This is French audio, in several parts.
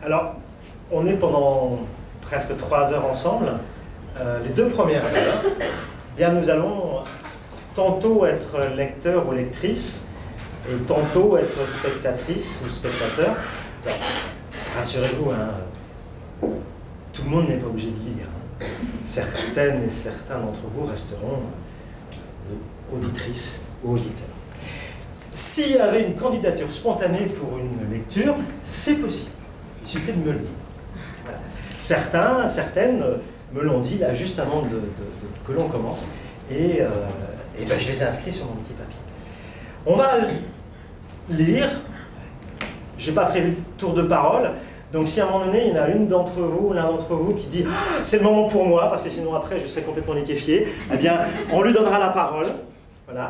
Alors, on est pendant presque 3 heures ensemble. Les 2 premières heures, bien, nous allons tantôt être lecteur ou lectrice et tantôt être spectatrice ou spectateur. Alors, rassurez-vous, hein, tout le monde n'est pas obligé de lire. Hein. Certaines et certains d'entre vous resteront auditrices ou auditeurs. S'il y avait une candidature spontanée pour une lecture, c'est possible. Il suffit de me le dire. Voilà. Certaines me l'ont dit là juste avant que l'on commence, et ben, je les ai inscrits sur mon petit papier. On va lire. Je n'ai pas prévu de tour de parole, donc si à un moment donné il y en a une d'entre vous, l'un d'entre vous qui dit « c'est le moment pour moi », parce que sinon après je serai complètement liquéfié, eh bien on lui donnera la parole. Voilà.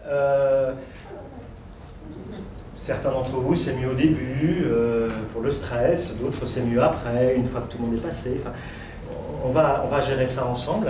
Certains d'entre vous, c'est mieux au début, pour le stress, d'autres c'est mieux après, une fois que tout le monde est passé. Enfin, on va gérer ça ensemble.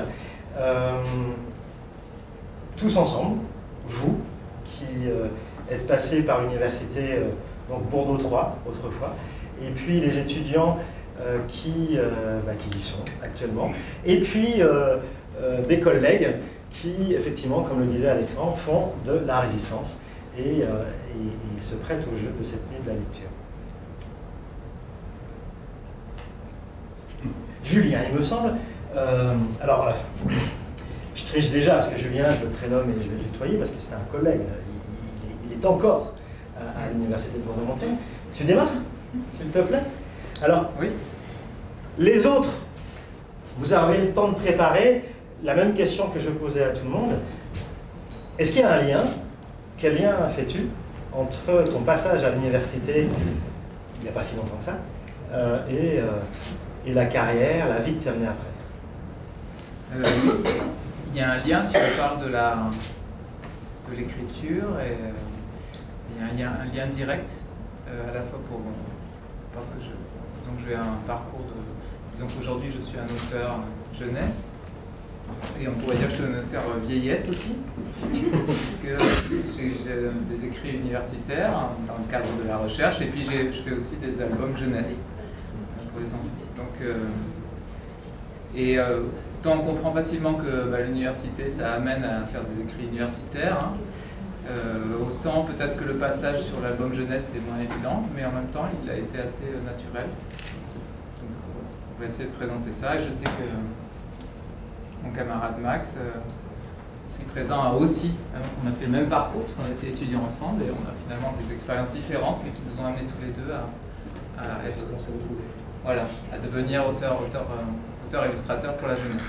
Tous ensemble, vous qui êtes passés par l'université donc Bordeaux 3 autrefois, et puis les étudiants qui y sont actuellement, et puis des collègues qui, effectivement, comme le disait Alexandre, font de la résistance et se prêtent au jeu de cette nuit de la lecture. Julien, il me semble, je triche déjà parce que Julien, je le prénomme et je vais le tutoyer parce que c'est un collègue, il est encore à l'université de Bordeaux-Montaigne. Tu démarres, s'il te plaît? Alors, oui. Les autres, vous avez le temps de préparer la même question que je posais à tout le monde. Est-ce qu'il y a un lien? Quel lien fais-tu entre ton passage à l'université, il n'y a pas si longtemps que ça, et la carrière, la vie que tu as menée après? Il y a un lien si on parle de l'écriture, et il y a un lien direct, à la fois parce que j'ai un parcours de... Disons qu'aujourd'hui je suis un auteur jeunesse, et on pourrait dire que je suis un auteur vieillesse aussi, puisque j'ai des écrits universitaires dans le cadre de la recherche, et puis je fais aussi des albums jeunesse pour les enfants. Donc, tant on comprend facilement que l'université, ça amène à faire des écrits universitaires, hein, autant peut-être que le passage sur l'album jeunesse est moins évident, mais en même temps, il a été assez naturel. Donc, on va essayer de présenter ça, et je sais que mon camarade Max, ici présent, a aussi, on a fait le même parcours, parce qu'on était étudiants ensemble, et on a finalement des expériences différentes, mais qui nous ont amenés tous les deux à être... Voilà, à devenir auteur-illustrateur pour la jeunesse.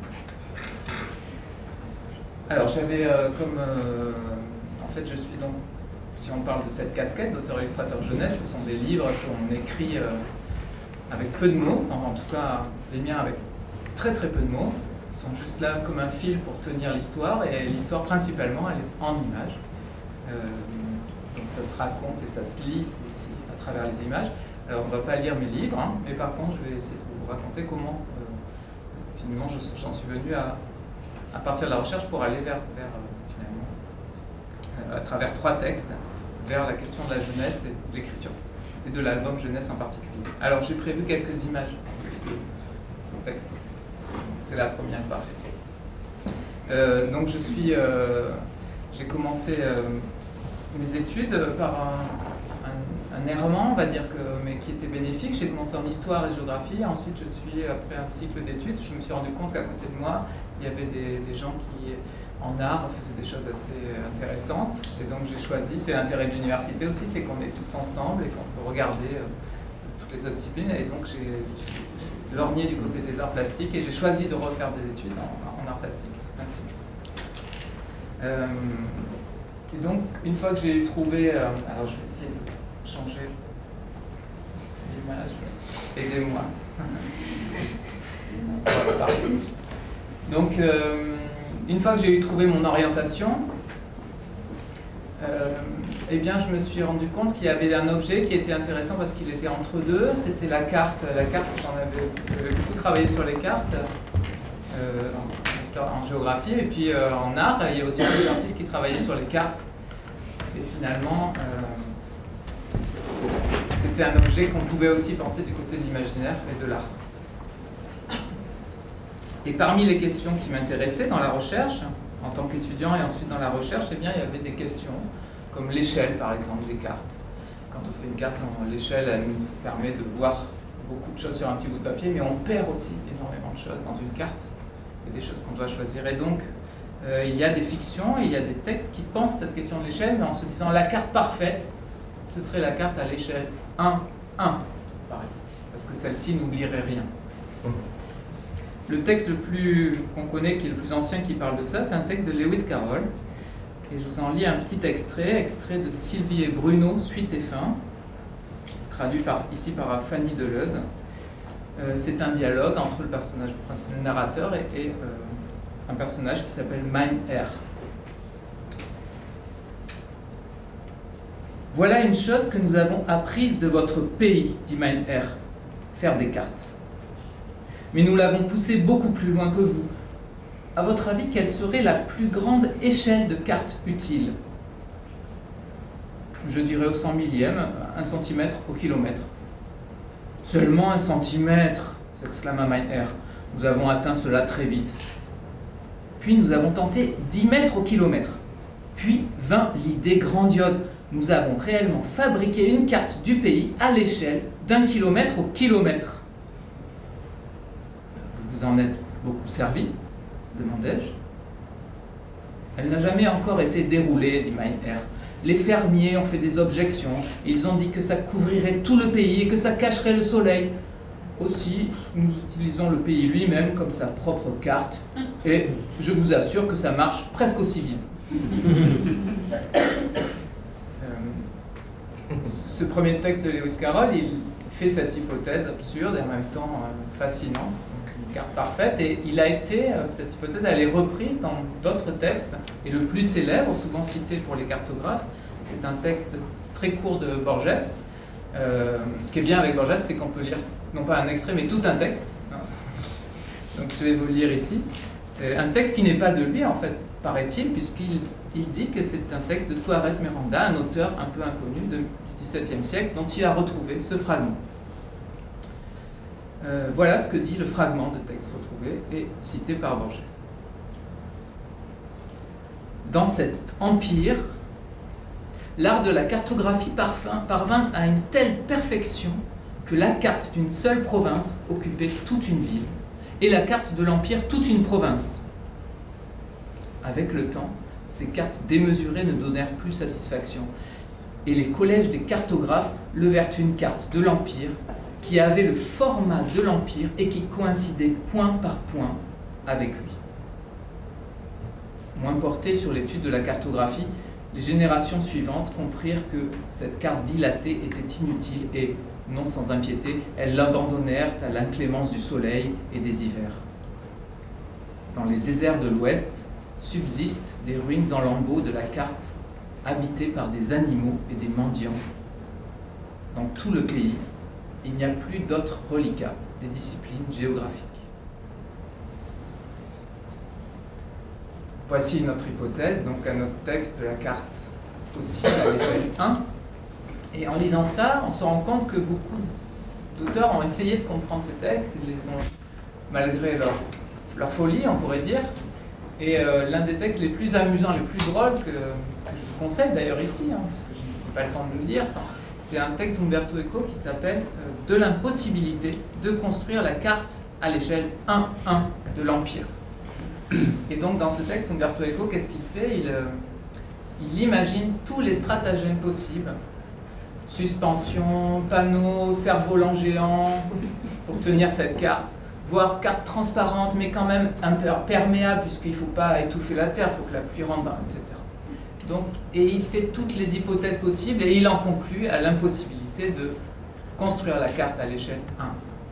Alors j'avais en fait je suis donc, si on parle de cette casquette d'auteur-illustrateur jeunesse, ce sont des livres qu'on écrit avec peu de mots, en tout cas les miens avec très très peu de mots. Ils sont juste là comme un fil pour tenir l'histoire, et l'histoire principalement elle est en images. Donc ça se raconte et ça se lit aussi à travers les images. Alors, on ne va pas lire mes livres, hein, mais par contre, je vais essayer de vous raconter comment, finalement, j'en suis venu à partir de la recherche pour aller finalement, à travers 3 textes, vers la question de la jeunesse et de l'écriture, et de l'album jeunesse en particulier. Alors, j'ai prévu quelques images, puisque le texte, c'est la première parfaite. Donc, j'ai commencé mes études par un errement, on va dire, mais qui était bénéfique. J'ai commencé en histoire et géographie. Ensuite, après un cycle d'études, je me suis rendu compte qu'à côté de moi, il y avait des gens qui, en art, faisaient des choses assez intéressantes. Et donc, j'ai choisi, c'est l'intérêt de l'université aussi, c'est qu'on est tous ensemble et qu'on peut regarder toutes les autres disciplines. Et donc, j'ai lorgné du côté des arts plastiques et j'ai choisi de refaire des études en arts plastiques, tout ainsi. Et donc, une fois que j'ai trouvé... alors, je vais essayer de changer l'image. Aidez-moi. Donc, une fois que j'ai trouvé mon orientation, eh bien, je me suis rendu compte qu'il y avait un objet qui était intéressant parce qu'il était entre deux. C'était la carte. La carte, j'avais beaucoup travaillé sur les cartes en géographie, et puis en art, il y a aussi des artistes qui travaillaient sur les cartes. Et finalement, c'était un objet qu'on pouvait aussi penser du côté de l'imaginaire et de l'art. Et parmi les questions qui m'intéressaient dans la recherche, en tant qu'étudiant et ensuite dans la recherche, eh bien, il y avait des questions comme l'échelle, par exemple, des cartes. Quand on fait une carte, l'échelle, elle nous permet de voir beaucoup de choses sur un petit bout de papier, mais on perd aussi énormément de choses dans une carte. Il y a des choses qu'on doit choisir. Et donc, il y a des fictions et il y a des textes qui pensent cette question de l'échelle, mais en se disant la carte parfaite, ce serait la carte à l'échelle 1, 1, par exemple, parce que celle-ci n'oublierait rien. Le texte le plus qu'on connaît, qui est le plus ancien, qui parle de ça, c'est un texte de Lewis Carroll. Et je vous en lis un petit extrait de Sylvie et Bruno, suite et fin, traduit ici par Fanny Deleuze. C'est un dialogue entre le personnage principal, le narrateur, et un personnage qui s'appelle Mein Herr. Voilà une chose que nous avons apprise de votre pays, dit Mein Herr, faire des cartes. Mais nous l'avons poussé beaucoup plus loin que vous. À votre avis, quelle serait la plus grande échelle de cartes utile? Je dirais au 100 millième, 1 centimètre au kilomètre. Seulement 1 centimètre, s'exclama Mein Herr. Nous avons atteint cela très vite. Puis nous avons tenté 10 mètres au kilomètre. Puis vint l'idée grandiose. Nous avons réellement fabriqué une carte du pays à l'échelle d'1 kilomètre au kilomètre. Vous vous en êtes beaucoup servi? Demandai-je. Elle n'a jamais encore été déroulée, dit Mein Herr. Les fermiers ont fait des objections. Ils ont dit que ça couvrirait tout le pays et que ça cacherait le soleil. Aussi, nous utilisons le pays lui-même comme sa propre carte. Et je vous assure que ça marche presque aussi bien. Ce premier texte de Lewis Carroll, il fait cette hypothèse absurde et en même temps fascinante, donc une carte parfaite, et cette hypothèse, elle est reprise dans d'autres textes, et le plus célèbre, souvent cité pour les cartographes, c'est un texte très court de Borges. Ce qui est bien avec Borges, c'est qu'on peut lire, non pas un extrait, mais tout un texte. Donc je vais vous le lire ici. Un texte qui n'est pas de lui, en fait, paraît-il, puisqu'il dit que c'est un texte de Suárez Miranda, un auteur un peu inconnu du XVIIe siècle, dont il a retrouvé ce fragment. Voilà ce que dit le fragment de texte retrouvé et cité par Borges. Dans cet empire, l'art de la cartographie parvint à une telle perfection que la carte d'une seule province occupait toute une ville et la carte de l'empire toute une province. Avec le temps, ces cartes démesurées ne donnèrent plus satisfaction et les collèges des cartographes levèrent une carte de l'empire qui avait le format de l'empire et qui coïncidait point par point avec lui. Moins portées sur l'étude de la cartographie, les générations suivantes comprirent que cette carte dilatée était inutile et, non sans impiété, elles l'abandonnèrent à l'inclémence du soleil et des hivers. Dans les déserts de l'Ouest subsistent des ruines en lambeaux de la carte habitées par des animaux et des mendiants. Dans tout le pays, il n'y a plus d'autres reliquats des disciplines géographiques. Voici notre hypothèse, donc à notre texte de la carte aussi à l'échelle 1. Et en lisant ça, on se rend compte que beaucoup d'auteurs ont essayé de comprendre ces textes, ils les ont, malgré leur folie, on pourrait dire. Et l'un des textes les plus amusants, les plus drôles, que je vous conseille d'ailleurs ici, parce que je n'ai pas le temps de le lire, c'est un texte d'Umberto Eco qui s'appelle « De l'impossibilité de construire la carte à l'échelle 1-1 de l'Empire ». Et donc dans ce texte, Umberto Eco, qu'est-ce qu'il fait? Il imagine tous les stratagèmes possibles. Suspension, panneaux, cerf-volant géant, pour tenir cette carte. Voire carte transparente, mais quand même un peu perméable, puisqu'il ne faut pas étouffer la terre, il faut que la pluie rentre, etc. Donc, et il fait toutes les hypothèses possibles, et il en conclut à l'impossibilité de construire la carte à l'échelle 1.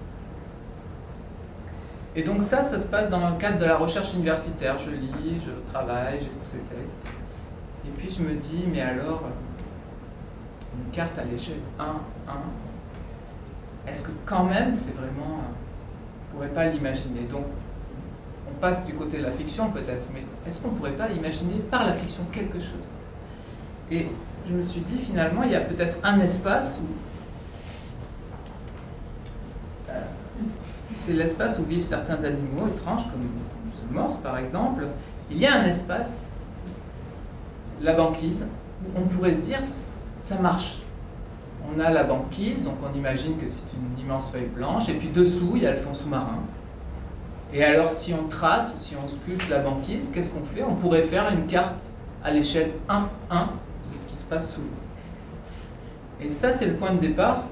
Et donc ça se passe dans le cadre de la recherche universitaire. Je lis, je travaille, j'ai tous ces textes. Et puis je me dis, mais alors, une carte à l'échelle 1, 1, est-ce que quand même c'est vraiment... on ne pourrait pas l'imaginer. Donc on passe du côté de la fiction peut-être, mais est-ce qu'on ne pourrait pas imaginer par la fiction quelque chose? Et je me suis dit, finalement, il y a peut-être un espace où c'est l'espace où vivent certains animaux étranges, comme ce morse par exemple. Il y a un espace, la banquise, où on pourrait se dire, ça marche. On a la banquise, donc on imagine que c'est une immense feuille blanche, et puis dessous, il y a le fond sous-marin. Et alors, si on trace ou si on sculpte la banquise, qu'est-ce qu'on fait? On pourrait faire une carte à l'échelle 1-1 de ce qui se passe sous l'eau. Et ça, c'est le point de départ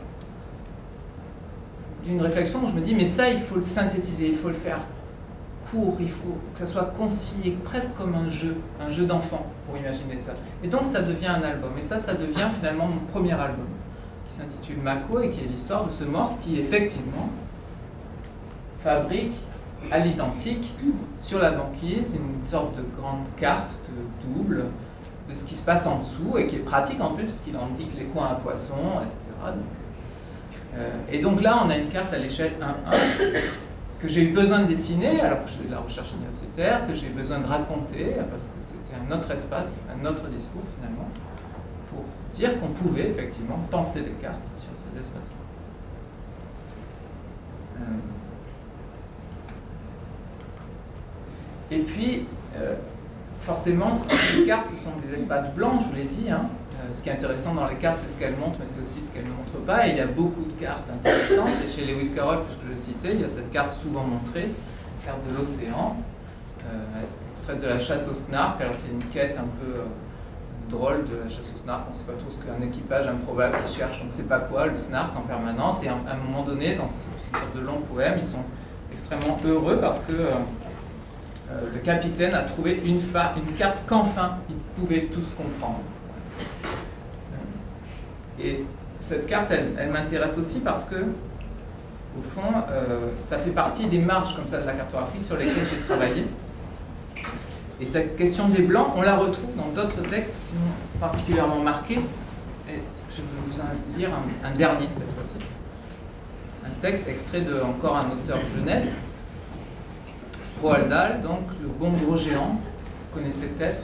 d'une réflexion où je me dis, mais ça, il faut le synthétiser, il faut le faire court, il faut que ça soit concis, et presque comme un jeu d'enfant, pour imaginer ça. Et donc, ça devient un album. Et ça devient finalement mon premier album, qui s'intitule Mako, et qui est l'histoire de ce morse qui, effectivement, fabrique à l'identique, sur la banquise, une sorte de grande carte double de ce qui se passe en dessous, et qui est pratique en plus, parce qu'il indique les coins à poisson, etc. Et donc là, on a une carte à l'échelle 1-1, que j'ai eu besoin de dessiner, alors que je fais de la recherche universitaire, que j'ai besoin de raconter, parce que c'était un autre espace, un autre discours finalement, pour dire qu'on pouvait effectivement penser des cartes sur ces espaces-là. Et puis, forcément, les cartes, ce sont des espaces blancs, je vous l'ai dit. Hein. Ce qui est intéressant dans les cartes, c'est ce qu'elles montrent, mais c'est aussi ce qu'elles ne montrent pas. Et il y a beaucoup de cartes intéressantes. Et chez Lewis Carroll, puisque je le citais, il y a cette carte souvent montrée, carte de l'océan, extraite de la chasse au snark. Alors c'est une quête un peu drôle de la chasse au snark. On ne sait pas trop ce qu'un équipage improbable qui cherche on ne sait pas quoi, le snark en permanence. Et à un moment donné, dans cette sorte de long poème, ils sont extrêmement heureux parce que le capitaine a trouvé une carte qu'enfin ils pouvaient tous comprendre. Et cette carte, elle m'intéresse aussi parce que, au fond, ça fait partie des marges comme ça de la cartographie sur lesquelles j'ai travaillé. Et cette question des blancs, on la retrouve dans d'autres textes qui m'ont particulièrement marqué. Et je vais vous en lire un dernier cette fois-ci. Un texte extrait de encore un auteur jeunesse, Roald Dahl, donc Le Bon Gros Géant, vous connaissez peut-être.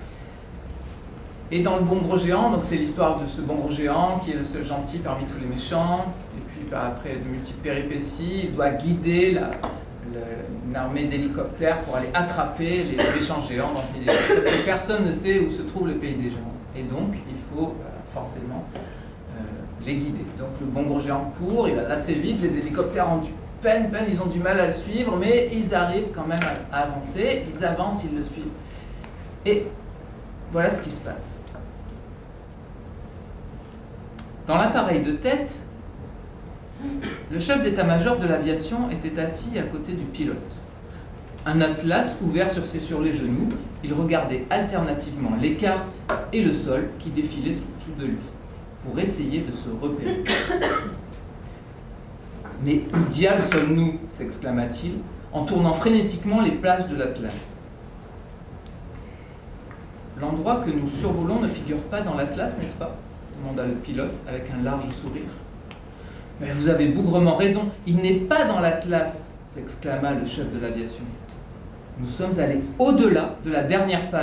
Et dans Le Bon Gros Géant, donc c'est l'histoire de ce bon gros géant qui est le seul gentil parmi tous les méchants, et puis après de multiples péripéties, il doit guider une armée d'hélicoptères pour aller attraper les méchants géants dans le pays des géants. Parce que personne ne sait où se trouve le pays des géants. Et donc, il faut forcément les guider. Donc le bon gros géant court, il va assez vite, les hélicoptères ont peine, ils ont du mal à le suivre, mais ils arrivent quand même à avancer, ils avancent, ils le suivent. Et voilà ce qui se passe. Dans l'appareil de tête, le chef d'état-major de l'aviation était assis à côté du pilote. Un atlas ouvert sur les genoux, il regardait alternativement les cartes et le sol qui défilaient sous de lui, pour essayer de se repérer. « Mais où diable sommes-nous » s'exclama-t-il, en tournant frénétiquement les pages de l'atlas. « L'endroit que nous survolons ne figure pas dans l'atlas, n'est-ce pas » demanda le pilote avec un large sourire. « Mais vous avez bougrement raison, il n'est pas dans l'atlas » s'exclama le chef de l'aviation. « Nous sommes allés au-delà de la dernière page. »«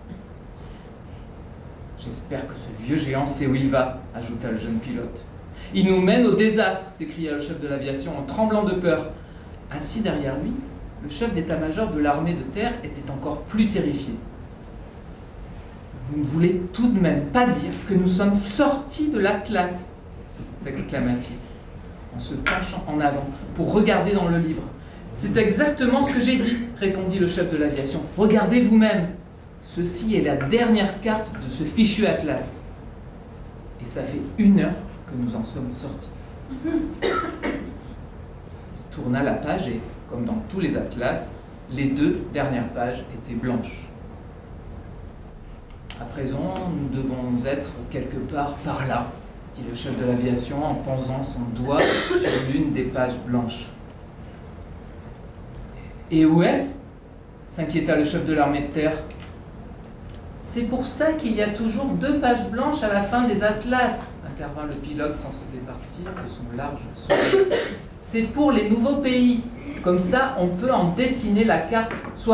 J'espère que ce vieux géant sait où il va » ajouta le jeune pilote. « Il nous mène au désastre » s'écria le chef de l'aviation en tremblant de peur. Assis derrière lui, le chef d'état-major de l'armée de terre était encore plus terrifié. « Vous ne voulez tout de même pas dire que nous sommes sortis de l'Atlas » s'exclama-t-il, en se penchant en avant pour regarder dans le livre. « C'est exactement ce que j'ai dit » répondit le chef de l'aviation. « Regardez vous-même. Ceci est la dernière carte de ce fichu Atlas. Et ça fait 1 heure que nous en sommes sortis. » Il tourna la page et, comme dans tous les atlas, les 2 dernières pages étaient blanches. « À présent, nous devons être quelque part par là, » dit le chef de l'aviation en posant son doigt sur l'une des pages blanches. « Et où est-ce » s'inquiéta le chef de l'armée de terre. « C'est pour ça qu'il y a toujours 2 pages blanches à la fin des atlas » intervint le pilote sans se départir de son large sourire. « C'est pour les nouveaux pays. Comme ça, on peut en dessiner la carte soi-même. »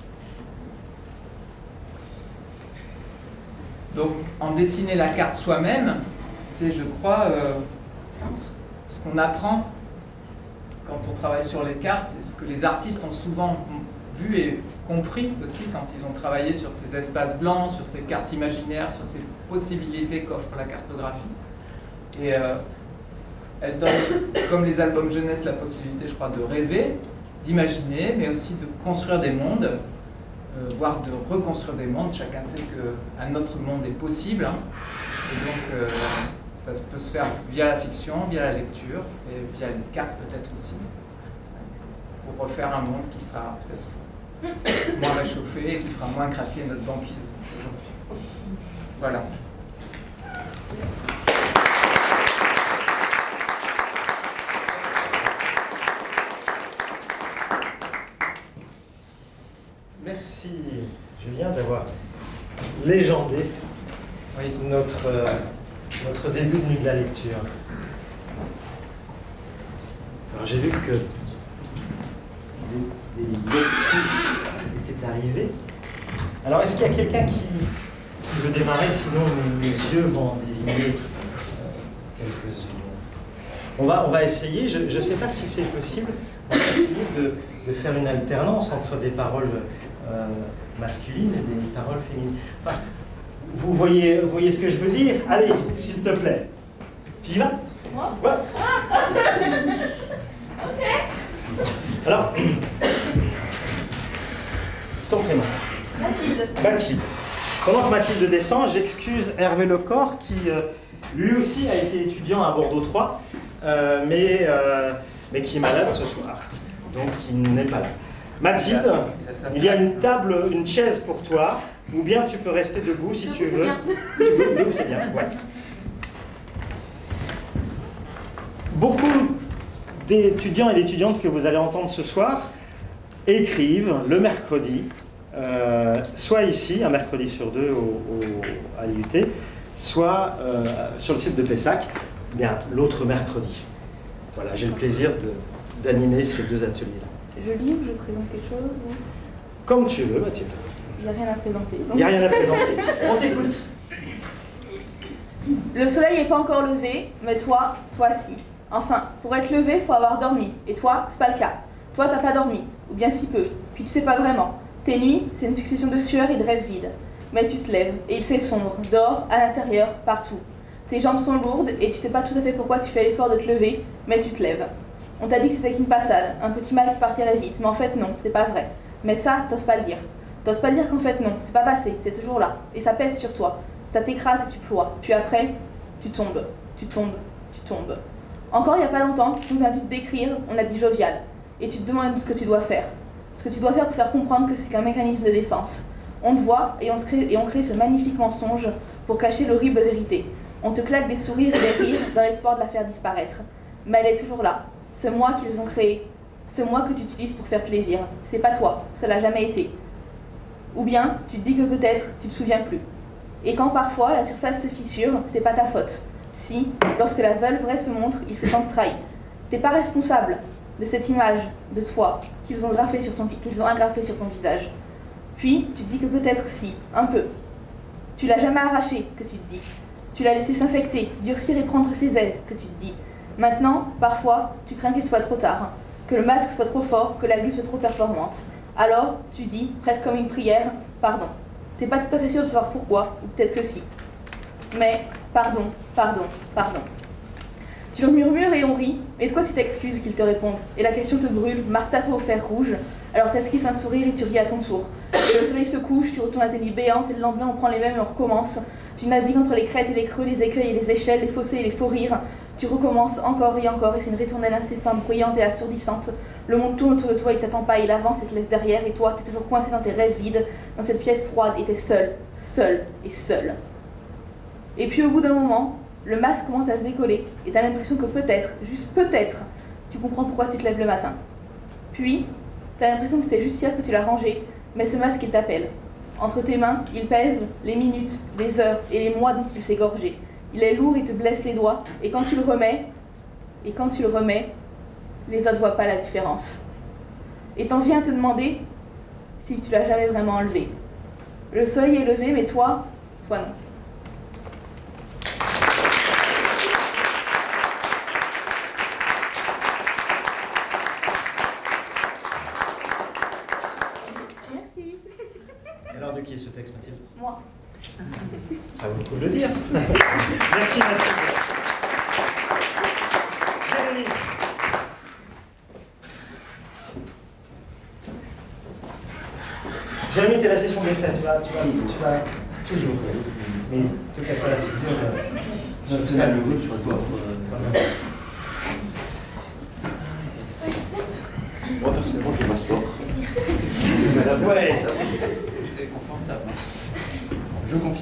Donc, en dessiner la carte soi-même, c'est, je crois, ce qu'on apprend quand on travaille sur les cartes, et ce que les artistes ont souvent vu et compris aussi quand ils ont travaillé sur ces espaces blancs, sur ces cartes imaginaires, sur ces possibilités qu'offre la cartographie. Et elle donne, comme les albums jeunesse, la possibilité, je crois, de rêver, d'imaginer, mais aussi de construire des mondes, voire de reconstruire des mondes. Chacun sait qu'un autre monde est possible, hein. Et donc ça peut se faire via la fiction, via la lecture, et via les cartes peut-être aussi, pour refaire un monde qui sera peut-être moins réchauffé et qui fera moins craquer notre banquise aujourd'hui. Voilà. Merci. Merci Julien d'avoir légendé notre début de nuit de la lecture. Alors j'ai vu que des lectrices étaient arrivées. Alors est-ce qu'il y a quelqu'un qui veut démarrer? Sinon mes yeux vont désigner quelques-unes. On va essayer, je ne sais pas si c'est possible, on va essayer de faire une alternance entre des paroles masculines et des paroles féminines. Enfin, vous voyez ce que je veux dire? Allez, s'il te plaît. Tu y vas? Moi? Ouais. Ok. Alors, ton prénom? Mathilde. Mathilde. Pendant que Mathilde descend, j'excuse Hervé Lecor qui, lui aussi, a été étudiant à Bordeaux 3, mais qui est malade ce soir, donc il n'est pas là. Mathilde, il y a une table, une chaise pour toi, ou bien tu peux rester debout si tu veux. Debout, c'est bien, ouais. Beaucoup d'étudiants et d'étudiantes que vous allez entendre ce soir écrivent le mercredi, soit ici, un mercredi sur deux à l'IUT, soit sur le site de Pessac, bien l'autre mercredi. Voilà, j'ai le plaisir d'animer ces deux ateliers-là. Je lis ou je présente quelque chose ou... Comme tu veux, Mathilde. Il n'y a rien à présenter. Il n'y a rien à présenter. On t'écoute. Le soleil n'est pas encore levé, mais toi si. Enfin, pour être levé, il faut avoir dormi. Et toi, c'est pas le cas. Toi, t'as pas dormi, ou bien si peu. Puis tu sais pas vraiment. Tes nuits, c'est une succession de sueurs et de rêves vides. Mais tu te lèves, et il fait sombre, dehors, à l'intérieur, partout. Tes jambes sont lourdes, et tu sais pas tout à fait pourquoi tu fais l'effort de te lever, mais tu te lèves. On t'a dit que c'était qu'une passade, un petit mal qui partirait vite, mais en fait non, c'est pas vrai. Mais ça, t'oses pas le dire. T'oses pas dire qu'en fait non, c'est pas passé, c'est toujours là. Et ça pèse sur toi. Ça t'écrase et tu ploies. Puis après, tu tombes, tu tombes, tu tombes. Encore il y a pas longtemps, on vient de te décrire, on a dit jovial. Et tu te demandes ce que tu dois faire. Ce que tu dois faire pour faire comprendre que c'est qu'un mécanisme de défense. On te voit et on crée ce magnifique mensonge pour cacher l'horrible vérité. On te claque des sourires et des rires dans l'espoir de la faire disparaître. Mais elle est toujours là. Ce moi qu'ils ont créé, ce moi que tu utilises pour faire plaisir, c'est pas toi, ça l'a jamais été. Ou bien, tu te dis que peut-être tu te souviens plus. Et quand parfois la surface se fissure, c'est pas ta faute. Si, lorsque la veuve vraie se montre, ils se sentent trahis. T'es pas responsable de cette image de toi qu'ils ont agrafée sur ton visage. Puis, tu te dis que peut-être si, un peu. Tu l'as jamais arraché, que tu te dis. Tu l'as laissé s'infecter, durcir et prendre ses aises, que tu te dis. Maintenant, parfois, tu crains qu'il soit trop tard, que le masque soit trop fort, que la lutte soit trop performante. Alors, tu dis, presque comme une prière, pardon. T'es pas tout à fait sûr de savoir pourquoi, ou peut-être que si. Mais, pardon, pardon, pardon. Tu leur murmures et on rit, et de quoi tu t'excuses qu'ils te répondent. Et la question te brûle, marque ta peau au fer rouge, alors t'esquisses un sourire et tu ris à ton tour. Et le soleil se couche, tu retournes à tes nuits béantes, et le lendemain on prend les mêmes et on recommence. Tu navigues entre les crêtes et les creux, les écueils et les échelles, les fossés et les faux rires. Tu recommences encore, et c'est une ritournelle incessante, bruyante et assourdissante. Le monde tourne autour de toi, il t'attend pas, il avance et te laisse derrière, et toi, t'es toujours coincé dans tes rêves vides, dans cette pièce froide, et t'es seul, seul et seul. Et puis au bout d'un moment, le masque commence à se décoller, et t'as l'impression que peut-être, juste peut-être, tu comprends pourquoi tu te lèves le matin. Puis, t'as l'impression que c'est juste hier que tu l'as rangé, mais ce masque, il t'appelle. Entre tes mains, il pèse les minutes, les heures et les mois dont il s'est gorgé. Il est lourd et te blesse les doigts, et quand tu le remets, les autres ne voient pas la différence. Et t'en viens à te demander si tu l'as jamais vraiment enlevé. Le soleil est levé, mais toi non. effet, tu vas toujours. Mais te casse pas la figure. C'est là le bruit qu'il faut voir. Moi, personnellement, je m'asseoir. Ouais. C'est confortable. Je confirme.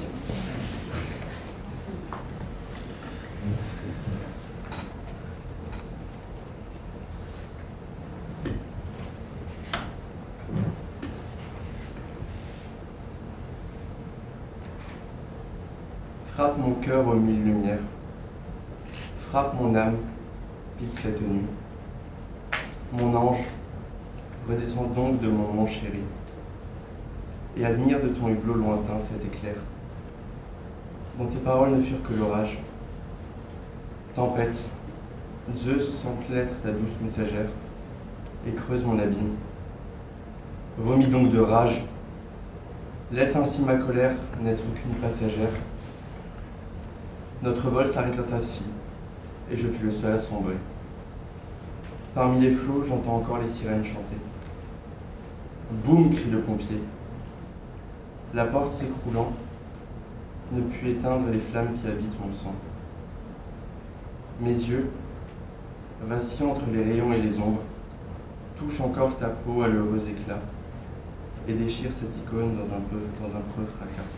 Frappe mon cœur aux mille lumières, frappe mon âme, pique cette nuit. Mon ange, redescends donc de mon mont chéri, et admire de ton hublot lointain cet éclair, dont tes paroles ne furent que l'orage. Tempête, Zeus s'emplettre ta douce messagère, et creuse mon abîme. Vomis donc de rage, laisse ainsi ma colère n'être qu'une passagère. Notre vol s'arrêta ainsi, et je fus le seul à sombrer. Parmi les flots, j'entends encore les sirènes chanter. Boum, crie le pompier. La porte s'écroulant ne put éteindre les flammes qui habitent mon sang. Mes yeux, vacillant entre les rayons et les ombres, touchent encore ta peau à l'heureux éclat et déchirent cette icône dans un preux fracas.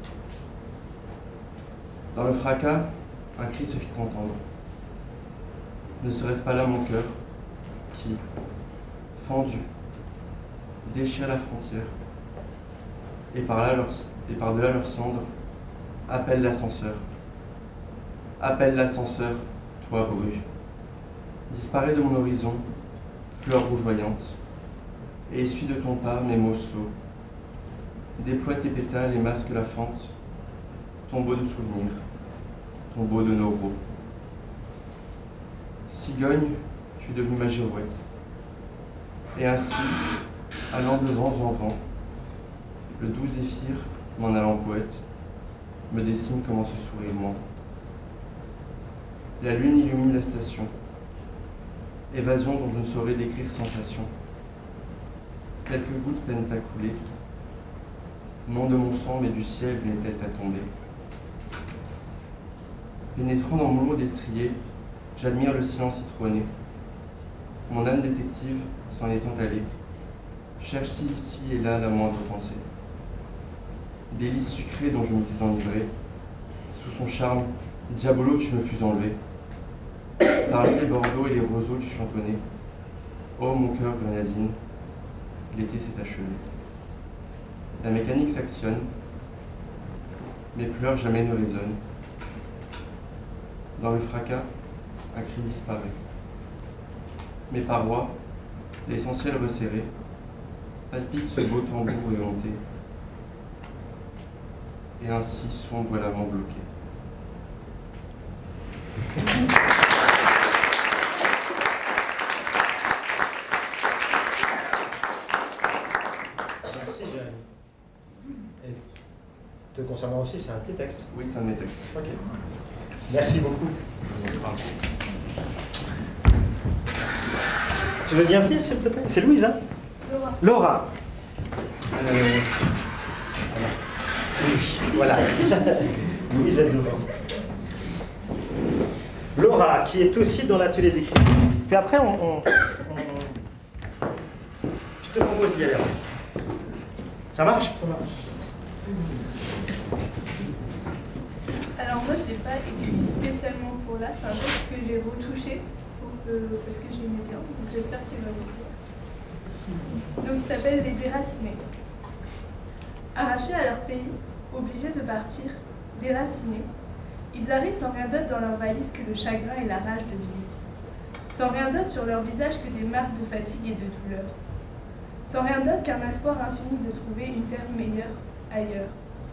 Dans le fracas, un cri se fit entendre. Ne serait-ce pas là mon cœur qui, fendu, déchire la frontière et par-delà leurs cendres, appelle l'ascenseur. Appelle l'ascenseur, toi bru. Disparais de mon horizon, fleur rougeoyante, et essuie de ton pas mes mots sots. Déploie tes pétales et masque la fente, tombeau de souvenirs, tombeau de nos veaux. Cigogne, tu es devenue ma girouette. Et ainsi, allant de vents en vent, le doux zéphyr, m'en allant poète, me dessine comment ce sourire ment. La lune illumine la station, évasion dont je ne saurais décrire sensation. Quelques gouttes peinent à couler, non de mon sang mais du ciel venait-elle à tomber. Pénétrant dans mon lourd destrier, j'admire le silence citronné. Mon âme détective s'en étant allée, cherche ici et là la moindre pensée. Délice sucré dont je m'étais enivré, sous son charme, diabolo tu me fus enlevé. Parmi les bordeaux et les roseaux tu chantonnais. Oh mon cœur grenadine, l'été s'est achevé. La mécanique s'actionne, mes pleurs jamais ne résonnent. Dans le fracas, un cri disparaît. Mes parois, l'essentiel resserré, palpitent ce beau tambour éhonté. Et ainsi sombre l'avant bloqué. Merci, Jérémy. Et te concernant aussi, c'est un de tes textes. Oui, c'est un de mes textes. Ok. Merci beaucoup. Tu veux bien venir, s'il te plaît? C'est Louise, hein? Laura. Laura. Oui, voilà. Louise est devant. Laura, qui est aussi dans l'atelier d'écriture. Puis après, je te propose d'y aller. Ça marche? Ça marche. Alors moi je l'ai pas écrit spécialement pour là, c'est un texte que j'ai retouché parce que je l'aimais bien, donc j'espère qu'il va vous plaire. Donc il s'appelle Les Déracinés. Arrachés à leur pays, obligés de partir, déracinés, ils arrivent sans rien d'autre dans leur valise que le chagrin et la rage de vivre. Sans rien d'autre sur leur visage que des marques de fatigue et de douleur. Sans rien d'autre qu'un espoir infini de trouver une terre meilleure ailleurs.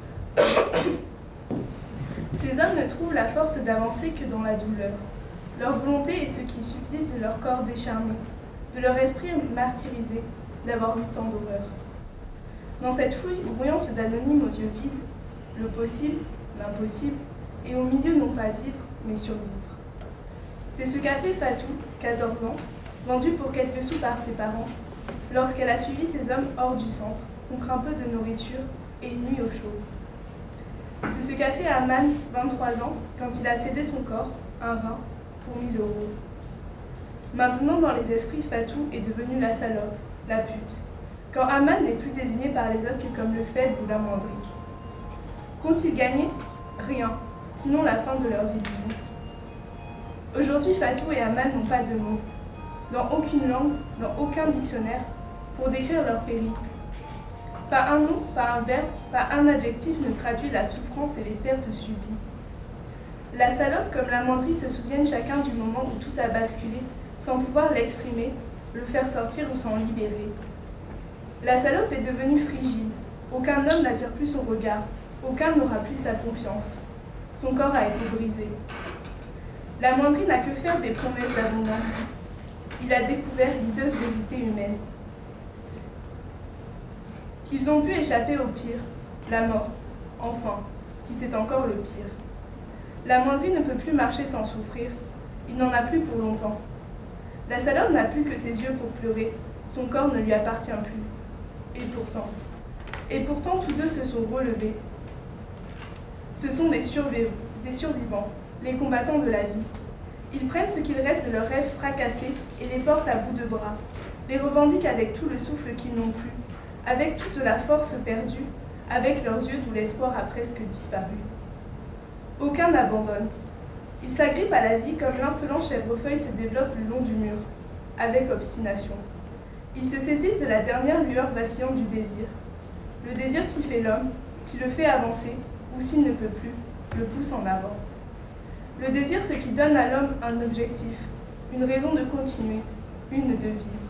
Ces hommes ne trouvent la force d'avancer que dans la douleur. Leur volonté est ce qui subsiste de leur corps décharné, de leur esprit martyrisé, d'avoir eu tant d'horreur. Dans cette fouille brouillante d'anonymes aux yeux vides, le possible, l'impossible, et au milieu non pas vivre, mais survivre. C'est ce qu'a fait Fatou, 14 ans, vendue pour quelques sous par ses parents, lorsqu'elle a suivi ces hommes hors du centre, contre un peu de nourriture, et une nuit au chaud. C'est ce qu'a fait Aman, 23 ans, quand il a cédé son corps, un rein, pour 1 000 €. Maintenant, dans les esprits, Fatou est devenue la salope, la pute, quand Aman n'est plus désigné par les autres que comme le faible ou la mandrie. Qu'ont-ils gagné? Rien, sinon la fin de leurs illusions. Aujourd'hui, Fatou et Aman n'ont pas de mots, dans aucune langue, dans aucun dictionnaire, pour décrire leur périple. Pas un nom, pas un verbe, pas un adjectif ne traduit la souffrance et les pertes subies. La salope comme la mandrie se souviennent chacun du moment où tout a basculé, sans pouvoir l'exprimer, le faire sortir ou s'en libérer. La salope est devenue frigide. Aucun homme n'attire plus son regard. Aucun n'aura plus sa confiance. Son corps a été brisé. La mandrie n'a que faire des promesses d'abondance. Il a découvert l'hideuse vérité humaine. Ils ont pu échapper au pire, la mort, enfin, si c'est encore le pire. La mandrie ne peut plus marcher sans souffrir. Il n'en a plus pour longtemps. La salope n'a plus que ses yeux pour pleurer. Son corps ne lui appartient plus. Et pourtant, tous deux se sont relevés. Ce sont des survivants, les combattants de la vie. Ils prennent ce qu'il reste de leurs rêves fracassés et les portent à bout de bras, les revendiquent avec tout le souffle qu'ils n'ont plus, avec toute la force perdue, avec leurs yeux d'où l'espoir a presque disparu. Aucun n'abandonne. Ils s'agrippent à la vie comme l'insolent chèvrefeuille se développe le long du mur, avec obstination. Ils se saisissent de la dernière lueur vacillante du désir. Le désir qui fait l'homme, qui le fait avancer, ou s'il ne peut plus, le pousse en avant. Le désir, ce qui donne à l'homme un objectif, une raison de continuer, une de vivre.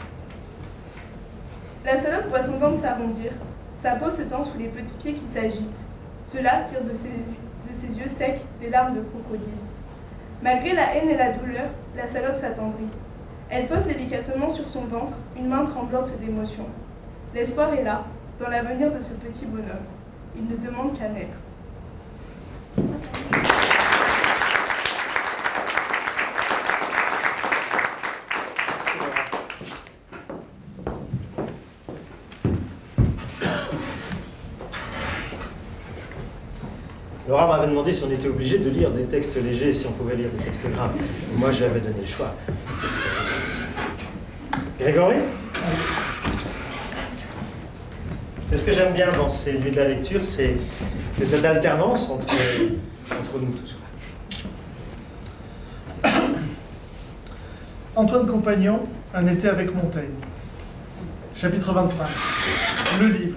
La salope voit son ventre s'arrondir, sa peau se tend sous les petits pieds qui s'agitent. Cela tire de ses yeux secs des larmes de crocodile. Malgré la haine et la douleur, la salope s'attendrit. Elle pose délicatement sur son ventre, une main tremblante d'émotion. L'espoir est là, dans l'avenir de ce petit bonhomme. Il ne demande qu'à naître. Laura m'avait demandé si on était obligé de lire des textes légers, si on pouvait lire des textes graves. Moi, j'avais donné le choix. Grégory? C'est ce que j'aime bien dans ces nuits de la lecture, c'est cette alternance entre nous tous. Antoine Compagnon, Un été avec Montaigne. Chapitre 25. Le livre.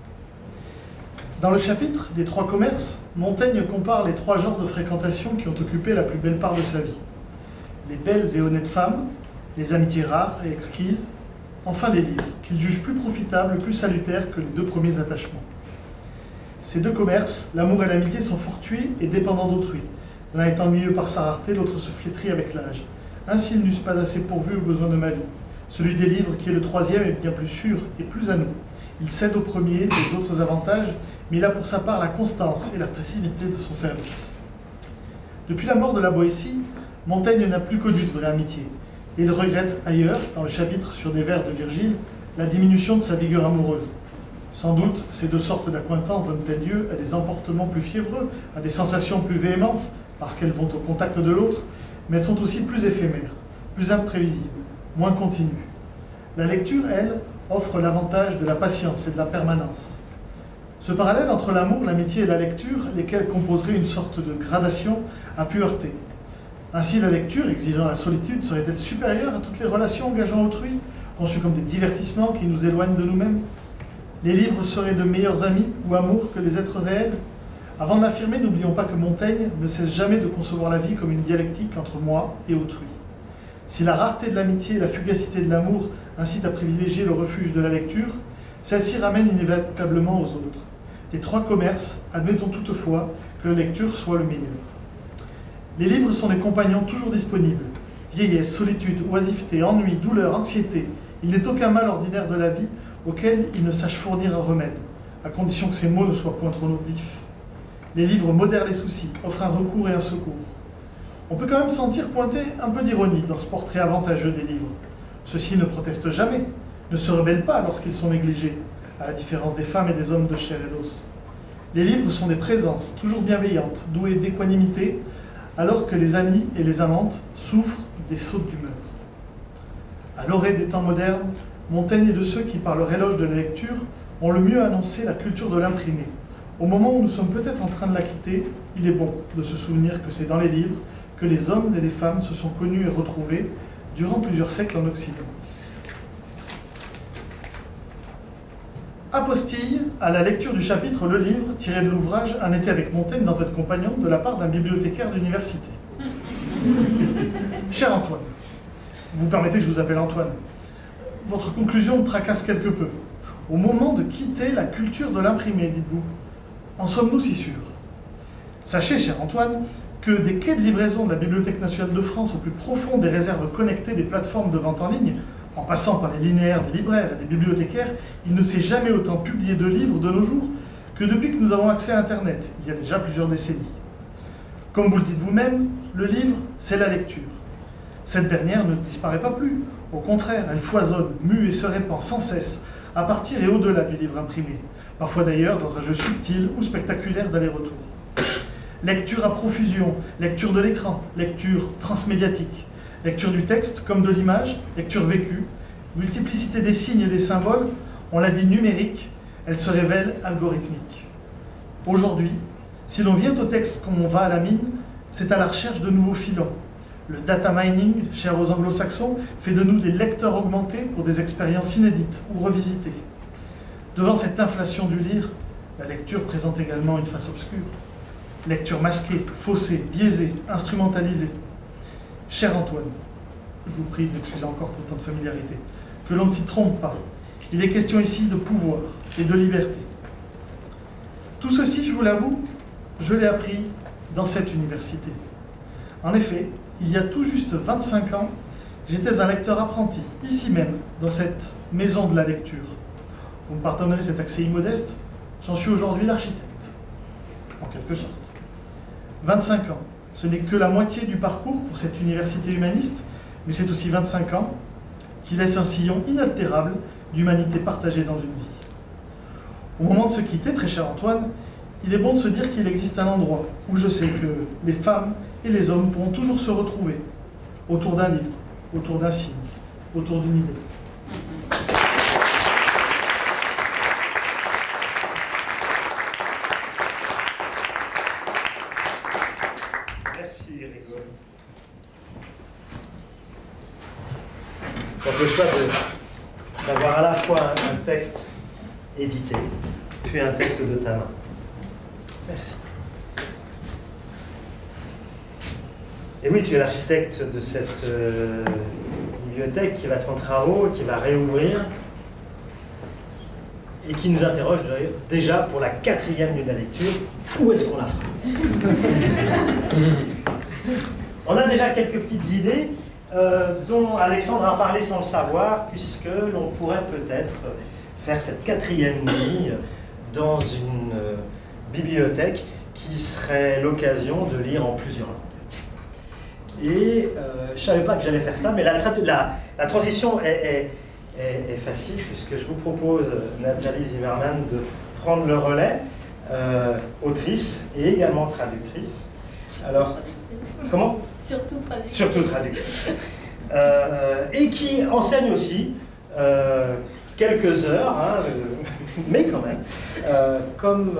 Dans le chapitre des 3 commerces, Montaigne compare les 3 genres de fréquentation qui ont occupé la plus belle part de sa vie. Les belles et honnêtes femmes, les amitiés rares et exquises, enfin les livres, qu'il juge plus profitables, plus salutaires que les 2 premiers attachements. Ces 2 commerces, l'amour et l'amitié, sont fortuits et dépendants d'autrui. L'un est ennuyeux par sa rareté, l'autre se flétrit avec l'âge. Ainsi, ils n'eussent pas assez pourvu aux besoins de ma vie. Celui des livres, qui est le 3e, est bien plus sûr et plus à nous. Il cède au premier des autres avantages, mais il a pour sa part la constance et la facilité de son service. Depuis la mort de la Boétie, Montaigne n'a plus connu de vraie amitié. Il regrette ailleurs, dans le chapitre sur des vers de Virgile, la diminution de sa vigueur amoureuse. Sans doute, ces 2 sortes d'acquaintances donnent-elles lieu à des emportements plus fiévreux, à des sensations plus véhémentes, parce qu'elles vont au contact de l'autre, mais elles sont aussi plus éphémères, plus imprévisibles, moins continues. La lecture, elle, offre l'avantage de la patience et de la permanence. Ce parallèle entre l'amour, l'amitié et la lecture, lesquels composeraient une sorte de gradation, a pu heurter. Ainsi, la lecture, exigeant la solitude, serait-elle supérieure à toutes les relations engageant autrui, conçues comme des divertissements qui nous éloignent de nous-mêmes? Les livres seraient de meilleurs amis ou amours que les êtres réels? Avant de l'affirmer, n'oublions pas que Montaigne ne cesse jamais de concevoir la vie comme une dialectique entre moi et autrui. Si la rareté de l'amitié et la fugacité de l'amour incitent à privilégier le refuge de la lecture, celle-ci ramène inévitablement aux autres. Des 3 commerces, admettons toutefois que la lecture soit le meilleur. Les livres sont des compagnons toujours disponibles. Vieillesse, solitude, oisiveté, ennui, douleur, anxiété. Il n'est aucun mal ordinaire de la vie auquel ils ne sachent fournir un remède, à condition que ces mots ne soient point trop vifs. Les livres modèrent les soucis, offrent un recours et un secours. On peut quand même sentir pointer un peu d'ironie dans ce portrait avantageux des livres. Ceux-ci ne protestent jamais, ne se rebellent pas lorsqu'ils sont négligés, à la différence des femmes et des hommes de chair et d'os. Les livres sont des présences, toujours bienveillantes, douées d'équanimité, alors que les amis et les amantes souffrent des sautes d'humeur. À l'orée des temps modernes, Montaigne est de ceux qui, par leur éloge de la lecture, ont le mieux annoncé la culture de l'imprimé. Au moment où nous sommes peut-être en train de la quitter, il est bon de se souvenir que c'est dans les livres que les hommes et les femmes se sont connus et retrouvés durant plusieurs siècles en Occident. Apostille à la lecture du chapitre Le Livre, tiré de l'ouvrage Un été avec Montaigne dans votre compagnon, de la part d'un bibliothécaire d'université. Cher Antoine, vous permettez que je vous appelle Antoine, votre conclusion me tracasse quelque peu. Au moment de quitter la culture de l'imprimé, dites-vous, en sommes-nous si sûrs? Sachez, cher Antoine, que des quais de livraison de la Bibliothèque nationale de France au plus profond des réserves connectées des plateformes de vente en ligne, en passant par les linéaires des libraires et des bibliothécaires, il ne s'est jamais autant publié de livres de nos jours que depuis que nous avons accès à Internet, il y a déjà plusieurs décennies. Comme vous le dites vous-même, le livre, c'est la lecture. Cette dernière ne disparaît pas plus. Au contraire, elle foisonne, mue et se répand sans cesse, à partir et au-delà du livre imprimé, parfois d'ailleurs dans un jeu subtil ou spectaculaire d'aller-retour. Lecture à profusion, lecture de l'écran, lecture transmédiatique, lecture du texte comme de l'image, lecture vécue, multiplicité des signes et des symboles, on l'a dit numérique, elle se révèle algorithmique. Aujourd'hui, si l'on vient au texte comme on va à la mine, c'est à la recherche de nouveaux filons. Le data mining, cher aux anglo-saxons, fait de nous des lecteurs augmentés pour des expériences inédites ou revisitées. Devant cette inflation du lire, la lecture présente également une face obscure. Lecture masquée, faussée, biaisée, instrumentalisée. Cher Antoine, je vous prie de m'excuser encore pour tant de familiarité, que l'on ne s'y trompe pas. Il est question ici de pouvoir et de liberté. Tout ceci, je vous l'avoue, je l'ai appris dans cette université. En effet, il y a tout juste 25 ans, j'étais un lecteur apprenti, ici même, dans cette maison de la lecture. Vous me pardonnerez cet accès immodeste, j'en suis aujourd'hui l'architecte, en quelque sorte. 25 ans, ce n'est que la moitié du parcours pour cette université humaniste, mais c'est aussi 25 ans qui laissent un sillon inaltérable d'humanité partagée dans une vie. Au moment de se quitter, très cher Antoine, il est bon de se dire qu'il existe un endroit où je sais que les femmes et les hommes pourront toujours se retrouver autour d'un livre, autour d'un signe, autour d'une idée. Merci Grégory. Donc le choix d'avoir à la fois un texte édité, puis un texte de ta main. Merci. Et oui, tu es l'architecte de cette bibliothèque qui va être en travaux, qui va réouvrir, et qui nous interroge déjà pour la 4e de la lecture. Où est-ce qu'on la fera? On a déjà quelques petites idées dont Alexandre a parlé sans le savoir, puisque l'on pourrait peut-être faire cette 4e nuit dans une bibliothèque qui serait l'occasion de lire en plusieurs langues. Et je ne savais pas que j'allais faire ça, mais la transition est facile, puisque je vous propose, Nathalie Zimmerman, de prendre le relais, autrice et également traductrice. Alors, comment? Surtout traductrice. Surtout traductrice. Et qui enseigne aussi quelques heures, hein, mais quand même, comme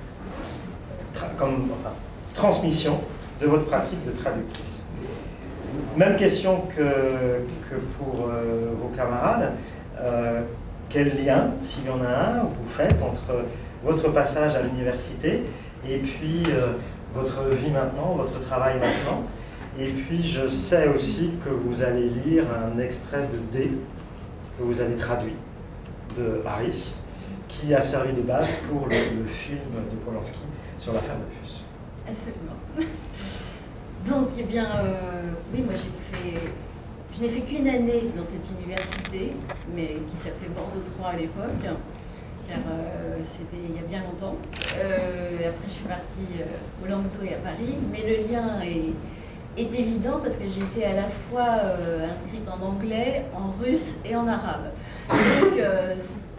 transmission de votre pratique de traductrice. Même question que pour vos camarades. Quel lien, s'il y en a un, vous faites entre votre passage à l'université et puis votre vie maintenant, votre travail maintenant? Et puis je sais aussi que vous allez lire un extrait de D que vous avez traduit de Harris, qui a servi de base pour le film de Polanski sur l'affaire Dreyfus. Absolument. Donc, eh bien, oui, moi je n'ai fait qu'une année dans cette université, mais qui s'appelait Bordeaux 3 à l'époque, car c'était il y a bien longtemps. Après, je suis partie au Langso et à Paris, mais le lien est évident parce que j'étais à la fois inscrite en anglais, en russe et en arabe. Donc, tout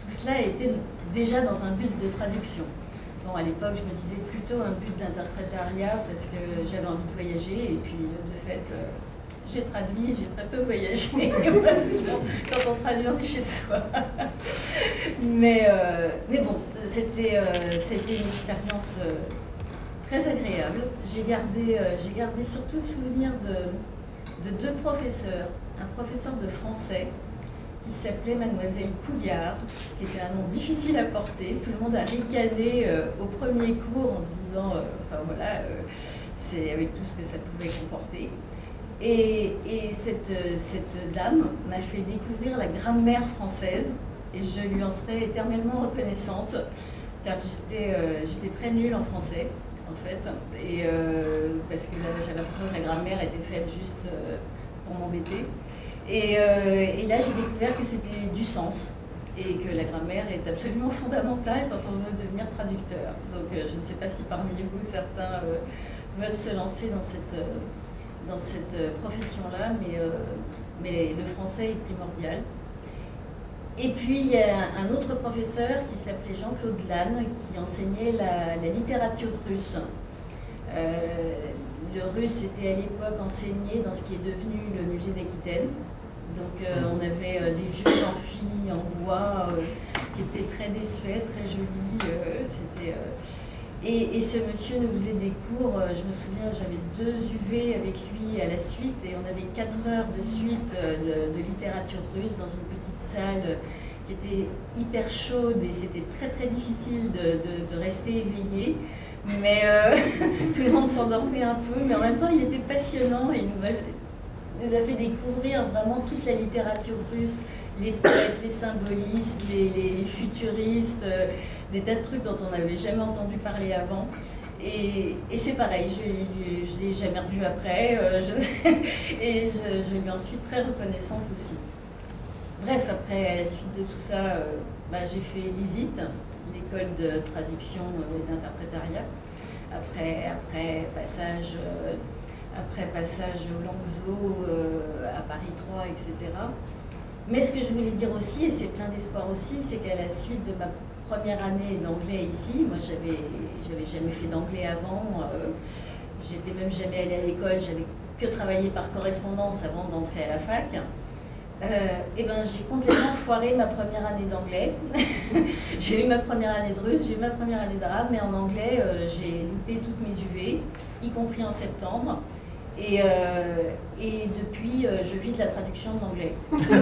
tout cela était déjà dans un but de traduction. Bon, à l'époque, je me disais plutôt un but d'interprétariat parce que j'avais envie de voyager et puis de fait, j'ai traduit et j'ai très peu voyagé. Quand on traduit, on est chez soi. Mais bon, c'était une expérience très agréable. J'ai gardé surtout le souvenir de deux professeurs. Un professeur de français qui s'appelait Mademoiselle Couillard, qui était un nom difficile à porter. Tout le monde a ricané au premier cours en se disant, enfin voilà, c'est avec tout ce que ça pouvait comporter. Et cette dame m'a fait découvrir la grammaire française et je lui en serai éternellement reconnaissante car j'étais très nulle en français en fait et parce que j'avais l'impression que la grammaire était faite juste pour m'embêter et là j'ai découvert que c'était du sens et que la grammaire est absolument fondamentale quand on veut devenir traducteur. Donc je ne sais pas si parmi vous certains veulent se lancer dans cette profession-là, mais le français est primordial. Et puis, il y a un autre professeur qui s'appelait Jean-Claude Lannes, qui enseignait la littérature russe. Le russe était à l'époque enseigné dans ce qui est devenu le musée d'Aquitaine. Donc, on avait des vieux amphis en bois qui étaient très désuets, très jolis. Et ce monsieur nous faisait des cours, je me souviens, j'avais 2 UV avec lui à la suite et on avait 4 heures de suite de littérature russe dans une petite salle qui était hyper chaude et c'était très très difficile de rester éveillé. Mais tout le monde s'endormait un peu, mais en même temps il était passionnant et il nous a fait découvrir vraiment toute la littérature russe, les poètes, les symbolistes, les futuristes, des tas de trucs dont on n'avait jamais entendu parler avant. Et c'est pareil, je ne l'ai jamais revu après, et je lui en suis très reconnaissante aussi. Bref, après, à la suite de tout ça, j'ai fait l'ISIT, l'école de traduction et d'interprétariat. Après passage au Langso, à Paris 3, etc. Mais ce que je voulais dire aussi, et c'est plein d'espoir aussi, c'est qu'à la suite de ma première année d'anglais ici, moi j'avais jamais fait d'anglais avant, j'étais même jamais allée à l'école, j'avais que travaillé par correspondance avant d'entrer à la fac. Et ben j'ai complètement foiré ma première année d'anglais. J'ai eu ma première année de russe, j'ai eu ma première année d'arabe, mais en anglais j'ai loupé toutes mes UV, y compris en septembre. Et depuis, je vis de la traduction de l'anglais.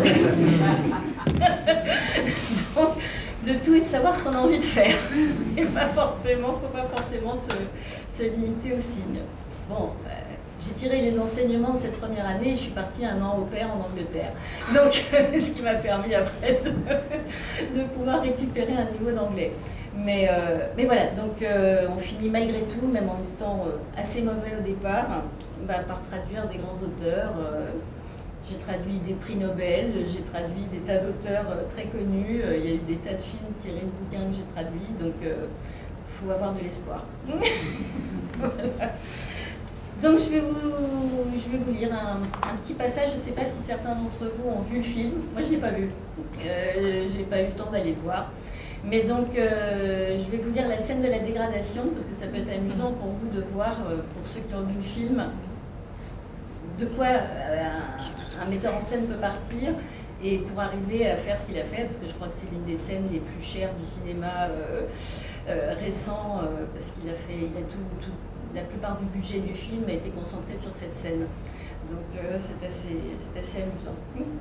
Donc, le tout est de savoir ce qu'on a envie de faire. Et pas forcément, faut pas forcément se limiter aux signes. Bon, j'ai tiré les enseignements de cette première année et je suis partie 1 an au pair en Angleterre. Donc, ce qui m'a permis après de pouvoir récupérer un niveau d'anglais. Mais voilà, donc on finit malgré tout, même en étant assez mauvais au départ, par traduire des grands auteurs. J'ai traduit des prix Nobel, j'ai traduit des tas d'auteurs très connus, il y a eu des tas de films tirés de bouquins que j'ai traduits, donc il faut avoir de l'espoir. Voilà. Donc je vais vous lire un petit passage, je ne sais pas si certains d'entre vous ont vu le film, moi je ne l'ai pas vu, je n'ai pas eu le temps d'aller le voir. Mais donc, je vais vous lire la scène de la dégradation, parce que ça peut être amusant pour vous de voir, pour ceux qui ont vu le film, de quoi un metteur en scène peut partir, et pour arriver à faire ce qu'il a fait, parce que je crois que c'est l'une des scènes les plus chères du cinéma récent, parce qu'il a la plupart du budget du film a été concentré sur cette scène. Donc, c'est assez amusant.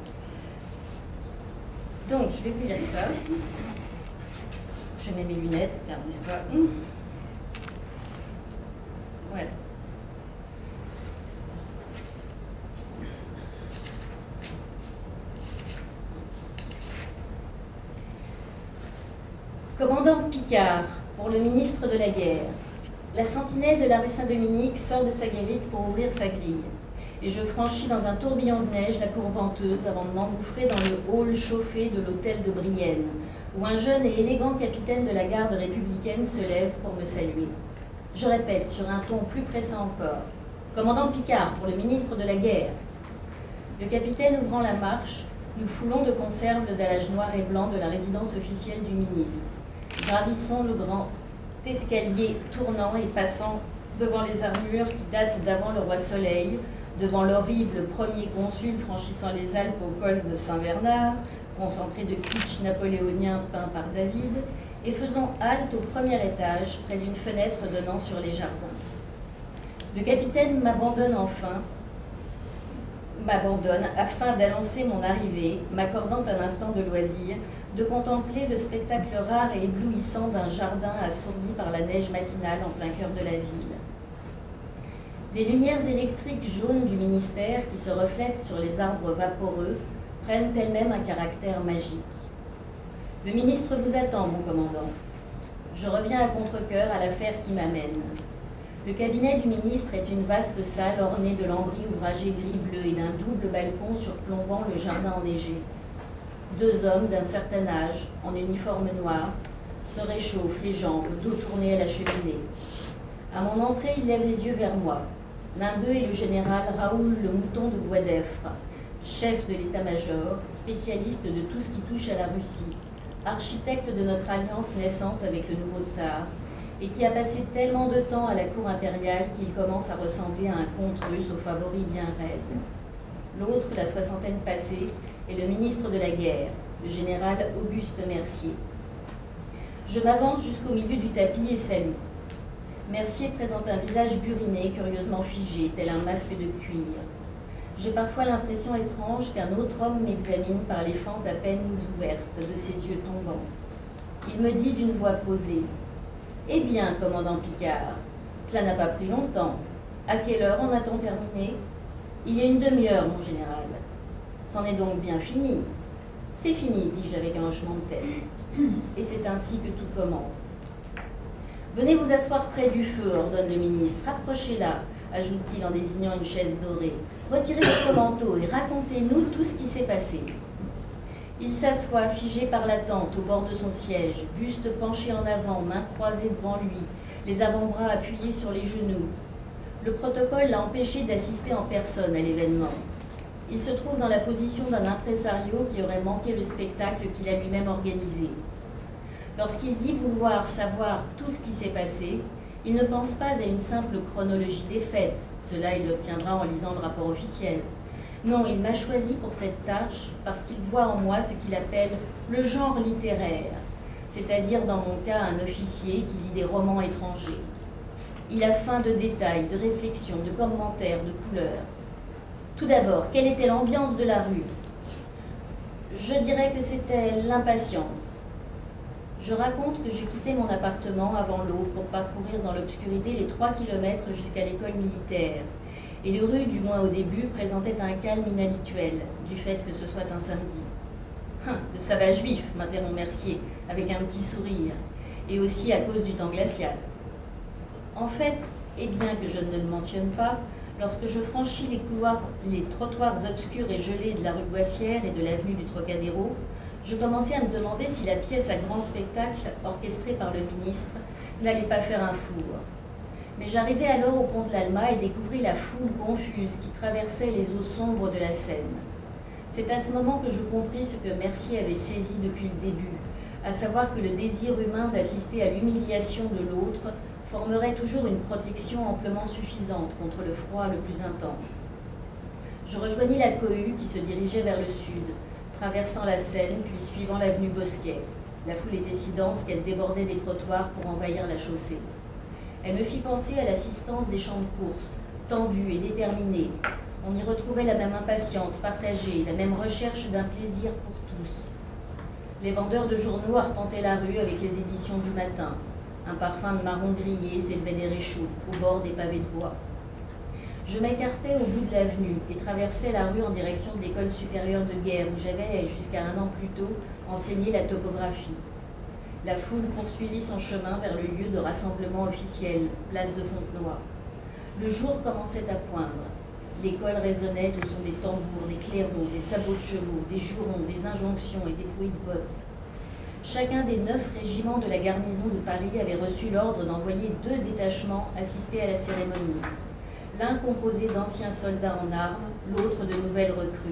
Donc, je vais vous lire ça. Je mets mes lunettes, regardez ça. Voilà. Commandant Picard, pour le ministre de la Guerre. La sentinelle de la rue Saint-Dominique sort de sa guérite pour ouvrir sa grille. Et je franchis dans un tourbillon de neige la cour venteuse avant de m'engouffrer dans le hall chauffé de l'hôtel de Brienne, où un jeune et élégant capitaine de la garde républicaine se lève pour me saluer. Je répète, sur un ton plus pressant encore. Commandant Picard, pour le ministre de la Guerre. Le capitaine ouvrant la marche, Nous foulons de conserve le dallage noir et blanc de la résidence officielle du ministre. Gravissons le grand escalier tournant et passant devant les armures qui datent d'avant le roi Soleil, devant l'horrible premier consul franchissant les Alpes au col de Saint-Bernard, concentré de kitsch napoléonien peint par David, et faisons halte au premier étage, près d'une fenêtre donnant sur les jardins. Le capitaine m'abandonne afin d'annoncer mon arrivée, m'accordant un instant de loisir, de contempler le spectacle rare et éblouissant d'un jardin assourdi par la neige matinale en plein cœur de la ville. Les lumières électriques jaunes du ministère qui se reflètent sur les arbres vaporeux prennent elles-mêmes un caractère magique. Le ministre vous attend, mon commandant. Je reviens à contre-cœur à l'affaire qui m'amène. Le cabinet du ministre est une vaste salle ornée de lambris ouvragés gris-bleu et d'un double balcon surplombant le jardin enneigé. Deux hommes d'un certain âge, en uniforme noir, se réchauffent les jambes, dos tourné à la cheminée. À mon entrée, ils lèvent les yeux vers moi. L'un d'eux est le général Raoul Le Mouton de Boisdeffre, chef de l'état-major, spécialiste de tout ce qui touche à la Russie, architecte de notre alliance naissante avec le nouveau tsar, et qui a passé tellement de temps à la cour impériale qu'il commence à ressembler à un comte russe aux favoris bien raides. L'autre, la soixantaine passée, est le ministre de la guerre, le général Auguste Mercier. Je m'avance jusqu'au milieu du tapis et salue. Mercier présente un visage buriné, curieusement figé, tel un masque de cuir. J'ai parfois l'impression étrange qu'un autre homme m'examine par les fentes à peine ouvertes de ses yeux tombants. Il me dit d'une voix posée: « Eh bien, commandant Picard, cela n'a pas pris longtemps. À quelle heure en a-t-on terminé ? » « Il y a une demi-heure, mon général. »« C'en est donc bien fini. »« C'est fini, dis-je avec un hochement de tête. Et c'est ainsi que tout commence. »« Venez vous asseoir près du feu, ordonne le ministre. Approchez-la, ajoute-t-il en désignant une chaise dorée. Retirez votre manteau et racontez-nous tout ce qui s'est passé. » Il s'assoit, figé par l'attente, au bord de son siège, buste penché en avant, mains croisées devant lui, les avant-bras appuyés sur les genoux. Le protocole l'a empêché d'assister en personne à l'événement. Il se trouve dans la position d'un impresario qui aurait manqué le spectacle qu'il a lui-même organisé. Lorsqu'il dit vouloir savoir tout ce qui s'est passé, il ne pense pas à une simple chronologie des faits. Cela, il l'obtiendra en lisant le rapport officiel. Non, il m'a choisi pour cette tâche parce qu'il voit en moi ce qu'il appelle le genre littéraire, c'est-à-dire dans mon cas un officier qui lit des romans étrangers. Il a faim de détails, de réflexions, de commentaires, de couleurs. Tout d'abord, quelle était l'ambiance de la rue? Je dirais que c'était l'impatience. Je raconte que j'ai quitté mon appartement avant l'aube pour parcourir dans l'obscurité les 3 kilomètres jusqu'à l'école militaire. Et les rues, du moins au début, présentaient un calme inhabituel, du fait que ce soit un samedi. « Le sabbat juif », m'interrompt Mercier, avec un petit sourire, et aussi à cause du temps glacial. En fait, et bien que je ne le mentionne pas, lorsque je franchis les trottoirs obscurs et gelés de la rue Boissière et de l'avenue du Trocadéro, je commençais à me demander si la pièce à grand spectacle, orchestrée par le ministre, n'allait pas faire un four. Mais j'arrivais alors au pont de l'Alma et découvris la foule confuse qui traversait les eaux sombres de la Seine. C'est à ce moment que je compris ce que Mercier avait saisi depuis le début, à savoir que le désir humain d'assister à l'humiliation de l'autre formerait toujours une protection amplement suffisante contre le froid le plus intense. Je rejoignis la cohue qui se dirigeait vers le sud, traversant la Seine puis suivant l'avenue Bosquet. La foule était si dense qu'elle débordait des trottoirs pour envahir la chaussée. Elle me fit penser à l'assistance des champs de course, tendus et déterminés. On y retrouvait la même impatience partagée, la même recherche d'un plaisir pour tous. Les vendeurs de journaux arpentaient la rue avec les éditions du matin. Un parfum de marron grillé s'élevait des réchauds, au bord des pavés de bois. Je m'écartais au bout de l'avenue et traversais la rue en direction de l'école supérieure de guerre où j'avais, jusqu'à 1 an plus tôt, enseigné la topographie. La foule poursuivit son chemin vers le lieu de rassemblement officiel, place de Fontenoy. Le jour commençait à poindre. L'école résonnait au son des tambours, des clairons, des sabots de chevaux, des jurons, des injonctions et des bruits de bottes. Chacun des 9 régiments de la garnison de Paris avait reçu l'ordre d'envoyer 2 détachements assister à la cérémonie. L'un composé d'anciens soldats en armes, l'autre de nouvelles recrues.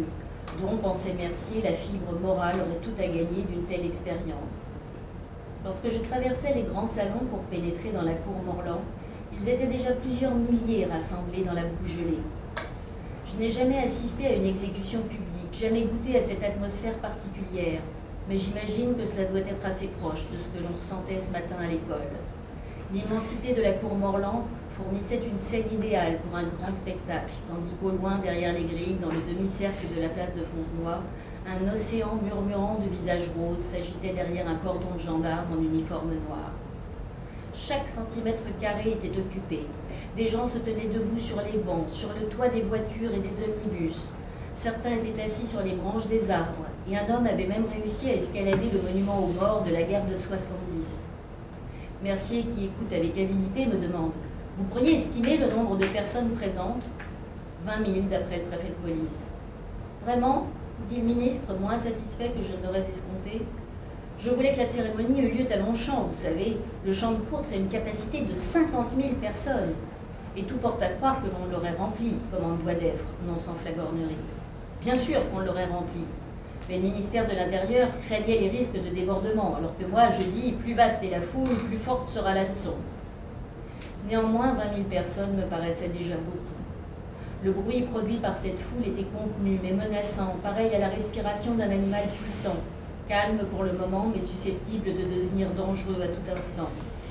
dont, pensait Mercier, la fibre morale aurait tout à gagner d'une telle expérience. Lorsque je traversais les grands salons pour pénétrer dans la cour Morland, ils étaient déjà plusieurs milliers rassemblés dans la boue gelée. Je n'ai jamais assisté à une exécution publique, jamais goûté à cette atmosphère particulière, mais j'imagine que cela doit être assez proche de ce que l'on ressentait ce matin à l'école. L'immensité de la cour Morland fournissait une scène idéale pour un grand spectacle, tandis qu'au loin, derrière les grilles, dans le demi-cercle de la place de Fontenoy, un océan murmurant de visages roses s'agitait derrière un cordon de gendarmes en uniforme noir. Chaque centimètre carré était occupé. Des gens se tenaient debout sur les bancs, sur le toit des voitures et des omnibus. Certains étaient assis sur les branches des arbres, et un homme avait même réussi à escalader le monument aux morts de la guerre de 70. Mercier, qui écoute avec avidité, me demande « Vous pourriez estimer le nombre de personnes présentes ?» 20 000 d'après le préfet de police. « Vraiment ?» dit le ministre, moins satisfait que je ne l'aurais escompté. « Je voulais que la cérémonie eût lieu à Longchamp, vous savez. Le champ de course a une capacité de 50 000 personnes. Et tout porte à croire que l'on l'aurait rempli, commande Boisdeffre, non sans flagornerie. Bien sûr qu'on l'aurait rempli. Mais le ministère de l'Intérieur craignait les risques de débordement, alors que moi, je dis, plus vaste est la foule, plus forte sera la leçon. Néanmoins, 20 000 personnes me paraissaient déjà beaucoup. Le bruit produit par cette foule était contenu, mais menaçant, pareil à la respiration d'un animal puissant, calme pour le moment, mais susceptible de devenir dangereux à tout instant.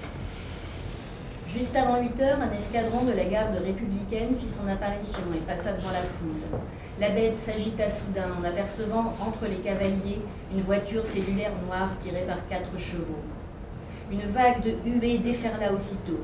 Juste avant 8 heures, un escadron de la garde républicaine fit son apparition et passa devant la foule. La bête s'agita soudain en apercevant entre les cavaliers une voiture cellulaire noire tirée par 4 chevaux. Une vague de huées déferla aussitôt.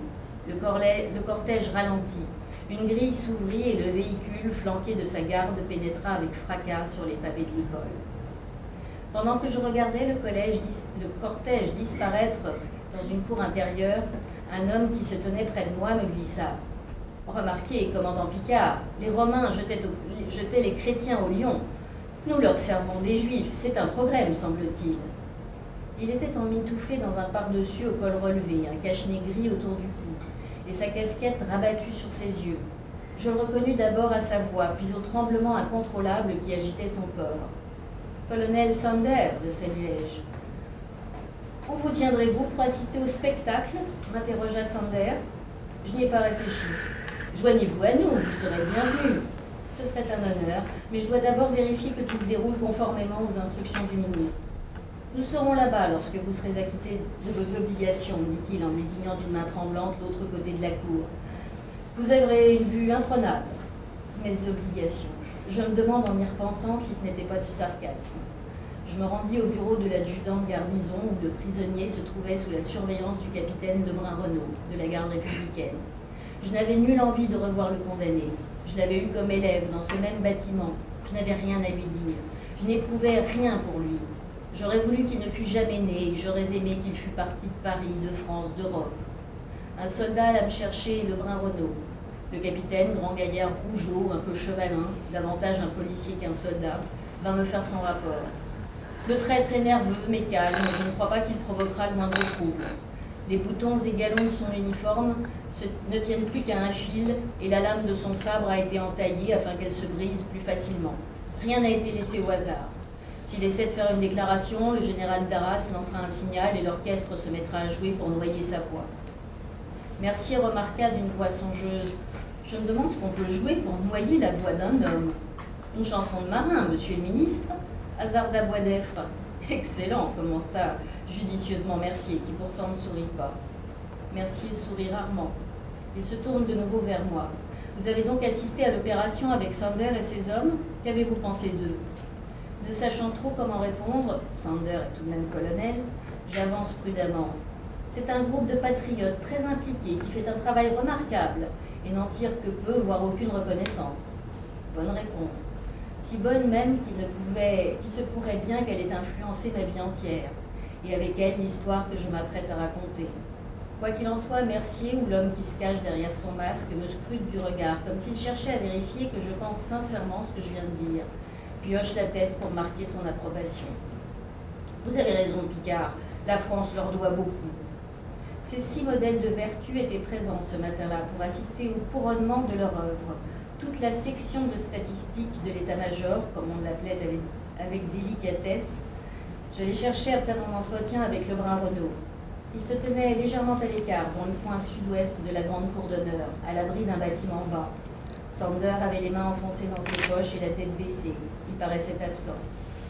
Le cortège ralentit. Une grille s'ouvrit et le véhicule, flanqué de sa garde, pénétra avec fracas sur les pavés de l'école. Pendant que je regardais le cortège disparaître dans une cour intérieure, un homme qui se tenait près de moi me glissa. « Remarquez, commandant Picard, les Romains jetaient les chrétiens au lion. Nous leur servons des Juifs, c'est un progrès, me semble-t-il. » Il était emmitouflé dans un pardessus au col relevé, un cache-nez gris autour du cou, et sa casquette rabattue sur ses yeux. Je le reconnus d'abord à sa voix, puis au tremblement incontrôlable qui agitait son corps. « Colonel Sander, le saluai-je. » « Où vous tiendrez-vous pour assister au spectacle » m'interrogea Sander. Je n'y ai pas réfléchi. « Joignez-vous à nous, vous serez bienvenus. » Ce serait un honneur, mais je dois d'abord vérifier que tout se déroule conformément aux instructions du ministre. « Nous serons là-bas lorsque vous serez acquittés de vos obligations, dit-il en désignant d'une main tremblante l'autre côté de la cour. Vous aurez une vue imprenable. Mes obligations. Je me demande en y repensant si ce n'était pas du sarcasme. Je me rendis au bureau de l'adjudant de garnison où le prisonnier se trouvait sous la surveillance du capitaine Lebrun-Renault, de la garde républicaine. Je n'avais nulle envie de revoir le condamné. Je l'avais eu comme élève dans ce même bâtiment. Je n'avais rien à lui dire. Je n'éprouvais rien pour lui. J'aurais voulu qu'il ne fût jamais né, et j'aurais aimé qu'il fût parti de Paris, de France, d'Europe. Un soldat alla me chercher Lebrun-Renault. Le capitaine, grand gaillard rougeau, un peu chevalin, davantage un policier qu'un soldat, vint me faire son rapport. Le traître est nerveux, mais calme, je ne crois pas qu'il provoquera le moindre trouble. Les boutons et galons de son uniforme ne tiennent plus qu'à un fil et la lame de son sabre a été entaillée afin qu'elle se brise plus facilement. Rien n'a été laissé au hasard. S'il essaie de faire une déclaration, le général d'Arras lancera un signal et l'orchestre se mettra à jouer pour noyer sa voix. Mercier remarqua d'une voix songeuse. Je me demande ce qu'on peut jouer pour noyer la voix d'un homme. Une chanson de marin, monsieur le ministre, hasarda Boisdeffre. Excellent, commença judicieusement Mercier, qui pourtant ne sourit pas. Mercier sourit rarement. Il se tourne de nouveau vers moi. Vous avez donc assisté à l'opération avec Sander et ses hommes? Qu'avez-vous pensé d'eux? Ne sachant trop comment répondre, Sander est tout de même colonel, j'avance prudemment. C'est un groupe de patriotes très impliqués qui fait un travail remarquable et n'en tire que peu, voire aucune reconnaissance. Bonne réponse. Si bonne même qu'il se pourrait bien qu'elle ait influencé ma vie entière, et avec elle l'histoire que je m'apprête à raconter. Quoi qu'il en soit, Mercier, ou l'homme qui se cache derrière son masque, me scrute du regard, comme s'il cherchait à vérifier que je pense sincèrement ce que je viens de dire, puis hoche la tête pour marquer son approbation. Vous avez raison, Picard, la France leur doit beaucoup. Ces 6 modèles de vertu étaient présents ce matin-là pour assister au couronnement de leur œuvre. toute la section de statistique de l'état-major, comme on l'appelait avec délicatesse. Je l'ai cherché après mon entretien avec Lebrun-Renault. Il se tenait légèrement à l'écart, dans le coin sud-ouest de la grande cour d'honneur, à l'abri d'un bâtiment bas. Sander avait les mains enfoncées dans ses poches et la tête baissée. Il paraissait absent.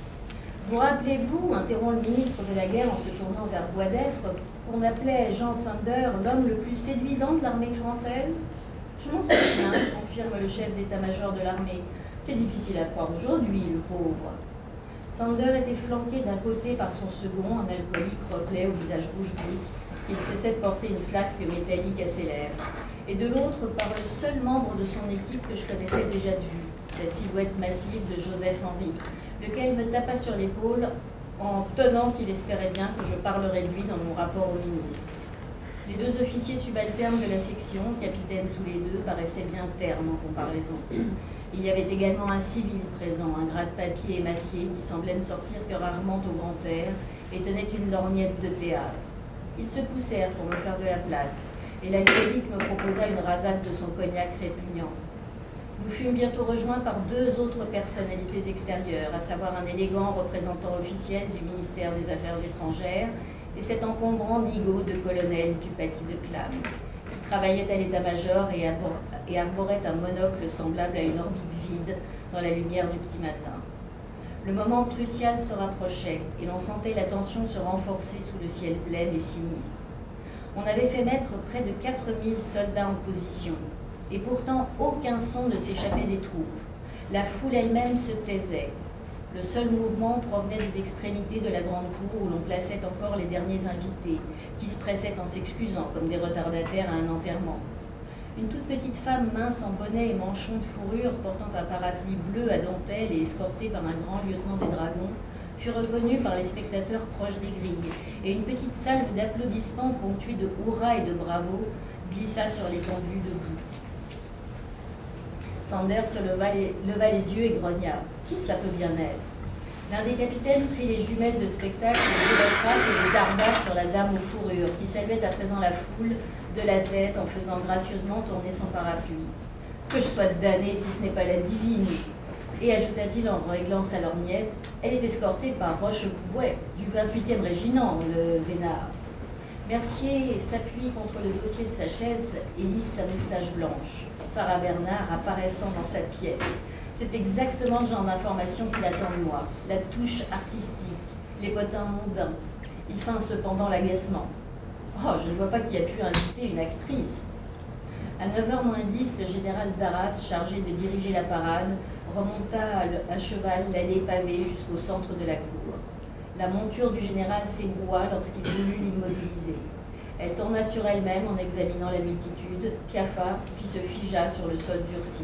Vous rappelez-vous, interrompt le ministre de la Guerre en se tournant vers Boisdeffre, qu'on appelait Jean Sander l'homme le plus séduisant de l'armée française? Je m'en souviens, confirme le chef d'état-major de l'armée. C'est difficile à croire aujourd'hui, le pauvre. Sander était flanqué d'un côté par son second, un alcoolique replet au visage rouge brique, qui ne cessait de porter une flasque métallique à ses lèvres, et de l'autre par le seul membre de son équipe que je connaissais déjà de vue, la silhouette massive de Joseph Henry, lequel me tapa sur l'épaule en tenant qu'il espérait bien que je parlerais de lui dans mon rapport au ministre. Les deux officiers subalternes de la section, capitaines tous les deux, paraissaient bien ternes en comparaison. Il y avait également un civil présent, un gras de papier émacié qui semblait ne sortir que rarement au grand air et tenait une lorgnette de théâtre. Ils se poussèrent pour me faire de la place, et l'alcoolique me proposa une rasade de son cognac répugnant. Nous fûmes bientôt rejoints par deux autres personnalités extérieures, à savoir un élégant représentant officiel du ministère des Affaires étrangères et cet encombrant nigaud de colonel du paty de Clam, qui travaillait à l'état-major et arborait un monocle semblable à une orbite vide dans la lumière du petit matin. Le moment crucial se rapprochait et l'on sentait la tension se renforcer sous le ciel blême et sinistre. On avait fait mettre près de 4000 soldats en position, et pourtant aucun son ne s'échappait des troupes. La foule elle-même se taisait. Le seul mouvement provenait des extrémités de la grande cour où l'on plaçait encore les derniers invités, qui se pressaient en s'excusant comme des retardataires à un enterrement. Une toute petite femme mince en bonnet et manchon de fourrure, portant un parapluie bleu à dentelle et escortée par un grand lieutenant des dragons, fut reconnue par les spectateurs proches des grilles, et une petite salve d'applaudissements ponctuée de hurrahs et de bravos glissa sur l'étendue debout. Sander se leva les yeux et grogna. Qui cela peut bien être? L'un des capitaines prit les jumelles de spectacle et les électrades et les darda sur la dame aux fourrures, qui saluait à présent la foule de la tête en faisant gracieusement tourner son parapluie. Que je sois damné si ce n'est pas la divine. Et ajouta-t-il en réglant sa lorgnette, elle est escortée par Rochebouet, du 28e régiment, le Vénard. Mercier s'appuie contre le dossier de sa chaise et lisse sa moustache blanche. Sarah Bernard apparaissant dans sa pièce. C'est exactement le genre d'information qu'il attend de moi. La touche artistique, les potins mondains. Il feint cependant l'agacement. Oh, je ne vois pas qui a pu inviter une actrice. À 9h moins 10, le général Darras, chargé de diriger la parade, remonta à cheval l'allée pavée jusqu'au centre de la cour. La monture du général s'ébroua lorsqu'il voulut l'immobiliser. Elle tourna sur elle-même en examinant la multitude, piaffa, puis se figea sur le sol durci.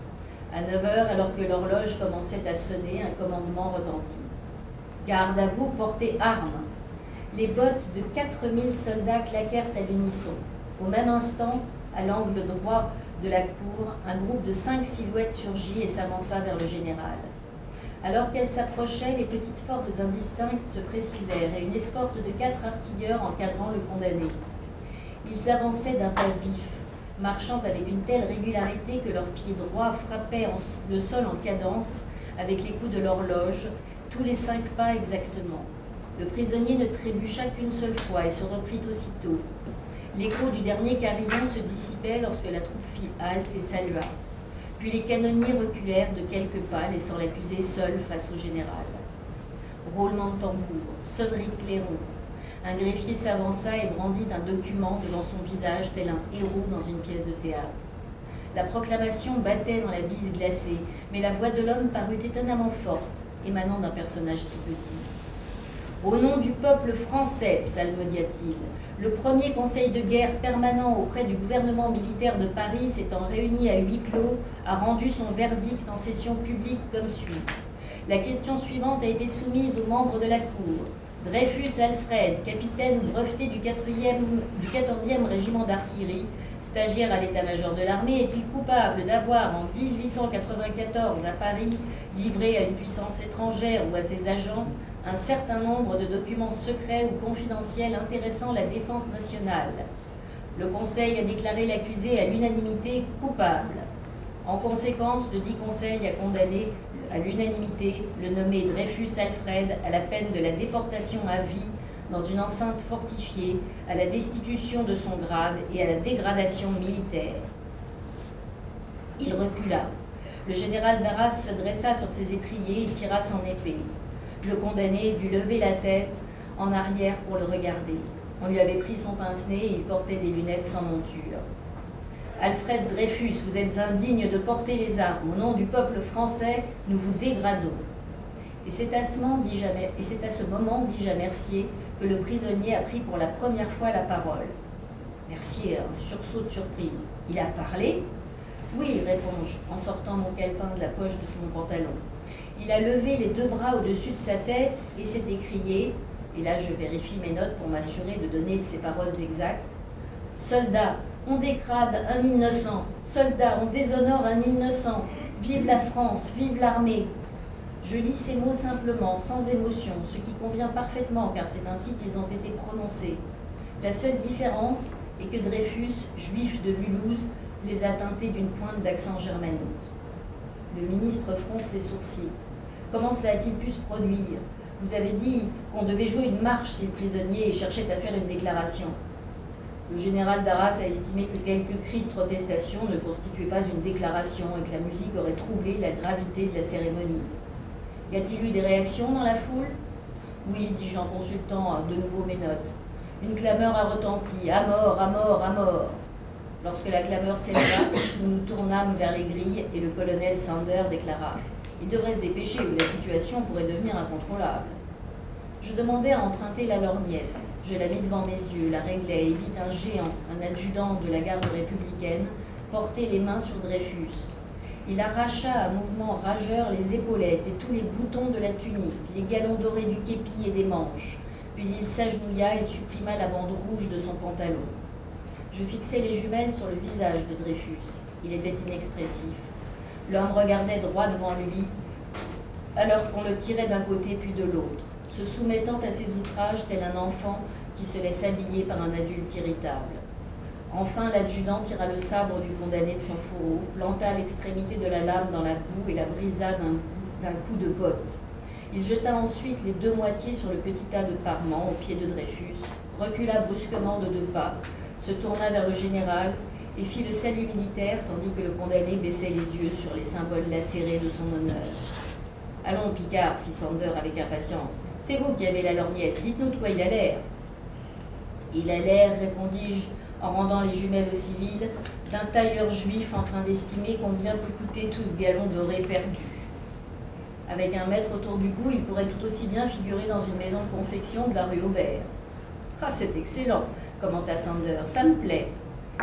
À 9h, alors que l'horloge commençait à sonner, un commandement retentit. « Garde à vous, portez armes !» Les bottes de 4000 soldats claquèrent à l'unisson. Au même instant, à l'angle droit de la cour, un groupe de 5 silhouettes surgit et s'avança vers le général. Alors qu'elles s'approchaient, les petites formes indistinctes se précisèrent et une escorte de 4 artilleurs encadrant le condamné. Ils s'avançaient d'un pas vif, marchant avec une telle régularité que leurs pieds droits frappaient le sol en cadence avec les coups de l'horloge, tous les 5 pas exactement. Le prisonnier ne trébucha qu'une seule fois et se reprit aussitôt. L'écho du dernier carillon se dissipait lorsque la troupe fit halte et salua. Puis les canonniers reculèrent de quelques pas, laissant l'accusé seul face au général. Roulement de tambour, sonnerie de clairon. Un greffier s'avança et brandit un document devant son visage, tel un héros dans une pièce de théâtre. La proclamation battait dans la bise glacée, mais la voix de l'homme parut étonnamment forte, émanant d'un personnage si petit. « Au nom du peuple français, psalmodia-t-il, le premier conseil de guerre permanent auprès du gouvernement militaire de Paris s'étant réuni à huis clos, a rendu son verdict en session publique comme suit. La question suivante a été soumise aux membres de la Cour. Dreyfus Alfred, capitaine breveté du 14e régiment d'artillerie, stagiaire à l'état-major de l'armée, est-il coupable d'avoir, en 1894 à Paris, livré à une puissance étrangère ou à ses agents, un certain nombre de documents secrets ou confidentiels intéressant la défense nationale. Le Conseil a déclaré l'accusé à l'unanimité coupable. En conséquence, le dit Conseil a condamné à l'unanimité le nommé Dreyfus Alfred à la peine de la déportation à vie dans une enceinte fortifiée, à la destitution de son grade et à la dégradation militaire. Il recula. Le général d'Arras se dressa sur ses étriers et tira son épée. Le condamné dut lever la tête en arrière pour le regarder. On lui avait pris son pince-nez et il portait des lunettes sans monture. Alfred Dreyfus, vous êtes indigne de porter les armes. Au nom du peuple français, nous vous dégradons. Et c'est à ce moment, dis-je à Mercier, que le prisonnier a pris pour la première fois la parole. Mercier, un sursaut de surprise. Il a parlé ? Oui, réponds-je, en sortant mon calepin de la poche de mon pantalon. Il a levé les deux bras au-dessus de sa tête et s'est écrié, et là je vérifie mes notes pour m'assurer de donner ses paroles exactes, « Soldats, on dégrade un innocent. Soldats, on déshonore un innocent. Vive la France, vive l'armée. » Je lis ces mots simplement, sans émotion, ce qui convient parfaitement, car c'est ainsi qu'ils ont été prononcés. La seule différence est que Dreyfus, juif de Mulhouse, les a teintés d'une pointe d'accent germanique. Le ministre fronce les sourcils. Comment cela a-t-il pu se produire? Vous avez dit qu'on devait jouer une marche si le prisonnier cherchait à faire une déclaration. Le général d'Arras a estimé que quelques cris de protestation ne constituaient pas une déclaration et que la musique aurait troublé la gravité de la cérémonie. Y a-t-il eu des réactions dans la foule? Oui, dis-je en consultant de nouveau mes notes. Une clameur a retenti, à mort, à mort, à mort. Lorsque la clameur s'éleva, nous nous tournâmes vers les grilles et le colonel Sander déclara « Il devrait se dépêcher ou la situation pourrait devenir incontrôlable. » Je demandai à emprunter la lorgnette. Je la mis devant mes yeux, la réglai et vis un géant, un adjudant de la garde républicaine, porter les mains sur Dreyfus. Il arracha à mouvement rageur les épaulettes et tous les boutons de la tunique, les galons dorés du képi et des manches. Puis il s'agenouilla et supprima la bande rouge de son pantalon. Je fixai les jumelles sur le visage de Dreyfus. Il était inexpressif. L'homme regardait droit devant lui, alors qu'on le tirait d'un côté puis de l'autre, se soumettant à ses outrages tel un enfant qui se laisse habiller par un adulte irritable. Enfin, l'adjudant tira le sabre du condamné de son fourreau, planta l'extrémité de la lame dans la boue et la brisa d'un coup de botte. Il jeta ensuite les deux moitiés sur le petit tas de parements au pied de Dreyfus, recula brusquement de 2 pas, se tourna vers le général et fit le salut militaire tandis que le condamné baissait les yeux sur les symboles lacérés de son honneur. « Allons, Picard, fit Sander avec impatience. C'est vous qui avez la lorgnette, dites-nous de quoi il a l'air. » Il a l'air, répondis-je, en rendant les jumelles au civil, d'un tailleur juif en train d'estimer combien peut coûter tout ce galon doré perdu. Avec un mètre autour du cou, il pourrait tout aussi bien figurer dans une maison de confection de la rue Aubert. « Ah, c'est excellent !» commenta Sander. « Ça me plaît. »« Excellent !»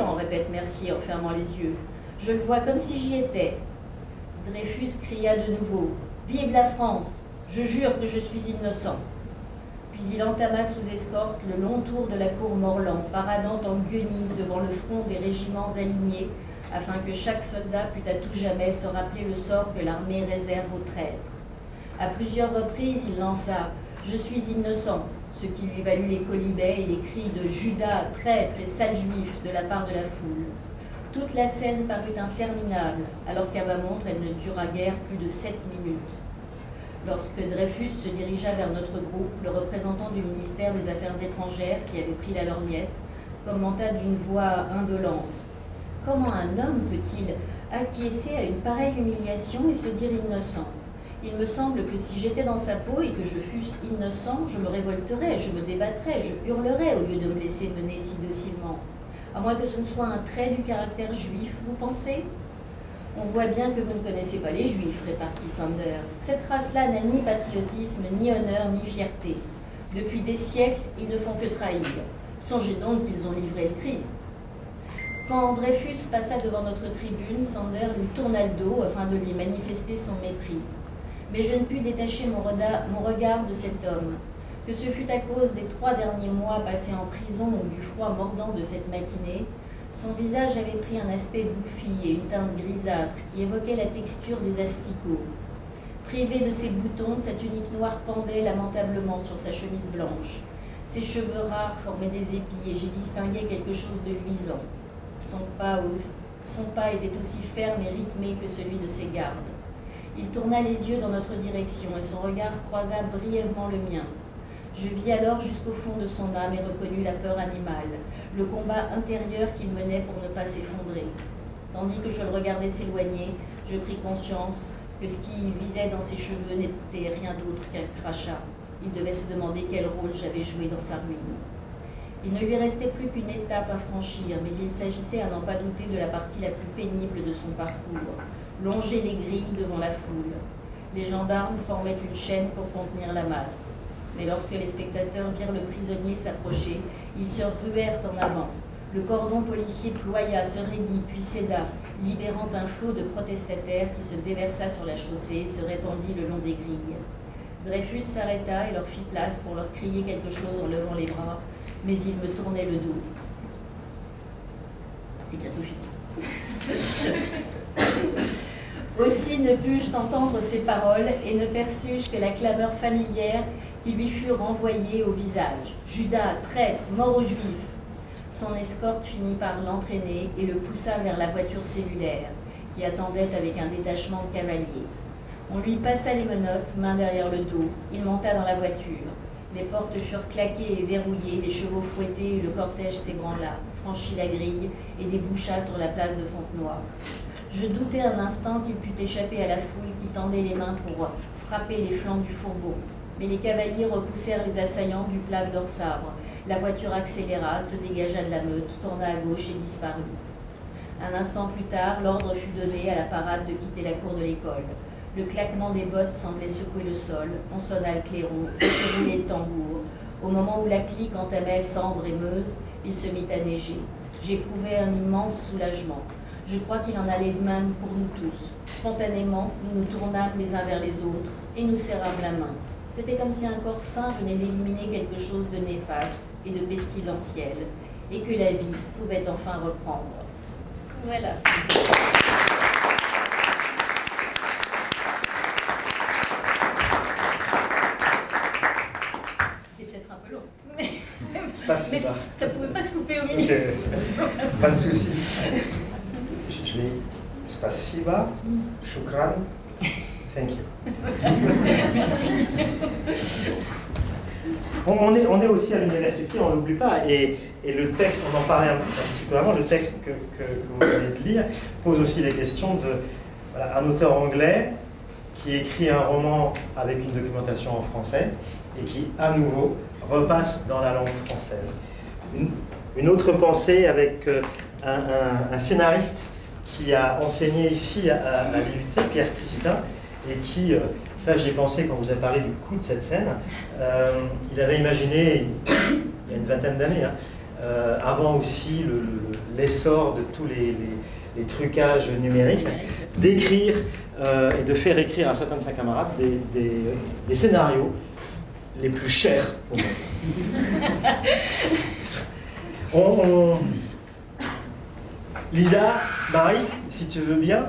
répète Mercier en fermant les yeux. « Je le vois comme si j'y étais. » Dreyfus cria de nouveau. « Vive la France! Je jure que je suis innocent. » Puis il entama sous escorte le long tour de la cour Morland, paradant en guenilles devant le front des régiments alignés, afin que chaque soldat pût à tout jamais se rappeler le sort que l'armée réserve aux traîtres. À plusieurs reprises, il lança « Je suis innocent », ce qui lui valut les quolibets et les cris de « Judas, traître et sale juif » de la part de la foule. Toute la scène parut interminable, alors qu'à ma montre, elle ne dura guère plus de 7 minutes. Lorsque Dreyfus se dirigea vers notre groupe, le représentant du ministère des Affaires étrangères, qui avait pris la lorgnette, commenta d'une voix indolente. « Comment un homme peut-il acquiescer à une pareille humiliation et se dire innocent? Il me semble que si j'étais dans sa peau et que je fusse innocent, je me révolterais, je me débattrais, je hurlerais au lieu de me laisser mener si docilement. À moins que ce ne soit un trait du caractère juif, vous pensez ? On voit bien que vous ne connaissez pas les juifs, répartit Sander. Cette race-là n'a ni patriotisme, ni honneur, ni fierté. Depuis des siècles, ils ne font que trahir. Songez donc qu'ils ont livré le Christ. Quand Dreyfus passa devant notre tribune, Sander lui tourna le dos afin de lui manifester son mépris. Mais je ne pus détacher mon regard de cet homme. Que ce fût à cause des 3 derniers mois passés en prison ou du froid mordant de cette matinée, son visage avait pris un aspect bouffi et une teinte grisâtre qui évoquait la texture des asticots. Privé de ses boutons, sa tunique noire pendait lamentablement sur sa chemise blanche. Ses cheveux rares formaient des épis et j'y distinguais quelque chose de luisant. Son pas Son pas était aussi ferme et rythmé que celui de ses gardes. Il tourna les yeux dans notre direction et son regard croisa brièvement le mien. Je vis alors jusqu'au fond de son âme et reconnus la peur animale, le combat intérieur qu'il menait pour ne pas s'effondrer. Tandis que je le regardais s'éloigner, je pris conscience que ce qui luisait dans ses cheveux n'était rien d'autre qu'un crachat. Il devait se demander quel rôle j'avais joué dans sa ruine. Il ne lui restait plus qu'une étape à franchir, mais il s'agissait à n'en pas douter de la partie la plus pénible de son parcours, longer les grilles devant la foule. Les gendarmes formaient une chaîne pour contenir la masse. Mais lorsque les spectateurs virent le prisonnier s'approcher, ils se ruèrent en avant. Le cordon policier ploya, se raidit, puis céda, libérant un flot de protestataires qui se déversa sur la chaussée et se répandit le long des grilles. Dreyfus s'arrêta et leur fit place pour leur crier quelque chose en levant les bras, mais il me tournait le dos. C'est bientôt fini. Aussi ne pus-je entendre ces paroles et ne perçus-je que la clameur familière qui lui fut renvoyée au visage. « Judas, traître, mort aux Juifs !» Son escorte finit par l'entraîner et le poussa vers la voiture cellulaire, qui attendait avec un détachement de cavaliers. On lui passa les menottes, main derrière le dos. Il monta dans la voiture. Les portes furent claquées et verrouillées, les chevaux fouettés et le cortège s'ébranla, franchit la grille et déboucha sur la place de Fontenoy. Je doutais un instant qu'il pût échapper à la foule qui tendait les mains pour frapper les flancs du fourgon. Mais les cavaliers repoussèrent les assaillants du plat de leurs sabres. La voiture accéléra, se dégagea de la meute, tourna à gauche et disparut. Un instant plus tard, l'ordre fut donné à la parade de quitter la cour de l'école. Le claquement des bottes semblait secouer le sol, on sonna le clairon, on se roulait le tambour. Au moment où la clique entamait Sambre et Meuse, il se mit à neiger. J'éprouvais un immense soulagement. Je crois qu'il en allait de même pour nous tous. Spontanément, nous nous tournâmes les uns vers les autres et nous serrâmes la main. C'était comme si un corps sain venait d'éliminer quelque chose de néfaste et de pestilentiel, et que la vie pouvait enfin reprendre. Voilà. C'était peut-être un peu long, mais ça ne pouvait pas se couper au milieu. Okay. Pas de souci. Je vais... Spasiba, shukran, thank you. Merci. On est aussi à l'université, on ne l'oublie pas, et le texte, on en parlait un petit peu avant, le texte que vous venez de lire pose aussi les questions de voilà, un auteur anglais qui écrit un roman avec une documentation en français et qui, à nouveau, repasse dans la langue française. Une autre pensée avec un scénariste qui a enseigné ici à l'IUT, Pierre Christin, et qui, ça j'y ai pensé quand vous avez parlé du coût de cette scène, il avait imaginé, il y a une vingtaine d'années, avant aussi l'essor de tous les trucages numériques, d'écrire et de faire écrire à certains de ses camarades des scénarios les plus chers au monde. Lisa, Marie, si tu veux bien.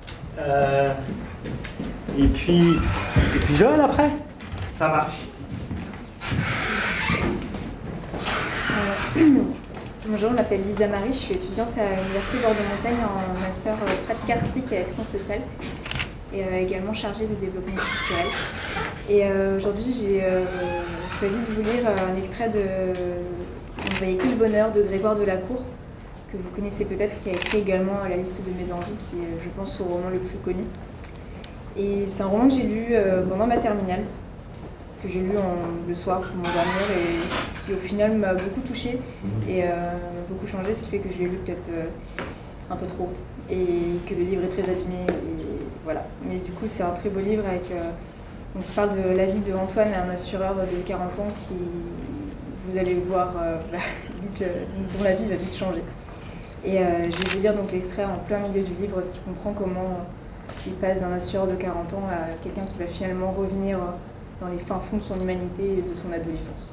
Et puis Joël après. Ça marche. Bonjour, je m'appelle Lisa Marie, je suis étudiante à l'Université Bordeaux-Montaigne en master pratique artistique et action sociale et également chargée de développement culturel. Et aujourd'hui, j'ai choisi de vous lire un extrait de On voyait que le bonheur de Grégoire Delacour, que vous connaissez peut-être, qui a écrit également La liste de mes envies, qui est, je pense, son roman le plus connu. Et c'est un roman que j'ai lu pendant ma terminale, que j'ai lu le soir pour m'endormir et qui au final m'a beaucoup touchée et beaucoup changé, ce qui fait que je l'ai lu peut-être un peu trop et que le livre est très abîmé. Et voilà. Mais du coup, c'est un très beau livre avec, donc, qui parle de la vie de Antoine, un assureur de 40 ans qui, vous allez le voir, dont la vie va vite changer. Et je vais vous lire donc l'extrait en plein milieu du livre qui comprend comment il passe d'un assureur de 40 ans à quelqu'un qui va finalement revenir dans les fins fonds de son humanité et de son adolescence.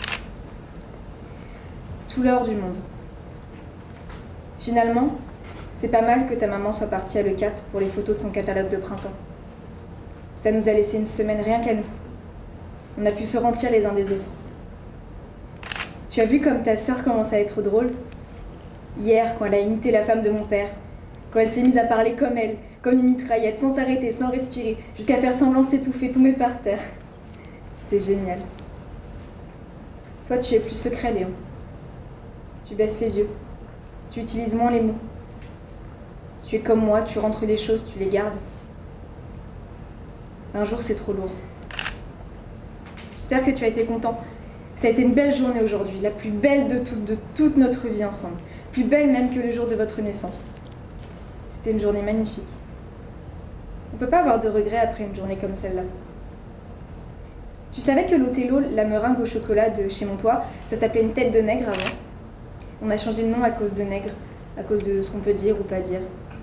Tout l'or du monde. Finalement, c'est pas mal que ta maman soit partie à l'E4 pour les photos de son catalogue de printemps. Ça nous a laissé une semaine rien qu'à nous. On a pu se remplir les uns des autres. Tu as vu comme ta sœur commence à être drôle? Hier, quand elle a imité la femme de mon père, Quand elle s'est mise à parler comme elle, comme une mitraillette, sans s'arrêter, sans respirer, jusqu'à faire semblant de s'étouffer, tomber par terre. C'était génial. Toi, tu es plus secret, Léon. Tu baisses les yeux. Tu utilises moins les mots. Tu es comme moi, tu rentres les choses, tu les gardes. Un jour, c'est trop lourd. J'espère que tu as été content. Ça a été une belle journée aujourd'hui, la plus belle de toute notre vie ensemble. Plus belle même que le jour de votre naissance. C'était une journée magnifique. On ne peut pas avoir de regrets après une journée comme celle-là. Tu savais que l'Othello, la meringue au chocolat de chez Montois, ça s'appelait une tête de nègre avant? On a changé de nom à cause de nègre, à cause de ce qu'on peut dire ou pas dire.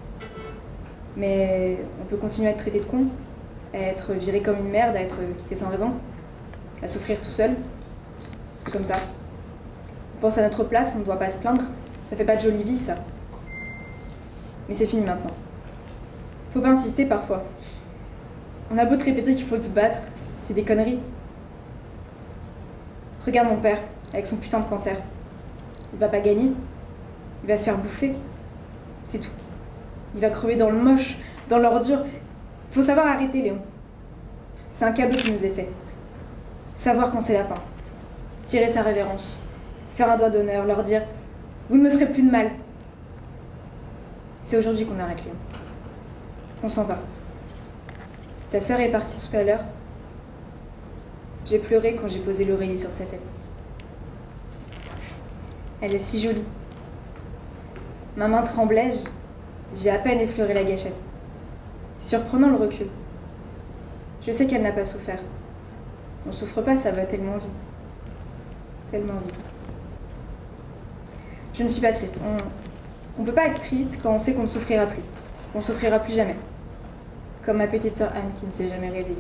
Mais on peut continuer à être traité de con, à être viré comme une merde, à être quitté sans raison, à souffrir tout seul. C'est comme ça. On pense à notre place, on ne doit pas se plaindre. Ça fait pas de jolie vie, ça. Mais c'est fini maintenant. Faut pas insister parfois. On a beau te répéter qu'il faut se battre, c'est des conneries. Regarde mon père, avec son putain de cancer. Il va pas gagner. Il va se faire bouffer. C'est tout. Il va crever dans le moche, dans l'ordure. Faut savoir arrêter, Léon. C'est un cadeau qui nous est fait. Savoir quand c'est la fin. Tirer sa révérence. Faire un doigt d'honneur, leur dire « Vous ne me ferez plus de mal ». C'est aujourd'hui qu'on arrête, Léon. On s'en va. Ta sœur est partie tout à l'heure. J'ai pleuré quand j'ai posé l'oreiller sur sa tête. Elle est si jolie. Ma main tremblait, j'ai à peine effleuré la gâchette. C'est surprenant le recul. Je sais qu'elle n'a pas souffert. On souffre pas, ça va tellement vite. Tellement vite. Je ne suis pas triste. On ne peut pas être triste quand on sait qu'on ne souffrira plus. Qu'on ne souffrira plus jamais. Comme ma petite sœur Anne qui ne s'est jamais réveillée.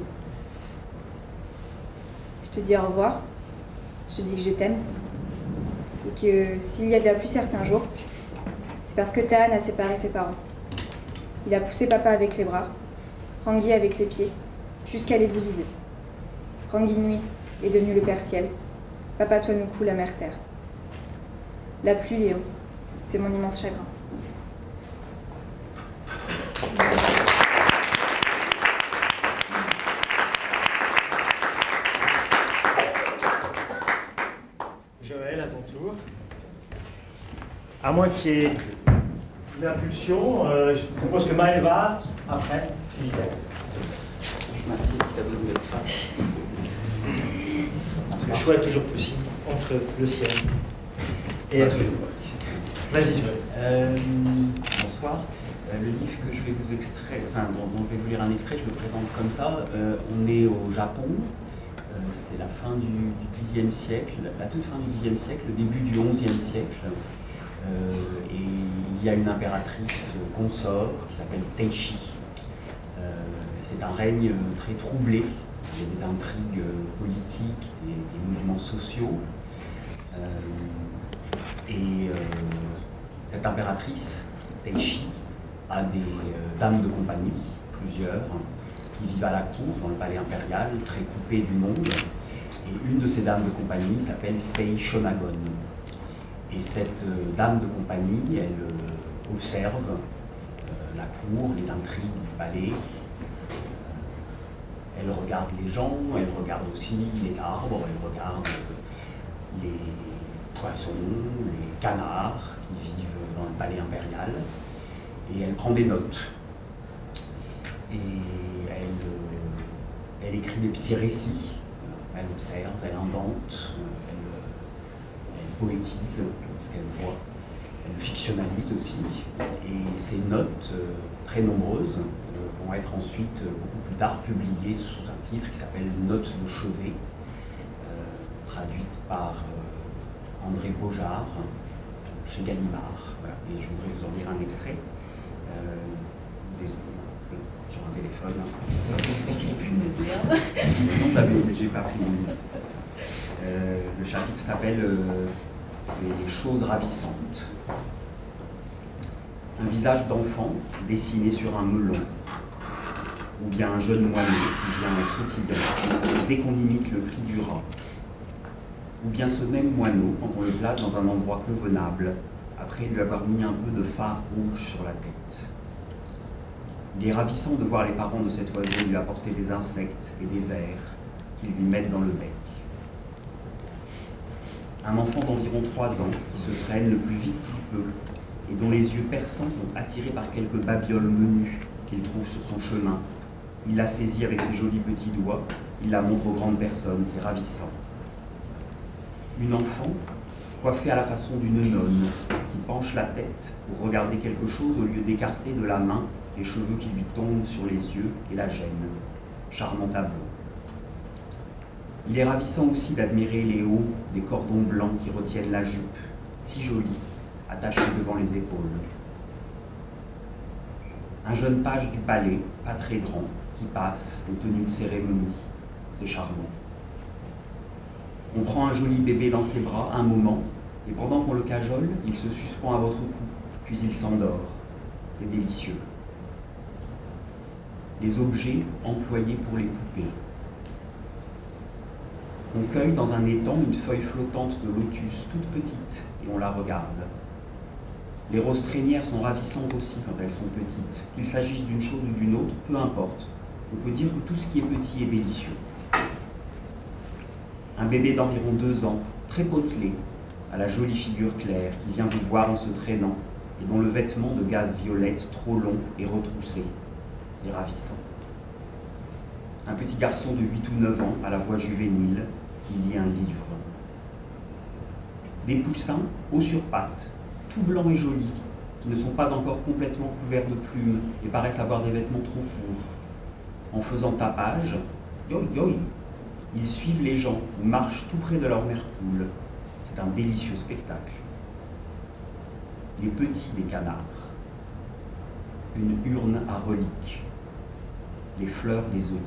Je te dis au revoir. Je te dis que je t'aime. Et que s'il y a de la pluie certains jours, c'est parce que Tahan a séparé ses parents. Il a poussé papa avec les bras, Rangi avec les pieds, jusqu'à les diviser. Rangi Nui est devenu le père ciel, papa Tuanuku la mère terre. La pluie, Léon, c'est mon immense chagrin. Joël, à ton tour. À moins qu'il y ait une impulsion, je propose que Maëva, après, tu libères. Je m'assieds si ça vous met ça. Le choix est toujours possible entre le ciel et être jour. Vas-y, Joël. Bonsoir. Le livre que je vais vous extraire, dont je vais vous lire un extrait, je le présente comme ça. On est au Japon. C'est la fin du Xe siècle, la toute fin du Xe siècle, le début du XIe siècle. Et il y a une impératrice consort qui s'appelle Teishi. C'est un règne très troublé. Il y a des intrigues politiques, des mouvements sociaux. Cette impératrice, Teishi, a des dames de compagnie, plusieurs, qui vivent à la cour, dans le palais impérial, très coupées du monde. Et une de ces dames de compagnie s'appelle Sei Shonagon. Et cette dame de compagnie, elle observe la cour, les intrigues du palais. Elle regarde les gens, elle regarde aussi les arbres, elle regarde les poissons, les canards qui vivent dans le palais impérial. Et elle prend des notes. Et elle écrit des petits récits. Elle observe, elle invente, elle poétise ce qu'elle voit. Elle fictionnalise aussi. Et ces notes, très nombreuses, vont être ensuite, beaucoup plus tard, publiées sous un titre qui s'appelle Notes de chevet, traduite par André Beaujard, chez Gallimard. Voilà. Et je voudrais vous en lire un extrait. Sur un téléphone. Non, j'ai pas pris mon livre, c'est pour ça. Le chapitre s'appelle Les choses ravissantes. Un visage d'enfant dessiné sur un melon, ou bien un jeune moineau qui vient en sautillant dès qu'on imite le cri du rat, ou bien ce même moineau quand on le place dans un endroit convenable, après lui avoir mis un peu de fard rouge sur la tête. Il est ravissant de voir les parents de cet oiseau lui apporter des insectes et des vers qu'ils lui mettent dans le bec. Un enfant d'environ 3 ans qui se traîne le plus vite qu'il peut et dont les yeux perçants sont attirés par quelques babioles menues qu'il trouve sur son chemin. Il la saisit avec ses jolis petits doigts, il la montre aux grandes personnes, c'est ravissant. Une enfant, coiffée à la façon d'une nonne, qui penche la tête pour regarder quelque chose au lieu d'écarter de la main les cheveux qui lui tombent sur les yeux et la gênent. Charmant tableau. Il est ravissant aussi d'admirer les hauts des cordons blancs qui retiennent la jupe, si jolie, attachée devant les épaules. Un jeune page du palais, pas très grand, qui passe aux tenues de cérémonie. C'est charmant. On prend un joli bébé dans ses bras un moment, et pendant qu'on le cajole, il se suspend à votre cou, puis il s'endort. C'est délicieux. Les objets employés pour les poupées. On cueille dans un étang une feuille flottante de lotus toute petite, et on la regarde. Les roses trémières sont ravissantes aussi quand elles sont petites. Qu'il s'agisse d'une chose ou d'une autre, peu importe. On peut dire que tout ce qui est petit est délicieux. Un bébé d'environ 2 ans, très potelé, à la jolie figure claire, qui vient vous voir en se traînant, et dont le vêtement de gaze violette trop long et retroussé. C'est ravissant. Un petit garçon de 8 ou 9 ans, à la voix juvénile, qui lit un livre. Des poussins, hauts sur pattes, tout blancs et jolis, qui ne sont pas encore complètement couverts de plumes et paraissent avoir des vêtements trop courts. En faisant tapage, yoï yoï, ils suivent les gens ou marchent tout près de leur mère poule. C'est un délicieux spectacle. Les petits des canards. Une urne à reliques. Les fleurs des oignons.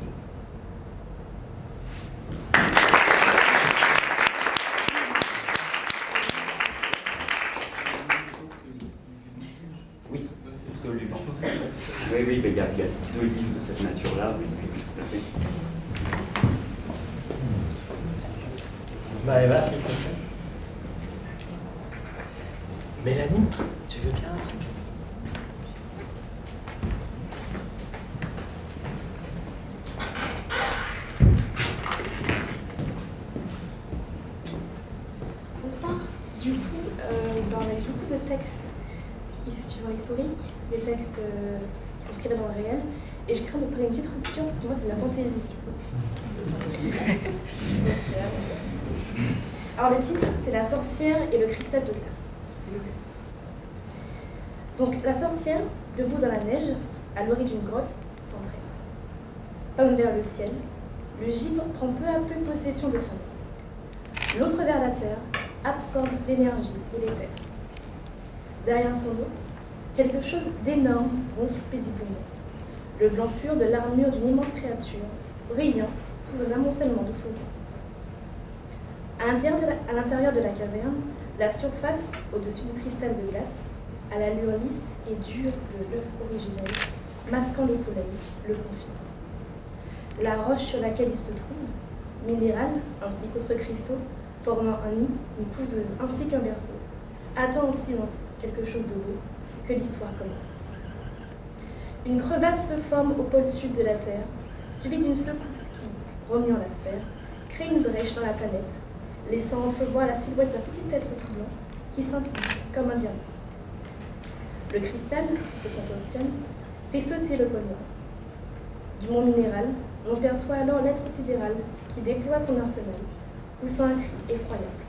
Oui, absolument. Oui, mais il y a 2 livres de cette nature-là, oui, tout à fait. Maëva, s'il te plaît. Mélanie, tu veux bien un truc? Bonsoir. Du coup, dans les beaucoup de textes historiques, des textes qui s'inscrivaient dans le réel, et je crains de faire une petite rupture parce que moi c'est de la fantaisie. Alors le titre, c'est La sorcière et le cristal de glace. Donc la sorcière, debout dans la neige, à l'orée d'une grotte, s'entraîne. Pomme vers le ciel, le givre prend peu à peu possession de sa main. L'autre vers la terre absorbe l'énergie et l'éther. Derrière son dos, quelque chose d'énorme ronfle paisiblement. Le blanc pur de l'armure d'une immense créature, brillant sous un amoncellement de flocons. À l'intérieur de la caverne, la surface, au-dessus du cristal de glace, à l'allure lisse et dure de l'œuf originel, masquant le soleil, le confine. La roche sur laquelle il se trouve, minérale ainsi qu'autres cristaux, formant un nid, une couveuse ainsi qu'un berceau, attend en silence quelque chose de beau, que l'histoire commence. Une crevasse se forme au pôle sud de la Terre, suivie d'une secousse qui, remuant la sphère, crée une brèche dans la planète, laissant entrevoir la silhouette d'un petit être tout blanc qui scintille comme un diamant. Le cristal, qui se contorsionne, fait sauter le pôle nord. Du mont minéral, on perçoit alors l'être sidéral qui déploie son arsenal, poussant un cri effroyable.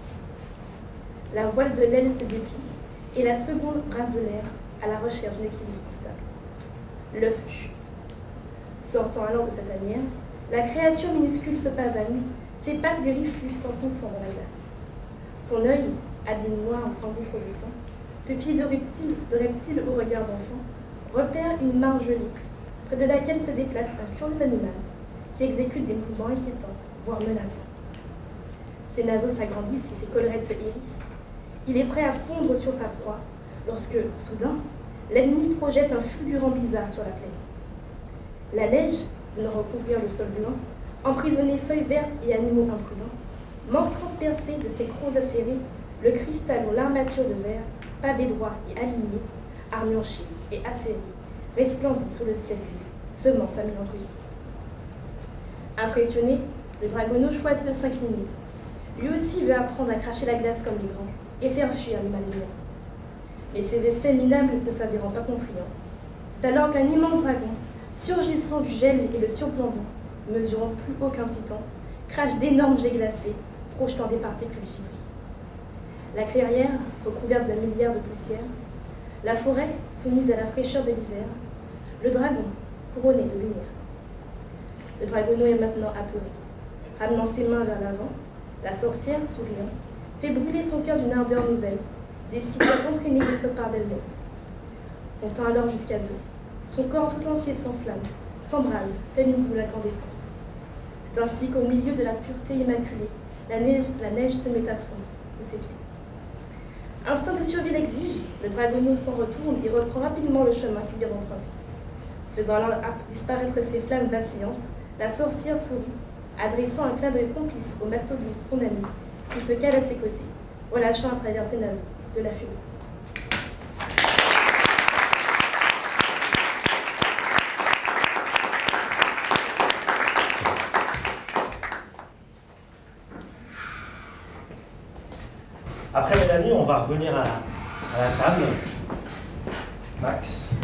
La voile de l'aile se déplie et la seconde brasse de l'air à la recherche d'un équilibre stable. L'œuf chute. Sortant alors de sa tanière, la créature minuscule se pavane, ses pattes grifflues s'enfonçant dans la glace. Son œil, abîme noir où s'engouffre le sang, pupille de reptile au regard d'enfant, repère une margelée, près de laquelle se déplace un curieux animal qui exécute des mouvements inquiétants, voire menaçants. Ses naseaux s'agrandissent et ses collerettes se hérissent. Il est prêt à fondre sur sa proie, lorsque, soudain, l'ennemi projette un fulgurant bizarre sur la plaine. La neige, venant recouvrir le sol blanc, emprisonner feuilles vertes et animaux imprudents, manque transpercé de ses crocs acérés, le cristal ou l'armature de verre, pavé droit et aligné, armure et acéré, resplendit sous le ciel vif, semant sa mélancolie. Impressionné, le dragonneau choisit de s'incliner. Lui aussi veut apprendre à cracher la glace comme les grands et faire fuir les malveillants. Mais ses essais minables ne s'avérant pas concluants. C'est alors qu'un immense dragon, surgissant du gel et le surplombant, mesurant plus haut qu'un titan, crache d'énormes jets glacés, projetant des particules givries. La clairière, recouverte d'un milliard de poussières, la forêt, soumise à la fraîcheur de l'hiver, le dragon, couronné de lumière. Le dragonneau est maintenant apeuré. Ramenant ses mains vers l'avant, la sorcière, souriant, fait brûler son cœur d'une ardeur nouvelle, décide d'entraîner l'autre part d'elle-même. Comptant alors jusqu'à 2, son corps tout entier s'enflamme, s'embrase, telle une boule incandescente. C'est ainsi qu'au milieu de la pureté immaculée, la neige se met à fondre sous ses pieds. Instinct de survie l'exige, le dragonneau s'en retourne et reprend rapidement le chemin qu'il vient d'emprunter. Faisant alors disparaître ses flammes vacillantes, la sorcière sourit, adressant un clin d'œil complice au mastodonte, son ami, qui se cale à ses côtés, relâchant à travers ses naseaux de la fumée. Après Mélanie, on va revenir à la table. Max.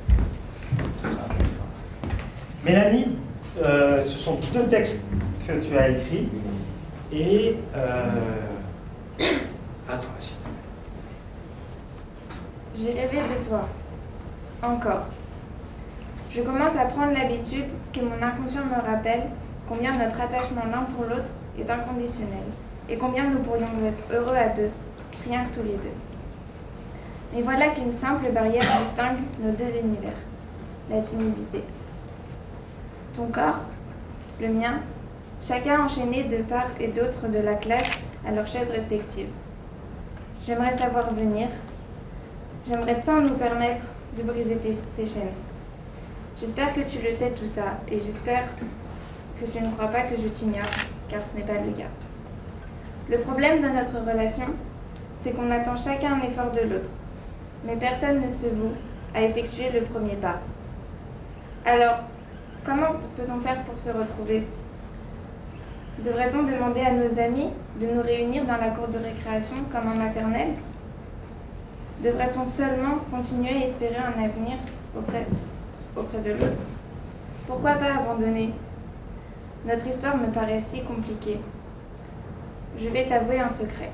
Mélanie, ce sont 2 textes que tu as écrits et à toi aussi. J'ai rêvé de toi. Encore. Je commence à prendre l'habitude que mon inconscient me rappelle combien notre attachement l'un pour l'autre est inconditionnel et combien nous pourrions être heureux à 2, rien que tous les 2. Mais voilà qu'une simple barrière distingue nos 2 univers, la timidité. Ton corps, le mien, chacun enchaîné de part et d'autre de la classe à leurs chaises respectives. J'aimerais savoir venir. J'aimerais tant nous permettre de briser ces chaînes. J'espère que tu le sais tout ça, et j'espère que tu ne crois pas que je t'ignore, car ce n'est pas le cas. Le problème de notre relation, c'est qu'on attend chacun un effort de l'autre, mais personne ne se voue à effectuer le premier pas. Alors, comment peut-on faire pour se retrouver? Devrait-on demander à nos amis de nous réunir dans la cour de récréation comme en maternelle? Devrait-on seulement continuer à espérer un avenir auprès de l'autre? Pourquoi pas abandonner? Notre histoire me paraît si compliquée. Je vais t'avouer un secret.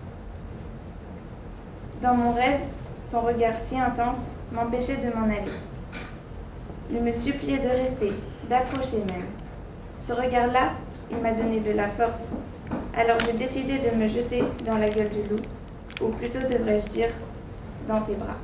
Dans mon rêve, ton regard si intense m'empêchait de m'en aller. Il me suppliait de rester, d'approcher même. Ce regard-là, il m'a donné de la force. Alors j'ai décidé de me jeter dans la gueule du loup, ou plutôt devrais-je dire, dans tes bras.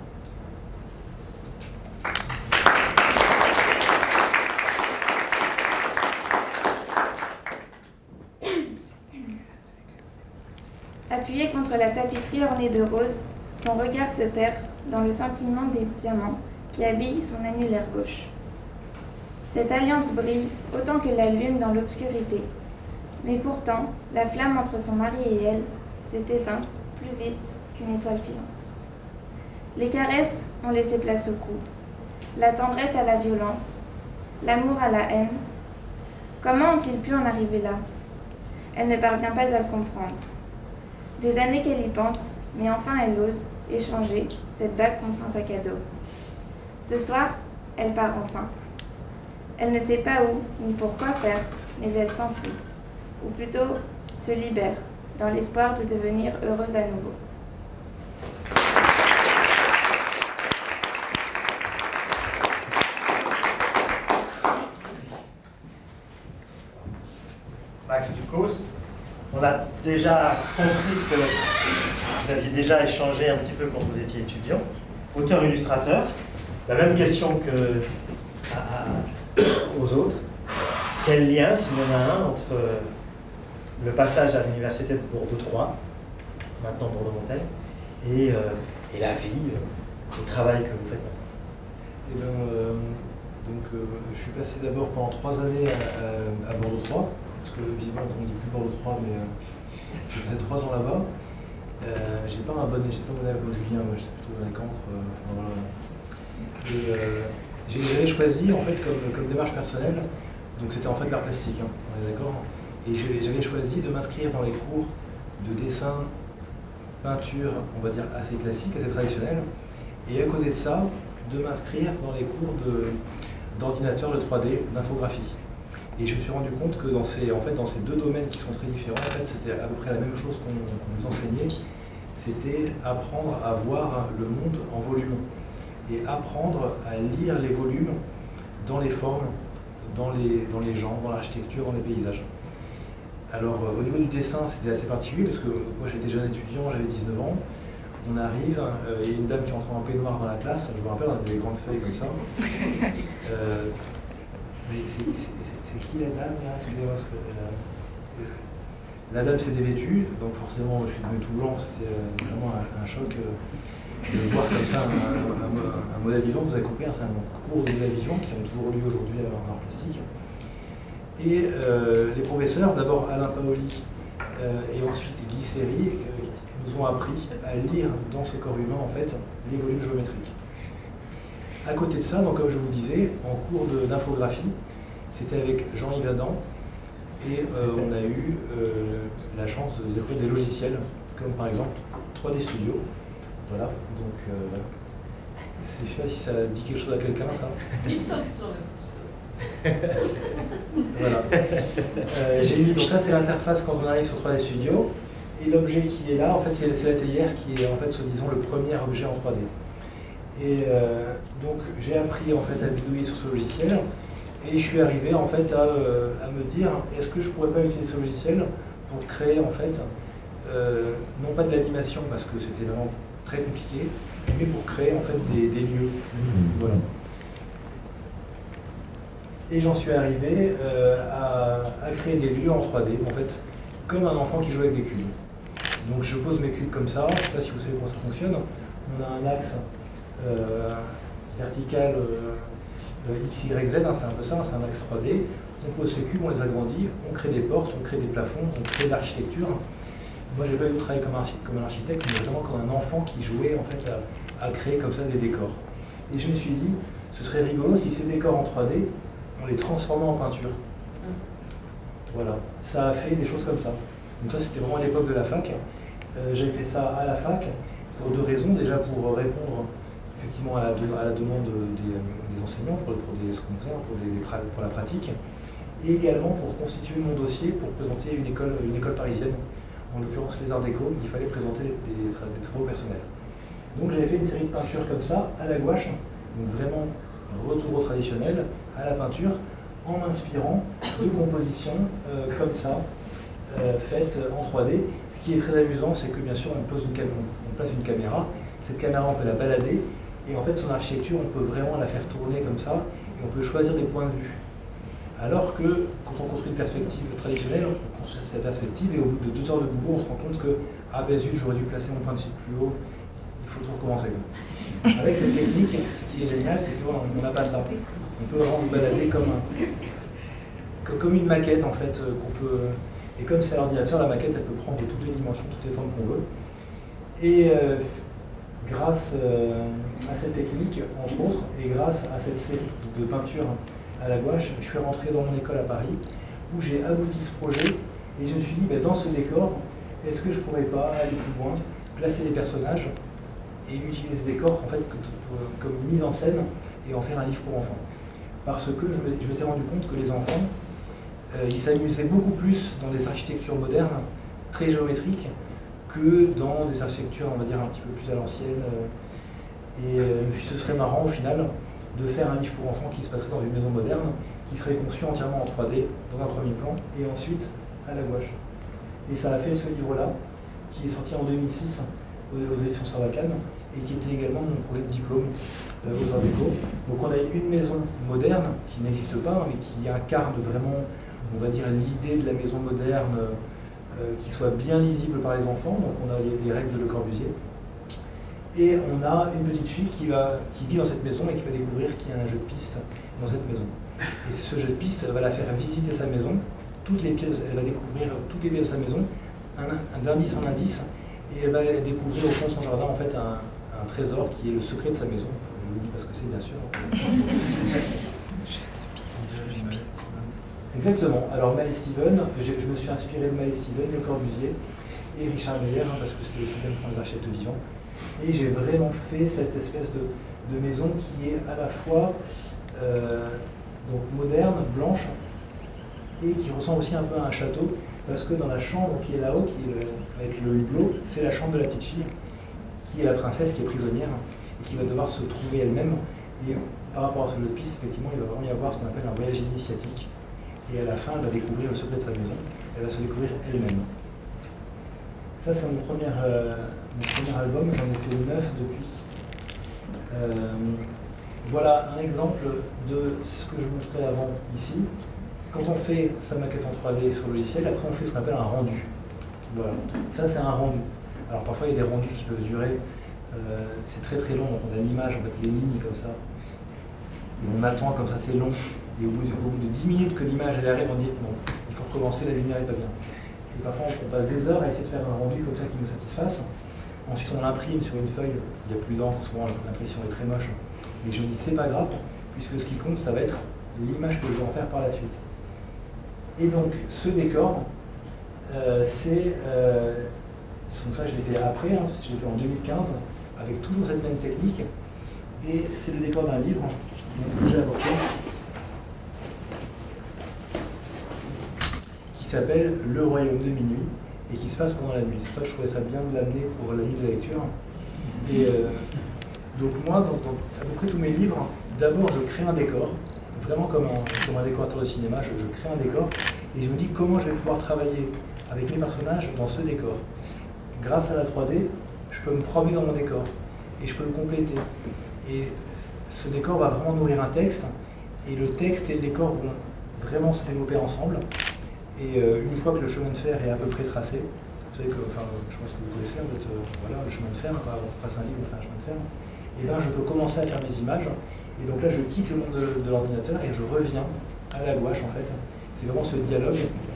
Appuyé contre la tapisserie ornée de roses, son regard se perd dans le scintillement des diamants qui habillent son annulaire gauche. Cette alliance brille autant que la lune dans l'obscurité, mais pourtant, la flamme entre son mari et elle s'est éteinte plus vite qu'une étoile filante. Les caresses ont laissé place au cou, la tendresse à la violence, l'amour à la haine. Comment ont-ils pu en arriver là? Elle ne parvient pas à le comprendre. Des années qu'elle y pense, mais enfin elle ose échanger cette bague contre un sac à dos. Ce soir, elle part enfin. Elle ne sait pas où ni pourquoi faire, mais elle s'enfuit, ou plutôt se libère, dans l'espoir de devenir heureuse à nouveau. Max Ducos, on a déjà compris que vous aviez déjà échangé un petit peu quand vous étiez étudiant, auteur-illustrateur. La même question que aux autres. Quel lien, s'il y en a un, entre le passage à l'université de Bordeaux 3, maintenant Bordeaux-Montaigne, et la vie, le travail que vous faites maintenant? Eh bien, je suis passé d'abord pendant 3 années à Bordeaux 3, parce que vivement on ne dit plus Bordeaux 3, mais j'ai fait 3 ans là-bas. J'étais pas un bon élève comme Julien, moi j'étais plutôt dans les cancres. Voilà. Et J'avais choisi en fait comme démarche personnelle, donc c'était en fait l'art plastique, hein, on est d'accord. Et j'avais choisi de m'inscrire dans les cours de dessin, peinture, on va dire assez classique, assez traditionnel, et à côté de ça, de m'inscrire dans les cours d'ordinateur, de 3D, d'infographie. Et je me suis rendu compte que dans ces deux domaines qui sont très différents, en fait, c'était à peu près la même chose qu'on nous enseignait, c'était apprendre à voir le monde en volume et apprendre à lire les volumes dans les formes, dans les genres, dans l'architecture, dans les paysages. Alors au niveau du dessin, c'était assez particulier parce que moi j'étais jeune étudiant, j'avais 19 ans. On arrive, il y a une dame qui rentre en peignoir dans la classe, je me rappelle, on avait des grandes feuilles comme ça. Mais c'est qui la dame là? Excusez-moi, parce que la dame s'est dévêtue, donc forcément je suis devenu tout blanc, c'était vraiment un choc de voir comme ça un modèle vivant. Vous avez compris, hein, c'est un cours de modèles vivants qui ont toujours lieu aujourd'hui en art plastique. Et les professeurs, d'abord Alain Paoli et ensuite Guy Séry, nous ont appris à lire dans ce corps humain en fait les volumes géométriques. À côté de ça, donc, comme je vous disais, en cours d'infographie, c'était avec Jean-Yves Adam et on a eu la chance de découvrir des logiciels comme par exemple 3D Studio. Voilà, donc je ne sais pas si ça dit quelque chose à quelqu'un ça. Il saute sur le Voilà. J'ai eu, donc ça c'est l'interface quand on arrive sur 3D Studio, et l'objet qui est là, en fait c'est la théière qui est en fait soi-disant le premier objet en 3D. Et donc j'ai appris en fait à bidouiller sur ce logiciel, et je suis arrivé en fait à me dire, est-ce que je pourrais pas utiliser ce logiciel pour créer en fait, non pas de l'animation parce que c'était vraiment très compliqué, mais pour créer en fait des lieux. Voilà. Et j'en suis arrivé à créer des lieux en 3D, en fait, comme un enfant qui joue avec des cubes. Donc je pose mes cubes comme ça, je ne sais pas si vous savez comment ça fonctionne. On a un axe vertical X, Y, Z, hein, c'est un peu ça, c'est un axe 3D. On pose ces cubes, on les agrandit, on crée des portes, on crée des plafonds, on crée de l'architecture. Moi, j'ai pas eu de travail comme un architecte, mais vraiment comme un enfant qui jouait en fait à créer comme ça des décors. Et je me suis dit, ce serait rigolo si ces décors en 3D, on les transformait en peinture. Voilà, ça a fait des choses comme ça. Donc ça, c'était vraiment à l'époque de la fac. J'avais fait ça à la fac pour deux raisons. Déjà pour répondre effectivement à la demande des enseignants, pour ce qu'on faisait, pour la pratique, et également pour constituer mon dossier pour présenter une école parisienne. En l'occurrence les arts déco, il fallait présenter des travaux personnels. Donc j'avais fait une série de peintures comme ça, à la gouache, donc vraiment retour au traditionnel, à la peinture, en m'inspirant de compositions comme ça, faites en 3D. Ce qui est très amusant, c'est que bien sûr on place une caméra, cette caméra on peut la balader, et en fait son architecture on peut vraiment la faire tourner comme ça, et on peut choisir des points de vue. Alors que quand on construit une perspective traditionnelle, on construit cette perspective et au bout de 2 heures de boulot, on se rend compte que ah ben zut, j'aurais dû placer mon point de vue plus haut, il faut tout recommencer. Avec cette technique, ce qui est génial, c'est qu'on n'a pas ça. On peut vraiment se balader comme une maquette en fait, qu'on peut. Et comme c'est à l'ordinateur, la maquette elle peut prendre toutes les dimensions, toutes les formes qu'on veut. Et grâce à cette technique, entre autres, et grâce à cette série de peintures à la gouache, je suis rentré dans mon école à Paris, où j'ai abouti ce projet, et je me suis dit, ben, dans ce décor, est-ce que je ne pourrais pas aller plus loin, placer des personnages, et utiliser ce décor en fait, comme une mise en scène, et en faire un livre pour enfants. Parce que je m'étais rendu compte que les enfants, ils s'amusaient beaucoup plus dans des architectures modernes, très géométriques, que dans des architectures, on va dire, un petit peu plus à l'ancienne. Et ce serait marrant, au final, de faire un livre pour enfants qui se passerait dans une maison moderne, qui serait conçu entièrement en 3D, dans un premier plan, et ensuite à la gouache. Et ça a fait ce livre-là, qui est sorti en 2006 aux éditions Sarbacane, et qui était également mon projet de diplôme aux Arts Déco. Donc on a une maison moderne, qui n'existe pas, mais qui incarne vraiment, on va dire, l'idée de la maison moderne, qui soit bien lisible par les enfants. Donc on a les règles de Le Corbusier. Et on a une petite fille qui vit dans cette maison et qui va découvrir qu'il y a un jeu de piste dans cette maison. Et ce jeu de piste va la faire visiter sa maison, toutes les pièces, elle va découvrir toutes les pièces de sa maison, d'indice en indice, et elle va découvrir au fond de son jardin en fait un trésor qui est le secret de sa maison. vous dis pas ce que c'est, bien sûr. Exactement. Alors, Mal et Steven, je me suis inspiré de Mal et Steven, Le Corbusier et Richard Meier, parce que c'était aussi le même pour les architectes vivants. Et j'ai vraiment fait cette espèce de maison qui est à la fois donc moderne, blanche, et qui ressemble aussi un peu à un château, parce que dans la chambre qui est là-haut, avec le hublot, c'est la chambre de la petite fille, qui est la princesse, qui est prisonnière, et qui va devoir se trouver elle-même. Et par rapport à ce jeu de piste, effectivement, il va vraiment y avoir ce qu'on appelle un voyage initiatique. Et à la fin, elle va découvrir le secret de sa maison, elle va se découvrir elle-même. Ça, c'est mon premier album, j'en ai fait 9 depuis. Voilà un exemple de ce que je vous montrais avant ici. Quand on fait sa maquette en 3D sur le logiciel, après on fait ce qu'on appelle un rendu. Voilà, ça c'est un rendu. Alors parfois il y a des rendus qui peuvent durer, c'est très très long, donc on a l'image, on met les lignes comme ça, et on attend comme ça, c'est long, et au bout de 10 minutes que l'image elle arrive, on dit bon, il faut recommencer, la lumière n'est pas bien. Et parfois on passe des heures à essayer de faire un rendu comme ça qui nous satisfasse. Ensuite on l'imprime sur une feuille, il n'y a plus d'encre, souvent l'impression est très moche. Mais je me dis c'est pas grave, puisque ce qui compte ça va être l'image que je vais en faire par la suite. Et donc ce décor, donc ça je l'ai fait après, hein, je l'ai fait en 2015, avec toujours cette même technique. Et c'est le décor d'un livre que j'ai apporté, qui s'appelle Le Royaume de minuit, et qui se passe pendant la nuit. C'est pour ça que je trouvais ça bien de l'amener pour la nuit de la lecture. Et donc moi, dans à peu près tous mes livres, d'abord je crée un décor, vraiment comme un décorateur de cinéma, je crée un décor, et je me dis comment je vais pouvoir travailler avec mes personnages dans ce décor. Grâce à la 3D, je peux me promener dans mon décor, et je peux le compléter. Et ce décor va vraiment nourrir un texte, et le texte et le décor vont vraiment se développer ensemble. Et une fois que le chemin de fer est à peu près tracé, vous savez que, enfin, je pense que vous connaissez en fait, voilà, le chemin de fer, quand on fasse un livre, on fait un chemin de fer, et bien je peux commencer à faire mes images, et donc là je quitte le monde de l'ordinateur et je reviens à la gouache en fait. C'est vraiment ce dialogue.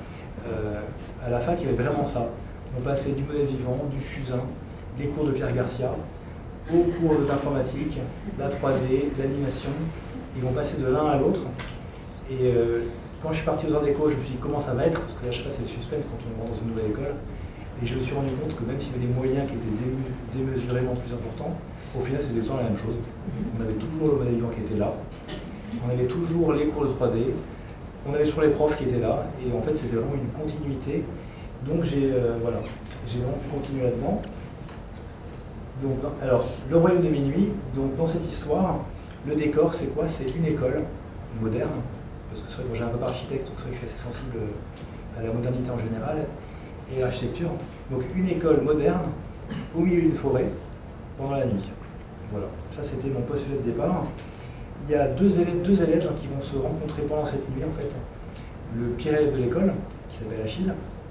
À la fac, il y avait vraiment ça. On passait du modèle vivant, du fusain, les cours de Pierre Garcia, aux cours d'informatique, la 3D, l'animation, et on passait de l'un à l'autre. Et quand je suis parti aux Arts Déco, je me suis dit comment ça va être, parce que là je sais pas, c'est le suspense quand on rentre dans une nouvelle école. Et je me suis rendu compte que même s'il y avait des moyens qui étaient démesurément plus importants, au final c'était toujours la même chose. On avait toujours le modèle vivant qui était là, on avait toujours les cours de 3D, on avait toujours les profs qui étaient là, et en fait c'était vraiment une continuité. Donc j'ai voilà, j'ai vraiment pu continuer là-dedans. Donc, alors, le Royaume de minuit, donc dans cette histoire, le décor c'est quoi? C'est une école moderne, parce que c'est vrai que j'ai un papa architecte, donc c'est vrai que je suis assez sensible à la modernité en général, et à l'architecture. Donc une école moderne, au milieu d'une forêt, pendant la nuit. Voilà, ça c'était mon postulat de départ. Il y a deux élèves qui vont se rencontrer pendant cette nuit en fait. Le pire élève de l'école, qui s'appelle Achille,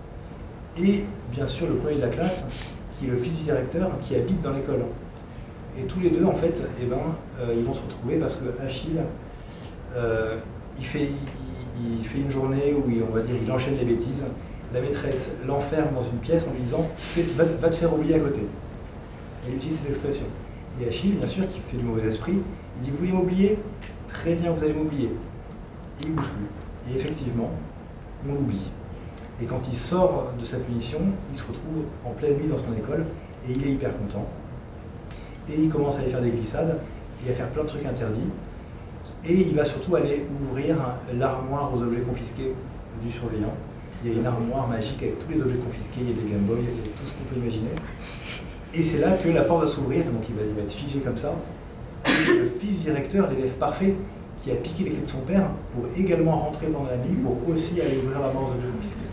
et bien sûr le premier de la classe, qui est le fils du directeur, qui habite dans l'école. Et tous les deux en fait, eh ben, ils vont se retrouver parce que Achille, il fait une journée où on va dire il enchaîne les bêtises. La maîtresse l'enferme dans une pièce en lui disant va te faire oublier à côté. Et il utilise cette expression. Et Achille, bien sûr, qui fait du mauvais esprit, il dit vous voulez m'oublier? Très bien, vous allez m'oublier. Et il ne bouge plus. Et effectivement, on l'oublie. Et quand il sort de sa punition, il se retrouve en pleine nuit dans son école et il est hyper content. Et il commence à aller faire des glissades et à faire plein de trucs interdits. Et il va surtout aller ouvrir l'armoire aux objets confisqués du surveillant. Il y a une armoire magique avec tous les objets confisqués, il y a des Game Boy, il y a tout ce qu'on peut imaginer. Et c'est là que la porte va s'ouvrir, donc il va être figé comme ça. Et le fils du directeur, l'élève parfait, qui a piqué les clés de son père, pour également rentrer pendant la nuit, pour aussi aller ouvrir l'armoire aux objets confisqués.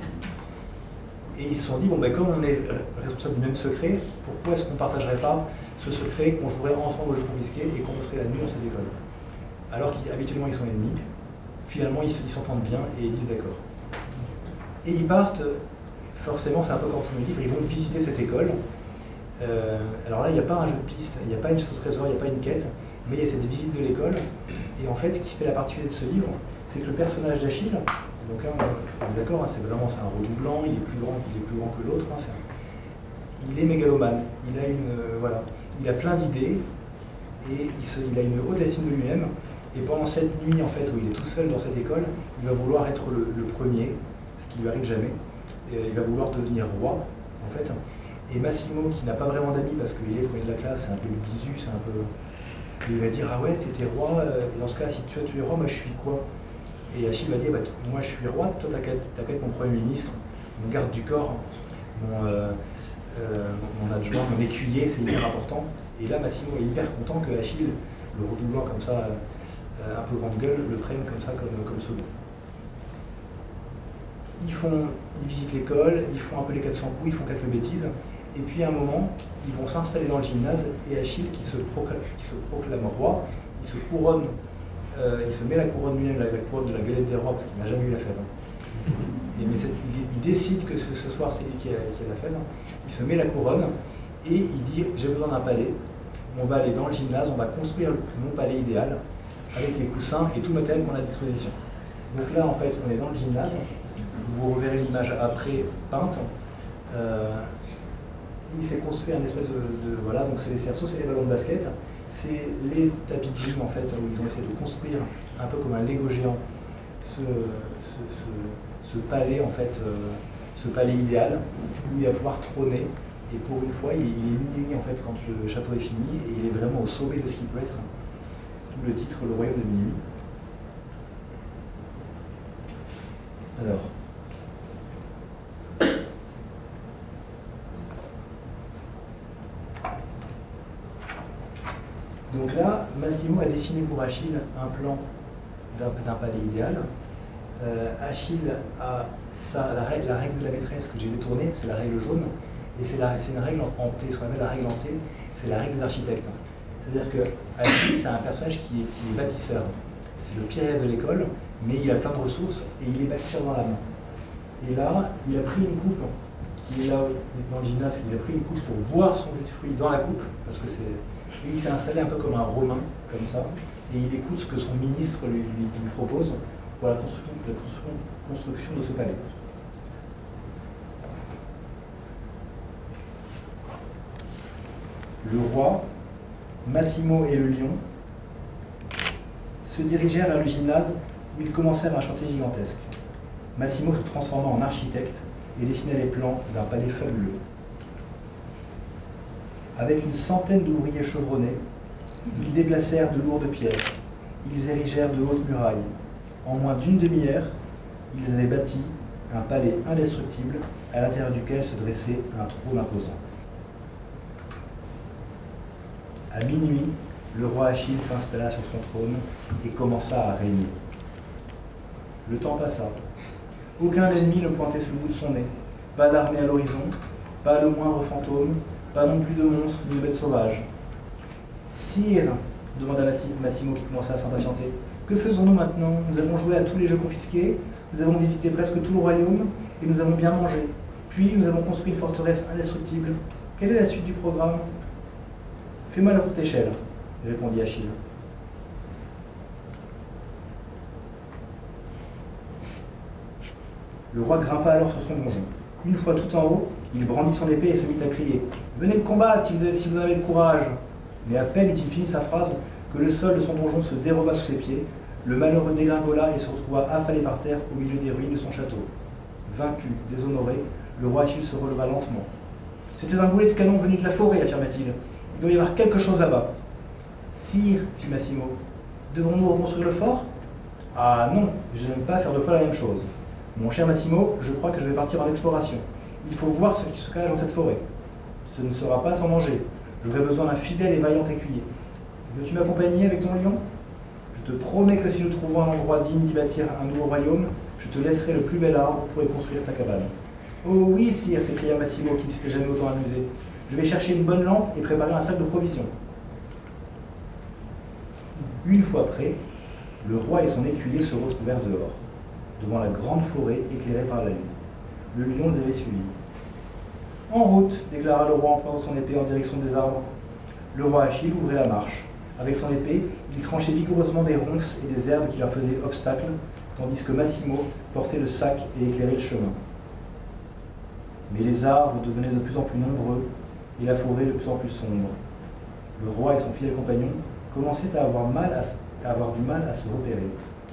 Et ils se sont dit, bon ben comme on est responsable du même secret, pourquoi est-ce qu'on ne partagerait pas ce secret, qu'on jouerait ensemble aux objets confisqués et qu'on mettrait la nuit dans cette école? Alors qu'habituellement ils sont ennemis, finalement ils s'entendent bien et ils disent d'accord. Et ils partent, forcément c'est un peu comme tous mes livres, ils vont visiter cette école. Alors là il n'y a pas un jeu de piste, il n'y a pas une chasse au trésor, il n'y a pas une quête, mais il y a cette visite de l'école. Et en fait ce qui fait la particularité de ce livre, c'est que le personnage d'Achille, donc là on est d'accord, hein, c'est un redoublant, il est plus grand que l'autre, hein, il est mégalomane, il a plein d'idées, et il a une haute estime de lui-même. Et pendant cette nuit, en fait, où il est tout seul dans cette école, il va vouloir être le premier, ce qui lui arrive jamais. Et il va vouloir devenir roi, en fait. Et Massimo, qui n'a pas vraiment d'amis parce qu'il est premier de la classe, c'est un peu le bisu, c'est un peu... Et il va dire, ah ouais, t'étais roi, et dans ce cas, si toi tu es roi, moi je suis quoi? Et Achille va dire, bah, moi je suis roi, toi t'as qu'à être mon premier ministre, mon garde du corps, mon adjoint, mon écuyer, c'est hyper important. Et là, Massimo est hyper content que Achille, le redoublant comme ça, un peu grande gueule, le prenne comme ça, comme second. Ils visitent l'école, ils font un peu les 400 coups, ils font quelques bêtises, et puis à un moment, ils vont s'installer dans le gymnase, et Achille, qui se proclame roi, il se couronne, il se met la couronne lui-même, la couronne de la galette des rois, parce qu'il n'a jamais eu la fève. Il décide que ce soir, c'est lui qui a la fève, il se met la couronne, et il dit, j'ai besoin d'un palais, on va aller dans le gymnase, on va construire mon palais idéal, avec les coussins et tout le matériel qu'on a à disposition. Donc là, en fait, on est dans le gymnase, vous reverrez l'image après peinte. Il s'est construit un espèce de voilà, donc c'est les cerceaux, c'est les ballons de basket, c'est les tapis de gym en fait, où ils ont essayé de construire un peu comme un Lego géant ce palais en fait, ce palais idéal où il va pouvoir trôner. Et pour une fois, il est minuit en fait quand le château est fini et il est vraiment au sommet de ce qu'il peut être. D'où le titre Le Royaume de Minuit. Alors. Donc là, Massimo a dessiné pour Achille un plan d'un palais idéal. Achille a la règle de la maîtresse que j'ai détournée, c'est la règle jaune, et c'est une règle en T, ce qu'on appelle la règle en T, c'est la règle des architectes. C'est-à-dire que Achille, c'est un personnage qui est bâtisseur. C'est le pire élève de l'école, mais il a plein de ressources et il est bâtisseur dans l'âme. Et là, il a pris une coupe qui est là dans le gymnase, il a pris une coupe pour boire son jus de fruits dans la coupe, parce que c'est... Et il s'est installé un peu comme un Romain, comme ça, et il écoute ce que son ministre lui propose pour la construction de ce palais. Le roi, Massimo et le lion se dirigèrent vers le gymnase où ils commencèrent un chantier gigantesque. Massimo se transforma en architecte et dessina les plans d'un palais fabuleux. Avec une centaine d'ouvriers chevronnés, ils déplacèrent de lourdes pierres, ils érigèrent de hautes murailles. En moins d'une demi-heure, ils avaient bâti un palais indestructible à l'intérieur duquel se dressait un trône imposant. À minuit, le roi Achille s'installa sur son trône et commença à régner. Le temps passa. Aucun ennemi ne pointait sous le bout de son nez. Pas d'armée à l'horizon, pas le moindre fantôme, pas non plus de monstres ni de bêtes sauvages. Sire, demanda Massimo qui commençait à s'impatienter, que faisons-nous maintenant? Nous avons joué à tous les jeux confisqués, nous avons visité presque tout le royaume et nous avons bien mangé. Puis nous avons construit une forteresse indestructible. Quelle est la suite du programme? Fais-moi la courte échelle, répondit Achille. Le roi grimpa alors sur son donjon. Une fois tout en haut, il brandit son épée et se mit à crier « Venez me combattre si vous avez le courage !» Mais à peine eut-il fini sa phrase que le sol de son donjon se déroba sous ses pieds, le malheureux dégringola et se retrouva affalé par terre au milieu des ruines de son château. Vaincu, déshonoré, le roi Achille se releva lentement. « C'était un boulet de canon venu de la forêt, affirma-t-il. Il doit y avoir quelque chose là-bas. »« Sire, fit Massimo, devons-nous reconstruire le fort ?»« Ah non, je n'aime pas faire deux fois la même chose. Mon cher Massimo, je crois que je vais partir en exploration. Il faut voir ce qui se cache dans cette forêt. Ce ne sera pas sans danger. J'aurai besoin d'un fidèle et vaillant écuyer. Veux-tu m'accompagner avec ton lion? Je te promets que si nous trouvons un endroit digne d'y bâtir un nouveau royaume, je te laisserai le plus bel arbre pour y construire ta cabane. »« Oh oui, sire, s'écria Massimo qui ne s'était jamais autant amusé. Je vais chercher une bonne lampe et préparer un sac de provisions. » Une fois prêt, le roi et son écuyer se retrouvèrent dehors, devant la grande forêt éclairée par la lune. Le lion les avait suivis. « En route !» déclara le roi en prenant son épée en direction des arbres. Le roi Achille ouvrait la marche. Avec son épée, il tranchait vigoureusement des ronces et des herbes qui leur faisaient obstacle, tandis que Massimo portait le sac et éclairait le chemin. Mais les arbres devenaient de plus en plus nombreux et la forêt de plus en plus sombre. le roi et son fidèle compagnon commençaient à avoir du mal à se repérer.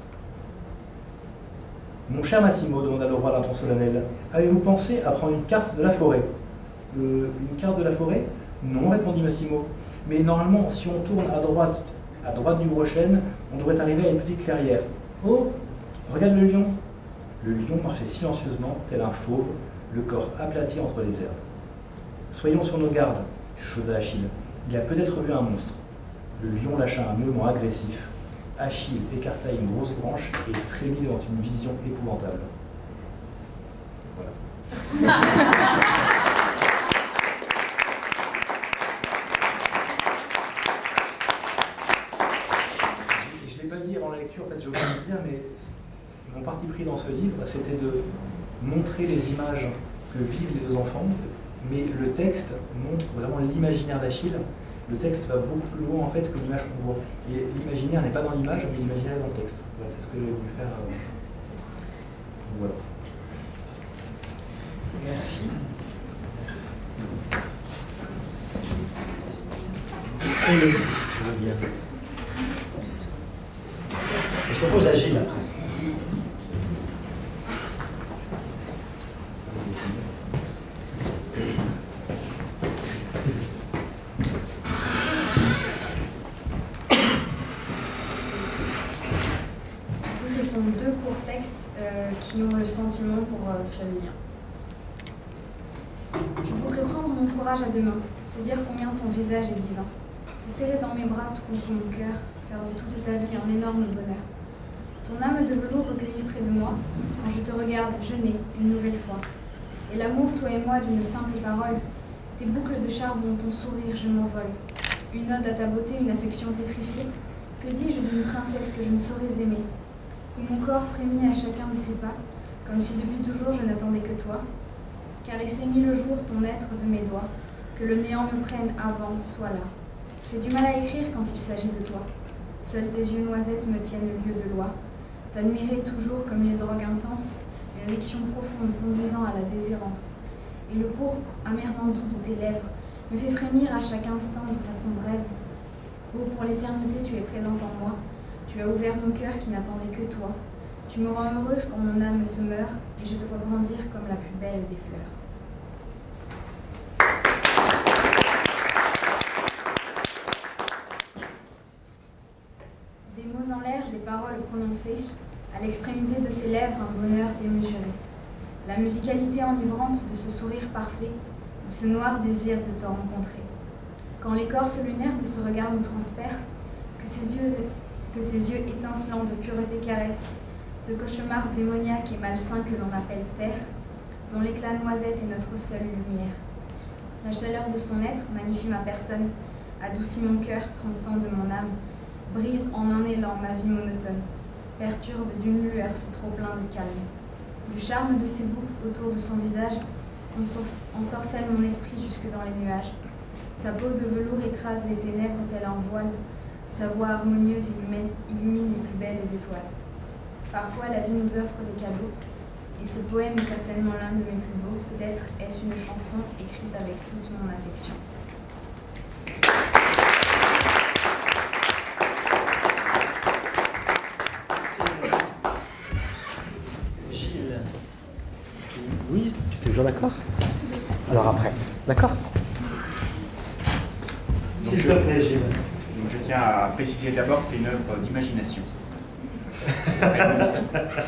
« Mon cher Massimo, demanda le roi d'un ton solennel, avez-vous pensé à prendre une carte de la forêt ?»« Une carte de la forêt ? Non, répondit Massimo. Mais normalement, si on tourne à droite du gros chêne, on devrait arriver à une petite clairière. Oh, regarde le lion !» Le lion marchait silencieusement, tel un fauve, le corps aplati entre les herbes. « Soyons sur nos gardes, chuchota Achille. Il a peut-être vu un monstre. » Le lion lâcha un miaulement agressif. Achille écarta une grosse branche et frémit devant une vision épouvantable. Voilà. Je ne l'ai pas dit avant la lecture, en fait, j'ai oublié de le dire, mais mon parti pris dans ce livre, c'était de montrer les images que vivent les deux enfants, mais le texte montre vraiment l'imaginaire d'Achille. Le texte va beaucoup plus loin en fait que l'image qu'on voit. Et l'imaginaire n'est pas dans l'image, mais l'imaginaire est dans le texte. Voilà, c'est ce que j'ai voulu faire. Voilà. Merci. Élodie, si tu veux bien. Je propose à Gilles après. Deux courts textes qui ont le sentiment pour seul lien. Je voudrais prendre mon courage à deux mains, te dire combien ton visage est divin, te serrer dans mes bras tout contre mon cœur, faire de toute ta vie un énorme bonheur. Ton âme de velours recueillie près de moi, quand je te regarde, je nais une nouvelle fois. Et l'amour, toi et moi, d'une simple parole, tes boucles de charbon, ton sourire, je m'envole. Une ode à ta beauté, une affection pétrifiée, que dis-je d'une princesse que je ne saurais aimer? Que mon corps frémit à chacun de ses pas, comme si depuis toujours je n'attendais que toi. Caresser mille jours ton être de mes doigts, que le néant me prenne avant, sois là. J'ai du mal à écrire quand il s'agit de toi. Seuls tes yeux noisettes me tiennent lieu de loi. T'admirer toujours comme une drogue intense, une addiction profonde conduisant à la déshérence. Et le pourpre amèrement doux de tes lèvres me fait frémir à chaque instant de façon brève. Oh, pour l'éternité, tu es présente en moi. Tu as ouvert mon cœur qui n'attendait que toi. Tu me rends heureuse quand mon âme se meurt et je te vois grandir comme la plus belle des fleurs. Des mots en l'air, des paroles prononcées, à l'extrémité de ses lèvres un bonheur démesuré. La musicalité enivrante de ce sourire parfait, de ce noir désir de te rencontrer. Quand l'écorce lunaire de ce regard nous transperce, que ses yeux étincelants de pureté caressent, ce cauchemar démoniaque et malsain que l'on appelle terre, dont l'éclat noisette est notre seule lumière. La chaleur de son être magnifie ma personne, adoucit mon cœur, transcende mon âme, brise en un élan ma vie monotone, perturbe d'une lueur ce trop-plein de calme. Du charme de ses boucles autour de son visage, ensorcelle mon esprit jusque dans les nuages. Sa peau de velours écrase les ténèbres tel un voile. Sa voix harmonieuse illumine les plus belles étoiles. Parfois, la vie nous offre des cadeaux, et ce poème est certainement l'un de mes plus beaux. Peut-être est-ce une chanson écrite avec toute mon affection. Gilles. Oui, tu es toujours d'accord? Alors après, d'accord? S'il te plaît, Gilles. Donc je tiens à préciser d'abord que c'est une œuvre d'imagination. Ça s'appelle Monstre.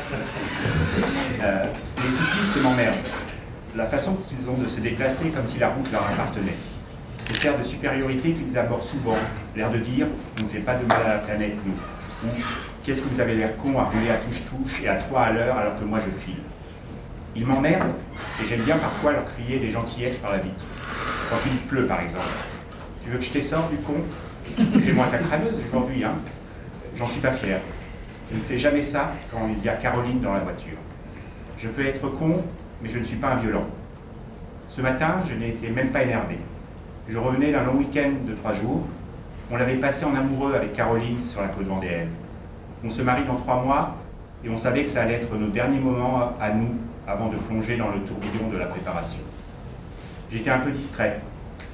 Les cyclistes m'emmerdent. La façon qu'ils ont de se déplacer comme si la route leur appartenait. Cet air de supériorité qu'ils abordent souvent, l'air de dire « on ne fait pas de mal à la planète, nous » ou « qu'est-ce que vous avez l'air con à rouler à touche-touche et à 3 à l'heure alors que moi je file ». Ils m'emmerdent et j'aime bien parfois leur crier des gentillesses par la vitre. Quand il pleut par exemple. Tu veux que je t'essore du con? Fais-moi ta crâneuse aujourd'hui, hein. J'en suis pas fier. Je ne fais jamais ça quand il y a Caroline dans la voiture. Je peux être con, mais je ne suis pas un violent. Ce matin, je n'étais même pas énervé. Je revenais d'un long week-end de 3 jours. On l'avait passé en amoureux avec Caroline sur la côte vendéenne. On se marie dans 3 mois et on savait que ça allait être nos derniers moments à nous avant de plonger dans le tourbillon de la préparation. J'étais un peu distrait.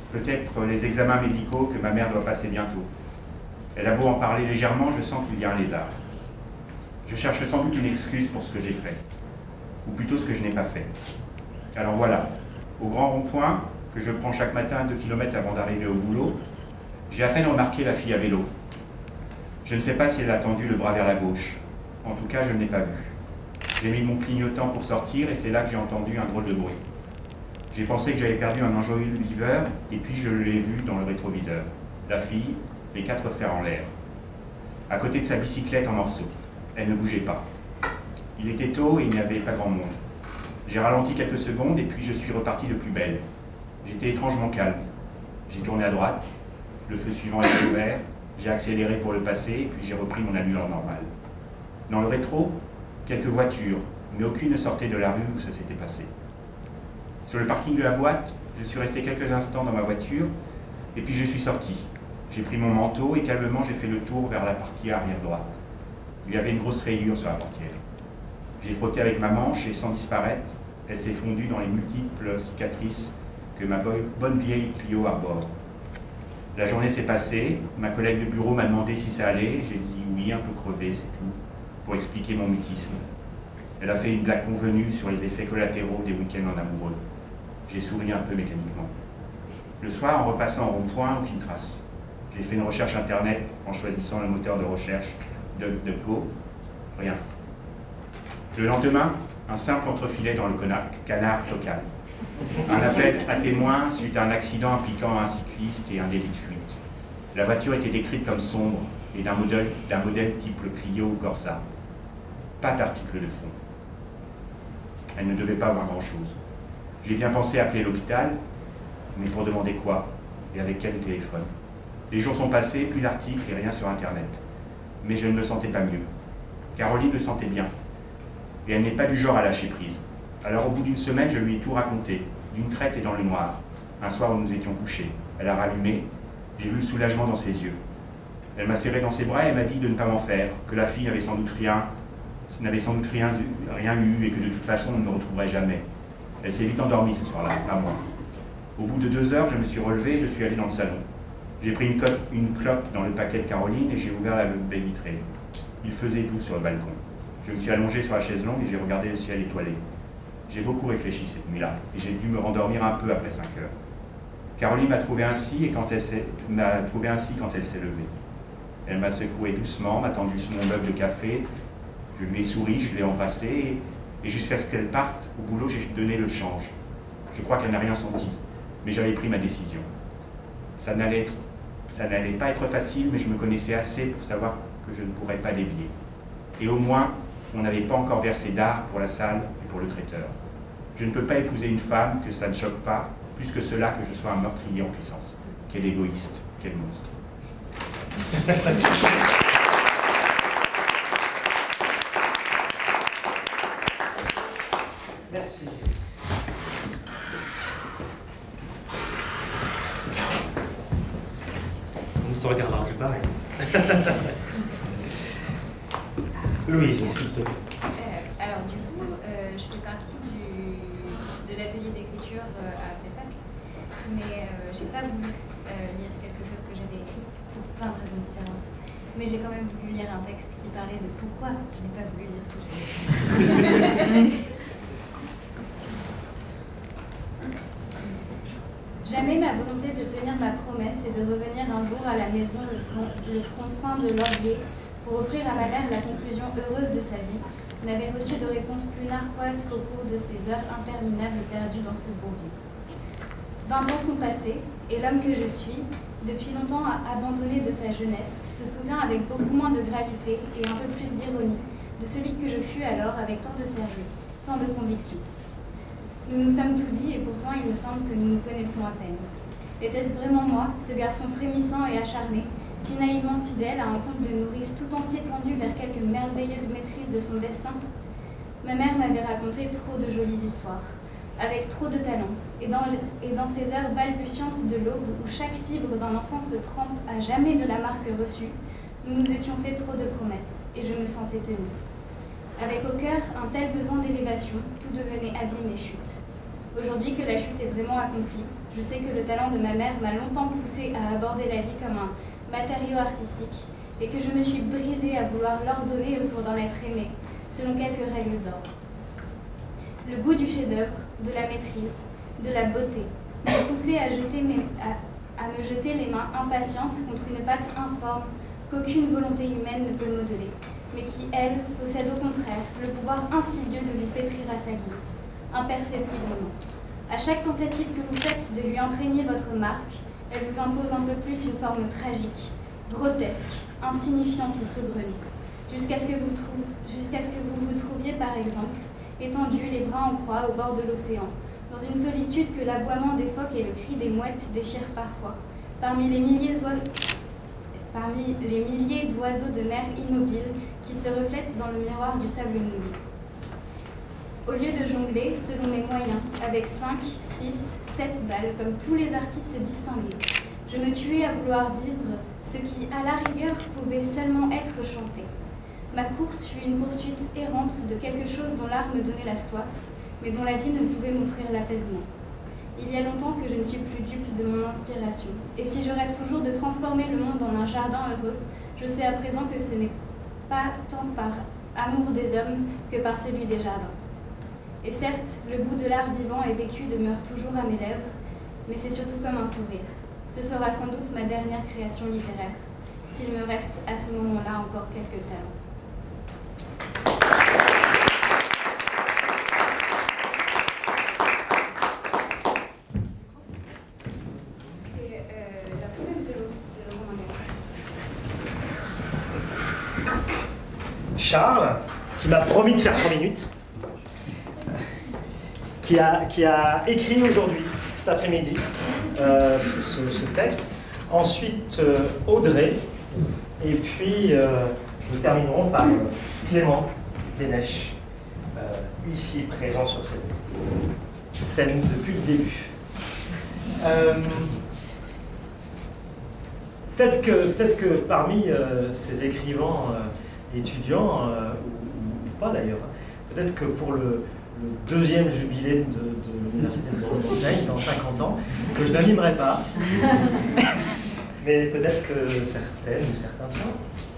peut-être les examens médicaux que ma mère doit passer bientôt. Elle a beau en parler légèrement, je sens qu'il y a un lézard. Je cherche sans doute une excuse pour ce que j'ai fait, ou plutôt ce que je n'ai pas fait. Alors voilà, au grand rond-point, que je prends chaque matin 2 km avant d'arriver au boulot, j'ai à peine remarqué la fille à vélo. Je ne sais pas si elle a tendu le bras vers la gauche. En tout cas, je ne l'ai pas vue. J'ai mis mon clignotant pour sortir et c'est là que j'ai entendu un drôle de bruit. J'ai pensé que j'avais perdu un enjoliveur et puis je l'ai vue dans le rétroviseur. La fille, les 4 fers en l'air. À côté de sa bicyclette en morceaux. Elle ne bougeait pas. Il était tôt et il n'y avait pas grand monde. J'ai ralenti quelques secondes et puis je suis reparti de plus belle. J'étais étrangement calme. J'ai tourné à droite. Le feu suivant était ouvert. J'ai accéléré pour le passer et puis j'ai repris mon allure normale. Dans le rétro, quelques voitures, mais aucune ne sortait de la rue où ça s'était passé. Sur le parking de la boîte, je suis resté quelques instants dans ma voiture et puis je suis sorti. J'ai pris mon manteau et calmement j'ai fait le tour vers la partie arrière droite. Il y avait une grosse rayure sur la portière. J'ai frotté avec ma manche et sans disparaître, elle s'est fondue dans les multiples cicatrices que ma bonne vieille Clio arbore. La journée s'est passée, ma collègue de bureau m'a demandé si ça allait, j'ai dit oui, un peu crevé, c'est tout, pour expliquer mon mutisme. Elle a fait une blague convenue sur les effets collatéraux des week-ends en amoureux. J'ai souri un peu mécaniquement. Le soir, en repassant en rond-point, aucune trace. J'ai fait une recherche internet en choisissant le moteur de recherche DuckDuckGo. Rien. Le lendemain, un simple entrefilet dans le canard local. Un appel à témoins suite à un accident impliquant un cycliste et un délit de fuite. La voiture était décrite comme sombre et d'un modèle type le Clio ou Corsa. Pas d'article de fond. Elle ne devait pas avoir grand-chose. J'ai bien pensé appeler l'hôpital, mais pour demander quoi et avec quel téléphone. Les jours sont passés, plus d'articles et rien sur Internet. Mais je ne me sentais pas mieux. Caroline le sentait bien. Et elle n'est pas du genre à lâcher prise. Alors au bout d'une semaine, je lui ai tout raconté, d'une traite et dans le noir. Un soir où nous étions couchés. Elle a rallumé, j'ai vu le soulagement dans ses yeux. Elle m'a serré dans ses bras et m'a dit de ne pas m'en faire, que la fille n'avait sans doute rien eu et que de toute façon on ne me retrouverait jamais. Elle s'est vite endormie ce soir-là, pas moi. Au bout de 2 heures, je me suis relevé et je suis allé dans le salon. J'ai pris une clope dans le paquet de Caroline et j'ai ouvert la baie vitrée. Il faisait doux sur le balcon. Je me suis allongé sur la chaise longue et j'ai regardé le ciel étoilé. J'ai beaucoup réfléchi cette nuit-là et j'ai dû me rendormir un peu après 5 heures. Caroline m'a trouvé ainsi quand elle s'est levée. Elle m'a secoué doucement, m'a tendu mon meuble de café, je lui ai souri, je l'ai embrassée et jusqu'à ce qu'elle parte, au boulot, j'ai donné le change. Je crois qu'elle n'a rien senti, mais j'avais pris ma décision. Ça n'allait pas être facile, mais je me connaissais assez pour savoir que je ne pourrais pas dévier. Et au moins, on n'avait pas encore versé d'art pour la salle et pour le traiteur. Je ne peux pas épouser une femme que ça ne choque pas, plus que cela que je sois un meurtrier en puissance. Quel égoïste, quel monstre. Merci. On ne te regardera plus pareil. Louise, s'il te plaît. Alors du coup, je fais partie de l'atelier d'écriture à Pessac, mais j'ai pas voulu lire quelque chose que j'avais écrit pour plein de raisons différentes. Mais j'ai quand même voulu lire un texte qui parlait de pourquoi je n'ai pas voulu lire ce que j'avais écrit. Jamais ma volonté de tenir ma promesse et de revenir un jour à la maison le front ceint de laurier pour offrir à ma mère la conclusion heureuse de sa vie, n'avait reçu de réponse plus narquoise qu'au cours de ces heures interminables perdues dans ce bourbier. 20 ans sont passés, et l'homme que je suis, depuis longtemps abandonné de sa jeunesse, se souvient avec beaucoup moins de gravité et un peu plus d'ironie de celui que je fus alors avec tant de sérieux, tant de conviction. Nous nous sommes tout dit et pourtant il me semble que nous nous connaissons à peine. Était-ce vraiment moi, ce garçon frémissant et acharné, si naïvement fidèle à un conte de nourrice tout entier tendu vers quelque merveilleuse maîtrise de son destin? Ma mère m'avait raconté trop de jolies histoires, avec trop de talent, et dans ces heures balbutiantes de l'aube où chaque fibre d'un enfant se trempe à jamais de la marque reçue, nous nous étions fait trop de promesses, et je me sentais tenue. Avec au cœur un tel besoin d'élévation, tout devenait abîme et chute. Aujourd'hui que la chute est vraiment accomplie, je sais que le talent de ma mère m'a longtemps poussée à aborder la vie comme un matériau artistique et que je me suis brisée à vouloir l'ordonner autour d'un être aimé, selon quelques règles d'or. Le goût du chef-d'œuvre, de la maîtrise, de la beauté m'a poussée à me jeter les mains impatientes contre une pâte informe qu'aucune volonté humaine ne peut modeler, mais qui, elle, possède au contraire le pouvoir insidieux de lui pétrir à sa guise, imperceptiblement. À chaque tentative que vous faites de lui imprégner votre marque, elle vous impose un peu plus une forme tragique, grotesque, insignifiante ou saugrenue, jusqu'à ce que vous vous trouviez, par exemple, étendu, les bras en croix au bord de l'océan, dans une solitude que l'aboiement des phoques et le cri des mouettes déchirent parfois, parmi les milliers d'oiseaux de mer immobiles qui se reflètent dans le miroir du sable mouillé. Au lieu de jongler, selon mes moyens, avec 5, 6, 7 balles, comme tous les artistes distingués, je me tuais à vouloir vivre ce qui, à la rigueur, pouvait seulement être chanté. Ma course fut une poursuite errante de quelque chose dont l'art me donnait la soif, mais dont la vie ne pouvait m'offrir l'apaisement. Il y a longtemps que je ne suis plus dupe de mon inspiration, et si je rêve toujours de transformer le monde en un jardin heureux, je sais à présent que ce n'est pas tant par amour des hommes que par celui des jardins. Et certes, le goût de l'art vivant et vécu demeure toujours à mes lèvres, mais c'est surtout comme un sourire. Ce sera sans doute ma dernière création littéraire, s'il me reste à ce moment-là encore quelques talents. Charles, qui m'a promis de faire 3 minutes, qui a écrit aujourd'hui, cet après-midi, ce texte. Ensuite, Audrey. Et puis, nous terminerons par Clément Bénèche, ici présent sur cette scène depuis le début. Peut-être que parmi ces écrivains étudiants, ou pas d'ailleurs, peut-être que pour le deuxième jubilé de l'Université de Bordeaux-Montaigne, dans 50 ans, que je n'animerai pas, mais peut-être que certaines ou certains seront.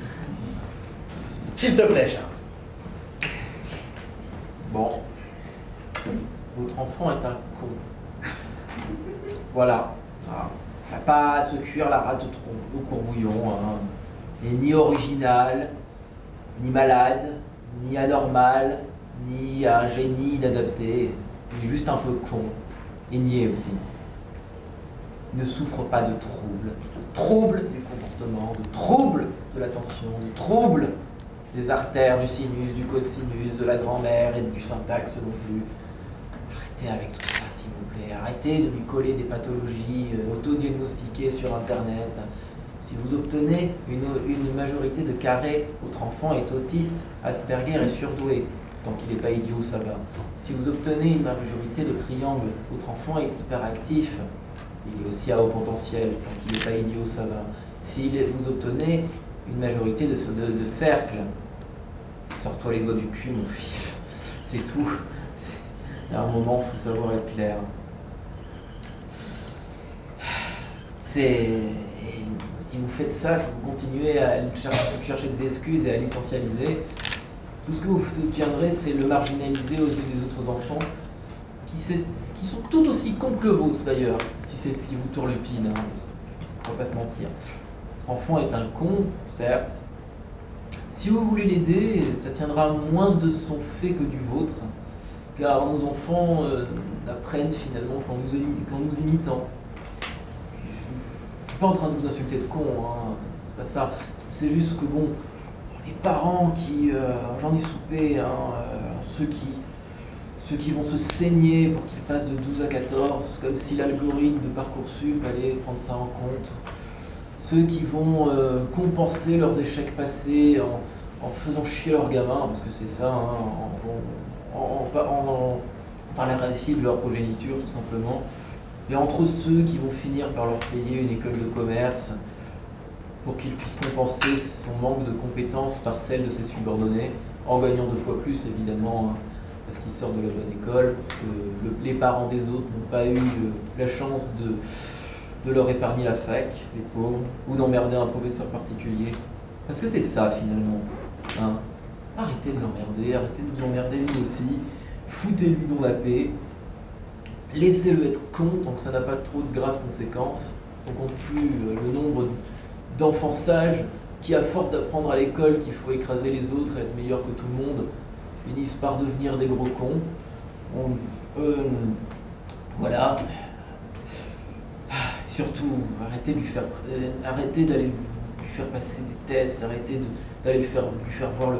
S'il te plaît, Charles. Bon. Votre enfant est un con. Voilà. Il n'a pas à se cuire la rate au courbouillon. Hein. Il n'est ni original, ni malade, ni anormal, ni un génie inadapté. Il est juste un peu con. Et niais aussi. Il ne souffre pas de troubles. Troubles du comportement, de troubles de l'attention, de troubles des artères, du sinus, du cosinus, de la grand-mère et du syntaxe non plus. Arrêtez avec tout ça, s'il vous plaît. Arrêtez de lui coller des pathologies autodiagnostiquées sur Internet. Si vous obtenez une majorité de carrés, votre enfant est autiste, Asperger et surdoué. Tant qu'il n'est pas idiot, ça va. Si vous obtenez une majorité de triangles, votre enfant est hyperactif. Il est aussi à haut potentiel. Tant qu'il n'est pas idiot, ça va. Si vous obtenez une majorité de cercles, sors-toi les doigts du cul, mon fils. C'est tout. Il y a un moment, il faut savoir être clair. Si vous faites ça, si vous continuez à chercher des excuses et à l'essentialiser, tout ce que vous soutiendrez, c'est le marginaliser aux yeux des autres enfants, qui sont tout aussi cons que le vôtre d'ailleurs, si c'est ce qui vous tourlupine, hein, on va pas se mentir. Votre enfant est un con, certes. Si vous voulez l'aider, ça tiendra moins de son fait que du vôtre, car nos enfants apprennent finalement qu'en nous imitant. Je suis pas en train de vous insulter de con, hein, c'est pas ça. C'est juste que bon, les parents qui, j'en ai soupé, hein, ceux qui vont se saigner pour qu'ils passent de 12 à 14, comme si l'algorithme de Parcoursup allait prendre ça en compte. Ceux qui vont compenser leurs échecs passés en faisant chier leurs gamins, parce que c'est ça, hein, par la réussite de leur progéniture tout simplement. Et entre ceux qui vont finir par leur payer une école de commerce pour qu'ils puissent compenser son manque de compétences par celle de ses subordonnés, en gagnant 2 fois plus évidemment. parce qu'ils sortent de la bonne école, parce que les parents des autres n'ont pas eu la chance de leur épargner la fac, les pauvres, ou d'emmerder un professeur particulier. Parce que c'est ça finalement. Hein. Arrêtez de l'emmerder, arrêtez de nous emmerder nous aussi, foutez-lui dans la paix, laissez-le être con tant que ça n'a pas trop de graves conséquences. On compte plus le nombre d'enfants sages qui, à force d'apprendre à l'école qu'il faut écraser les autres et être meilleur que tout le monde, finissent par devenir des gros cons. Voilà. Surtout, arrêtez d'aller lui faire passer des tests, arrêtez d'aller lui faire voir le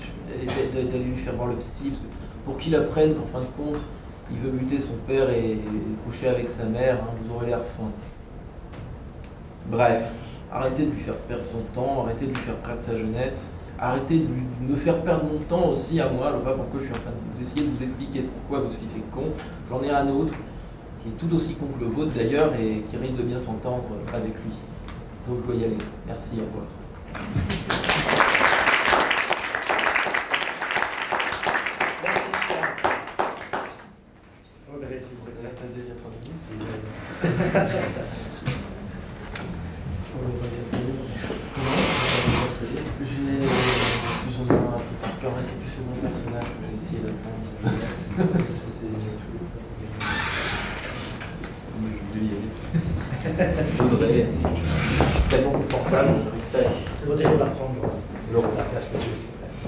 psy, parce que pour qu'il apprenne qu'en fin de compte, il veut buter son père et coucher avec sa mère, hein, vous aurez l'air fin. Bref, arrêtez de lui faire perdre son temps, arrêtez de lui faire perdre sa jeunesse, arrêtez de me faire perdre mon temps aussi à moi, je ne vois pas pourquoi je suis en train d'essayer de vous expliquer pourquoi votre fils est con. J'en ai un autre, qui est tout aussi con que le vôtre d'ailleurs, et qui risque de bien s'entendre avec lui. Donc je dois y aller. Merci, au revoir. Ça faisait bien 30 minutes. Plus ou moins un peu plus carré, c'est plus le bon personnage que j'ai essayé d'apprendre. Je voudrais. C'est tellement confortable. C'est votre idée d'apprendre la classe là-dessus.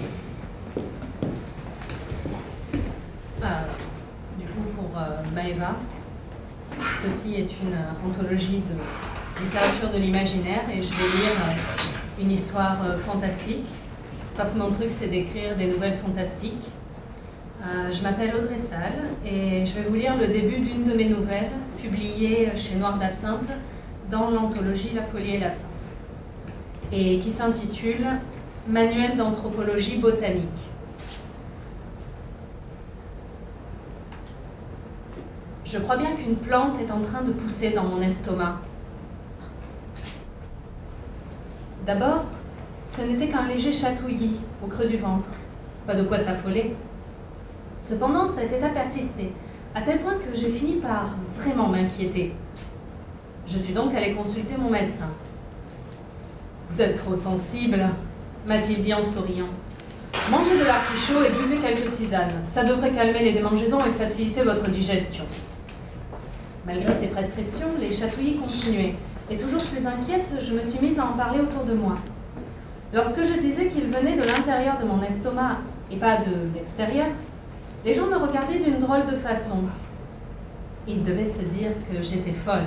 Du coup, pour Maëva, ceci est une anthologie de littérature de l'imaginaire et je vais lire une histoire fantastique parce que mon truc c'est d'écrire des nouvelles fantastiques. Je m'appelle Audrey Salle et je vais vous lire le début d'une de mes nouvelles publiée chez Noir d'Absinthe dans l'anthologie La Folie et l'Absinthe et qui s'intitule Manuel d'anthropologie botanique. Je crois bien qu'une plante est en train de pousser dans mon estomac. D'abord, ce n'était qu'un léger chatouillis au creux du ventre, pas de quoi s'affoler. Cependant, cet état persistait, à tel point que j'ai fini par vraiment m'inquiéter. Je suis donc allée consulter mon médecin. « Vous êtes trop sensible », m'a-t-il dit en souriant. « Mangez de l'artichaut et buvez quelques tisanes. Ça devrait calmer les démangeaisons et faciliter votre digestion. » Malgré ces prescriptions, les chatouillis continuaient. Et toujours plus inquiète, je me suis mise à en parler autour de moi. Lorsque je disais qu'ils venaient de l'intérieur de mon estomac et pas de l'extérieur, les gens me regardaient d'une drôle de façon. Ils devaient se dire que j'étais folle.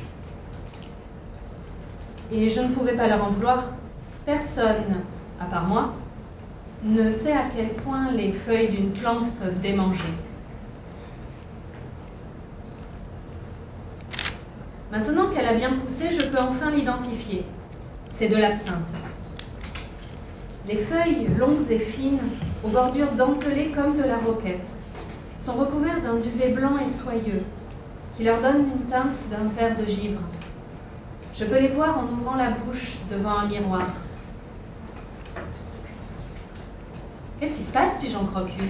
Et je ne pouvais pas leur en vouloir. Personne, à part moi, ne sait à quel point les feuilles d'une plante peuvent démanger. Maintenant qu'elle a bien poussé, je peux enfin l'identifier. C'est de l'absinthe. Les feuilles longues et fines, aux bordures dentelées comme de la roquette, sont recouvertes d'un duvet blanc et soyeux, qui leur donne une teinte d'un vert de givre. Je peux les voir en ouvrant la bouche devant un miroir. Qu'est-ce qui se passe si j'en croque une ?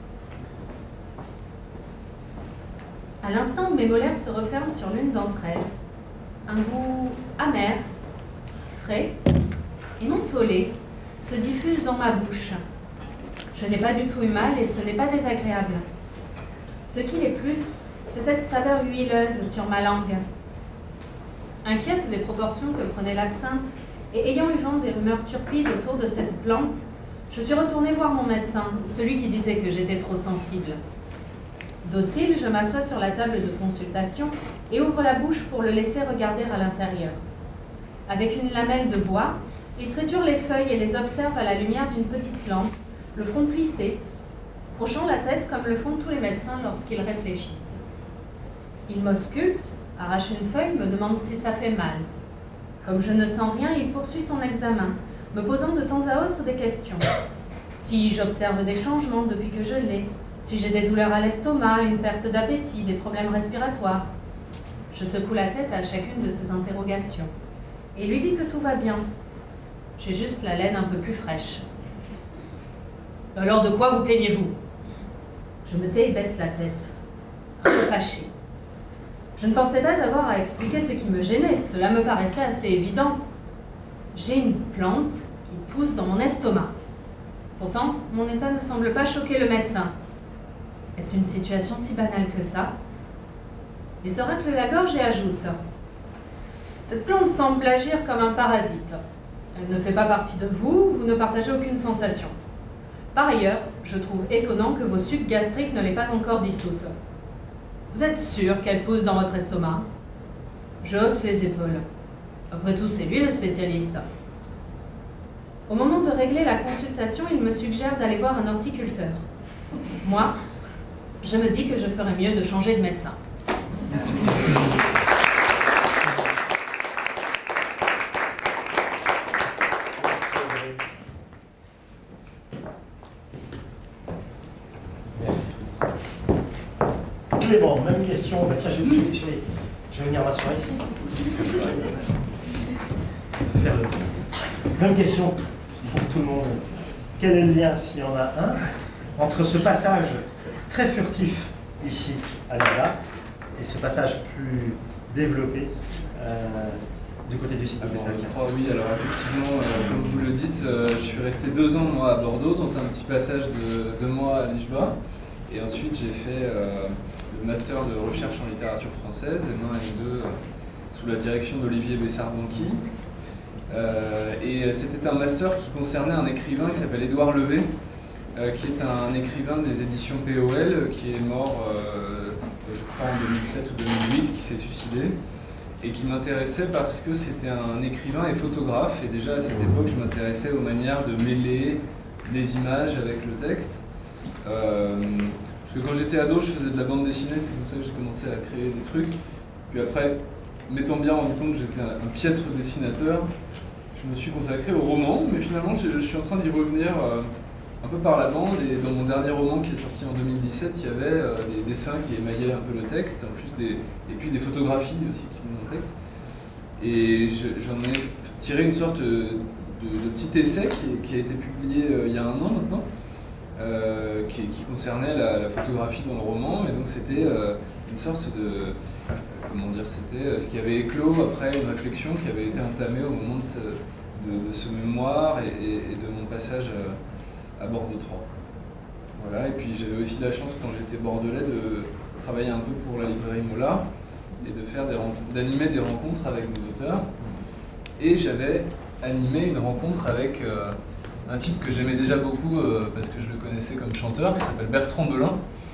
À l'instant où mes molaires se referment sur l'une d'entre elles, un goût amer, frais et mentholé se diffuse dans ma bouche. Je n'ai pas du tout eu mal et ce n'est pas désagréable. Ce qui l'est plus, c'est cette saveur huileuse sur ma langue. Inquiète des proportions que prenait l'absinthe et ayant eu vent des rumeurs turpides autour de cette plante, je suis retournée voir mon médecin, celui qui disait que j'étais trop sensible. Docile, je m'assois sur la table de consultation et ouvre la bouche pour le laisser regarder à l'intérieur. Avec une lamelle de bois, il triture les feuilles et les observe à la lumière d'une petite lampe, le front plissé, hochant la tête comme le font tous les médecins lorsqu'ils réfléchissent. Il m'ausculte, arrache une feuille, me demande si ça fait mal. Comme je ne sens rien, il poursuit son examen, me posant de temps à autre des questions. Si j'observe des changements depuis que je l'ai, si j'ai des douleurs à l'estomac, une perte d'appétit, des problèmes respiratoires. Je secoue la tête à chacune de ces interrogations et lui dis que tout va bien. J'ai juste la laine un peu plus fraîche. Alors de quoi vous plaignez-vous ? Je me tais et baisse la tête, un peu fâchée. Je ne pensais pas avoir à expliquer ce qui me gênait, cela me paraissait assez évident. J'ai une plante qui pousse dans mon estomac. Pourtant, mon état ne semble pas choquer le médecin. Est-ce une situation si banale que ça? Il se racle la gorge et ajoute: cette plante semble agir comme un parasite. Elle ne fait pas partie de vous, vous ne partagez aucune sensation. Par ailleurs, je trouve étonnant que vos sucs gastriques ne l'aient pas encore dissoute. Vous êtes sûr qu'elle pousse dans votre estomac? Je hausse les épaules. Après tout, c'est lui le spécialiste. Au moment de régler la consultation, il me suggère d'aller voir un horticulteur. Moi, je me dis que je ferais mieux de changer de médecin. Clément, même question. Bah, tiens, je vais venir m'asseoir ici. Même question pour tout le monde. Quel est le lien, s'il y en a un, entre ce passage très furtif ici à l'ISA et ce passage plus développé du côté du site de Pessac? Oui, alors effectivement, comme vous le dites, je suis resté 2 ans moi à Bordeaux, dont un petit passage de 2 mois à Liège-Bas. Et ensuite j'ai fait le master de recherche en littérature française, M1 et M2, sous la direction d'Olivier Bessard-Bonqui. Et c'était un master qui concernait un écrivain qui s'appelle Édouard Levé, qui est un écrivain des éditions POL, qui est mort, je crois, en 2007 ou 2008, qui s'est suicidé, et qui m'intéressait parce que c'était un écrivain et photographe, et déjà à cette époque, je m'intéressais aux manières de mêler les images avec le texte. Parce que quand j'étais ado, je faisais de la bande dessinée, c'est comme ça que j'ai commencé à créer des trucs. Puis après, m'étant bien rendu compte que j'étais un piètre dessinateur, je me suis consacré au roman, mais finalement je suis en train d'y revenir un peu par la bande, et dans mon dernier roman qui est sorti en 2017, il y avait des dessins qui émaillaient un peu le texte, en plus et puis des photographies aussi qui venaient dans le texte. Et j'en ai tiré une sorte de petit essai qui a été publié il y a 1 an maintenant, qui concernait la photographie dans le roman, et donc c'était une sorte de... comment dire, c'était ce qui avait éclos après une réflexion qui avait été entamée au moment de ce mémoire et de mon passage à Bordeaux 3. Voilà, et puis j'avais aussi la chance, quand j'étais bordelais, de travailler un peu pour la librairie Mola et d'animer des rencontres avec des auteurs. Et j'avais animé une rencontre avec un type que j'aimais déjà beaucoup parce que je le connaissais comme chanteur, qui s'appelle Bertrand Belin,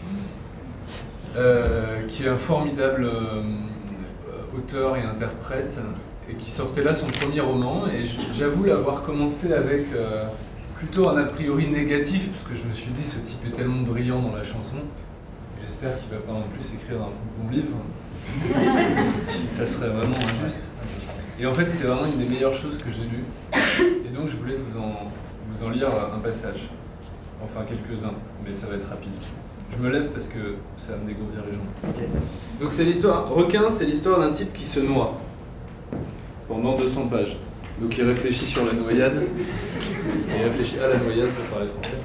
qui est un formidable auteur et interprète, et qui sortait là son premier roman. Et j'avoue l'avoir commencé avec plutôt un a priori négatif, parce que je me suis dit, ce type est tellement brillant dans la chanson, j'espère qu'il ne va pas non plus écrire un bon livre. Ça serait vraiment injuste. Et en fait, c'est vraiment une des meilleures choses que j'ai lues. Et donc, je voulais vous en lire un passage. Enfin, quelques-uns, mais ça va être rapide. Je me lève parce que ça va me dégourdir les jambes. Okay. Donc, c'est l'histoire. Requin, c'est l'histoire d'un type qui se noie pendant 200 pages. Donc, il réfléchit sur la noyade. Il réfléchit à la noyade, pour parler français.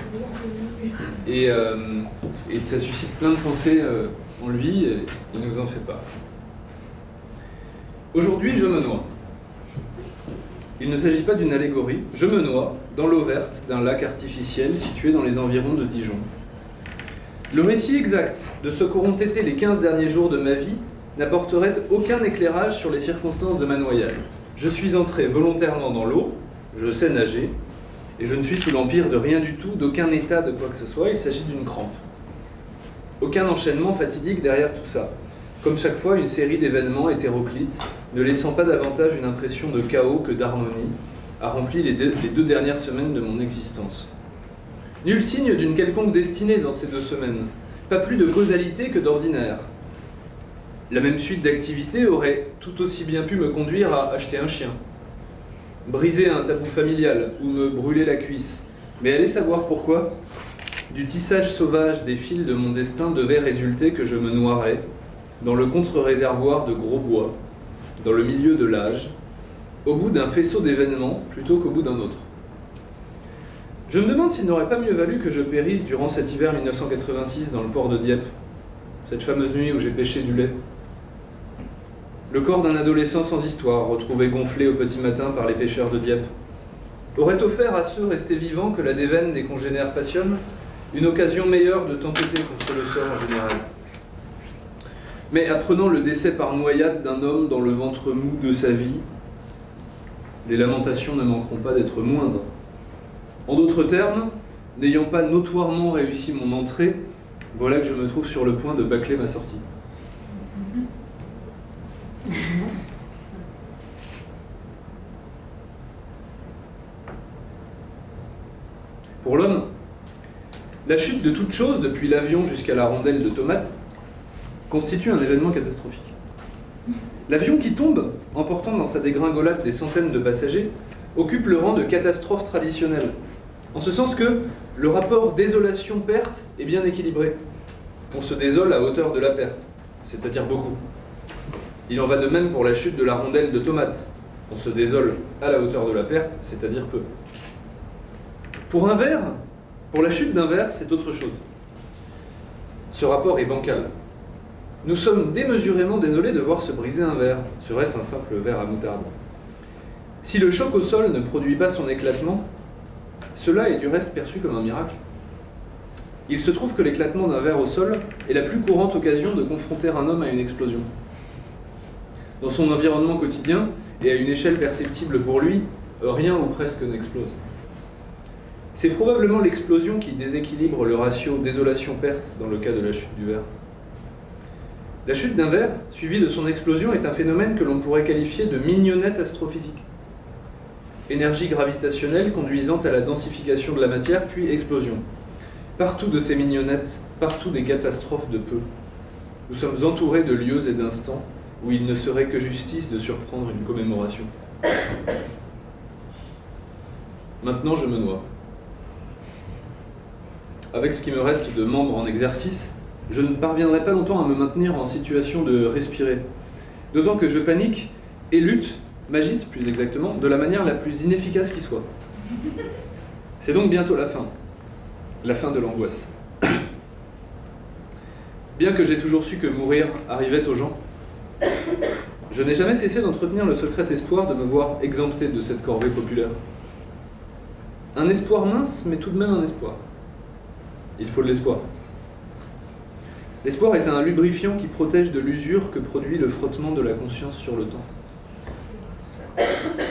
Et ça suscite plein de pensées en lui, et il nous en fait part. Aujourd'hui, je me noie. Il ne s'agit pas d'une allégorie. Je me noie dans l'eau verte d'un lac artificiel situé dans les environs de Dijon. Le récit exact de ce qu'auront été les 15 derniers jours de ma vie n'apporterait aucun éclairage sur les circonstances de ma noyade. Je suis entré volontairement dans l'eau, je sais nager, et je ne suis sous l'empire de rien du tout, d'aucun état de quoi que ce soit, il s'agit d'une crampe. Aucun enchaînement fatidique derrière tout ça. Comme chaque fois, une série d'événements hétéroclites, ne laissant pas davantage une impression de chaos que d'harmonie, a rempli les 2 dernières semaines de mon existence. Nul signe d'une quelconque destinée dans ces 2 semaines, pas plus de causalité que d'ordinaire. La même suite d'activités aurait tout aussi bien pu me conduire à acheter un chien, briser un tabou familial ou me brûler la cuisse. Mais allez savoir pourquoi. Du tissage sauvage des fils de mon destin devait résulter que je me noierais dans le contre-réservoir de gros bois, dans le milieu de l'âge, au bout d'un faisceau d'événements plutôt qu'au bout d'un autre. Je me demande s'il n'aurait pas mieux valu que je périsse durant cet hiver 1986 dans le port de Dieppe, cette fameuse nuit où j'ai pêché du lait. Le corps d'un adolescent sans histoire, retrouvé gonflé au petit matin par les pêcheurs de Dieppe, aurait offert à ceux restés vivants que la déveine des congénères passionne une occasion meilleure de tempêter contre le sort en général. Mais apprenant le décès par noyade d'un homme dans le ventre mou de sa vie, les lamentations ne manqueront pas d'être moindres. En d'autres termes, n'ayant pas notoirement réussi mon entrée, voilà que je me trouve sur le point de bâcler ma sortie. Pour l'homme, la chute de toute chose, depuis l'avion jusqu'à la rondelle de tomates, constitue un événement catastrophique. L'avion qui tombe, emportant dans sa dégringolade des centaines de passagers, occupe le rang de catastrophe traditionnelle, en ce sens que le rapport désolation-perte est bien équilibré. On se désole à hauteur de la perte, c'est-à-dire beaucoup. Il en va de même pour la chute de la rondelle de tomates. On se désole à la hauteur de la perte, c'est-à-dire peu. Pour un verre, pour la chute d'un verre, c'est autre chose. Ce rapport est bancal. Nous sommes démesurément désolés de voir se briser un verre. Serait-ce un simple verre à moutarde? Si le choc au sol ne produit pas son éclatement, cela est du reste perçu comme un miracle. Il se trouve que l'éclatement d'un verre au sol est la plus courante occasion de confronter un homme à une explosion. Dans son environnement quotidien, et à une échelle perceptible pour lui, rien ou presque n'explose. C'est probablement l'explosion qui déséquilibre le ratio désolation-perte dans le cas de la chute du verre. La chute d'un verre, suivie de son explosion, est un phénomène que l'on pourrait qualifier de mignonnette astrophysique. Énergie gravitationnelle conduisant à la densification de la matière, puis explosion. Partout de ces mignonnettes, partout des catastrophes de peu. Nous sommes entourés de lieux et d'instants où il ne serait que justice de surprendre une commémoration. Maintenant, je me noie. Avec ce qui me reste de membres en exercice, je ne parviendrai pas longtemps à me maintenir en situation de respirer. D'autant que je panique et lutte, m'agite plus exactement, de la manière la plus inefficace qui soit. C'est donc bientôt la fin de l'angoisse. Bien que j'ai toujours su que mourir arrivait aux gens, je n'ai jamais cessé d'entretenir le secret espoir de me voir exempté de cette corvée populaire. Un espoir mince, mais tout de même un espoir. Il faut de l'espoir. L'espoir est un lubrifiant qui protège de l'usure que produit le frottement de la conscience sur le temps.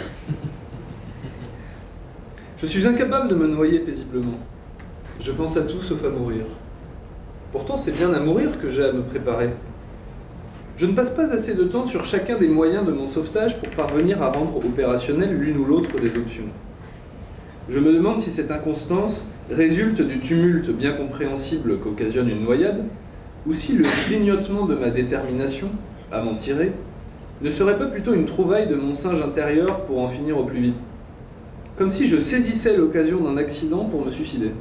Je suis incapable de me noyer paisiblement. Je pense à tout sauf à mourir. Pourtant, c'est bien à mourir que j'ai à me préparer. Je ne passe pas assez de temps sur chacun des moyens de mon sauvetage pour parvenir à rendre opérationnelle l'une ou l'autre des options. Je me demande si cette inconstance résulte du tumulte bien compréhensible qu'occasionne une noyade, ou si le clignotement de ma détermination à m'en tirer ne serait pas plutôt une trouvaille de mon singe intérieur pour en finir au plus vite. Comme si je saisissais l'occasion d'un accident pour me suicider.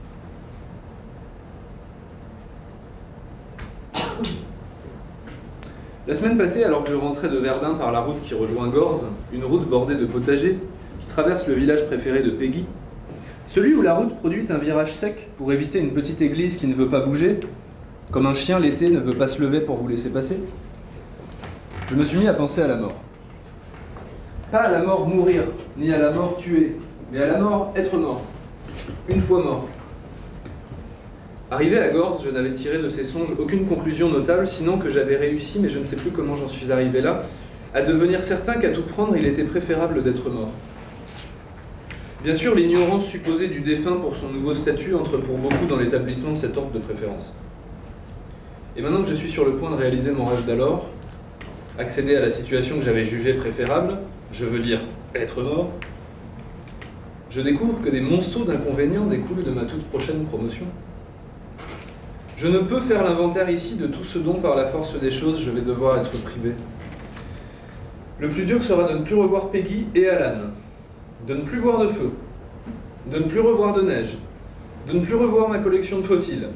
La semaine passée, alors que je rentrais de Verdun par la route qui rejoint Gorze, une route bordée de potagers, qui traverse le village préféré de Peggy, celui où la route produit un virage sec pour éviter une petite église qui ne veut pas bouger, comme un chien l'été ne veut pas se lever pour vous laisser passer, je me suis mis à penser à la mort. Pas à la mort mourir, ni à la mort tuer, mais à la mort être mort, une fois mort. Arrivé à Gorze, je n'avais tiré de ces songes aucune conclusion notable, sinon que j'avais réussi, mais je ne sais plus comment j'en suis arrivé là, à devenir certain qu'à tout prendre, il était préférable d'être mort. Bien sûr, l'ignorance supposée du défunt pour son nouveau statut entre pour beaucoup dans l'établissement de cet ordre de préférence. Et maintenant que je suis sur le point de réaliser mon rêve d'alors, accéder à la situation que j'avais jugée préférable, je veux dire être mort, je découvre que des monceaux d'inconvénients découlent de ma toute prochaine promotion. Je ne peux faire l'inventaire ici de tout ce dont, par la force des choses, je vais devoir être privé. Le plus dur sera de ne plus revoir Peggy et Alan, de ne plus voir de feu, de ne plus revoir de neige, de ne plus revoir ma collection de fossiles.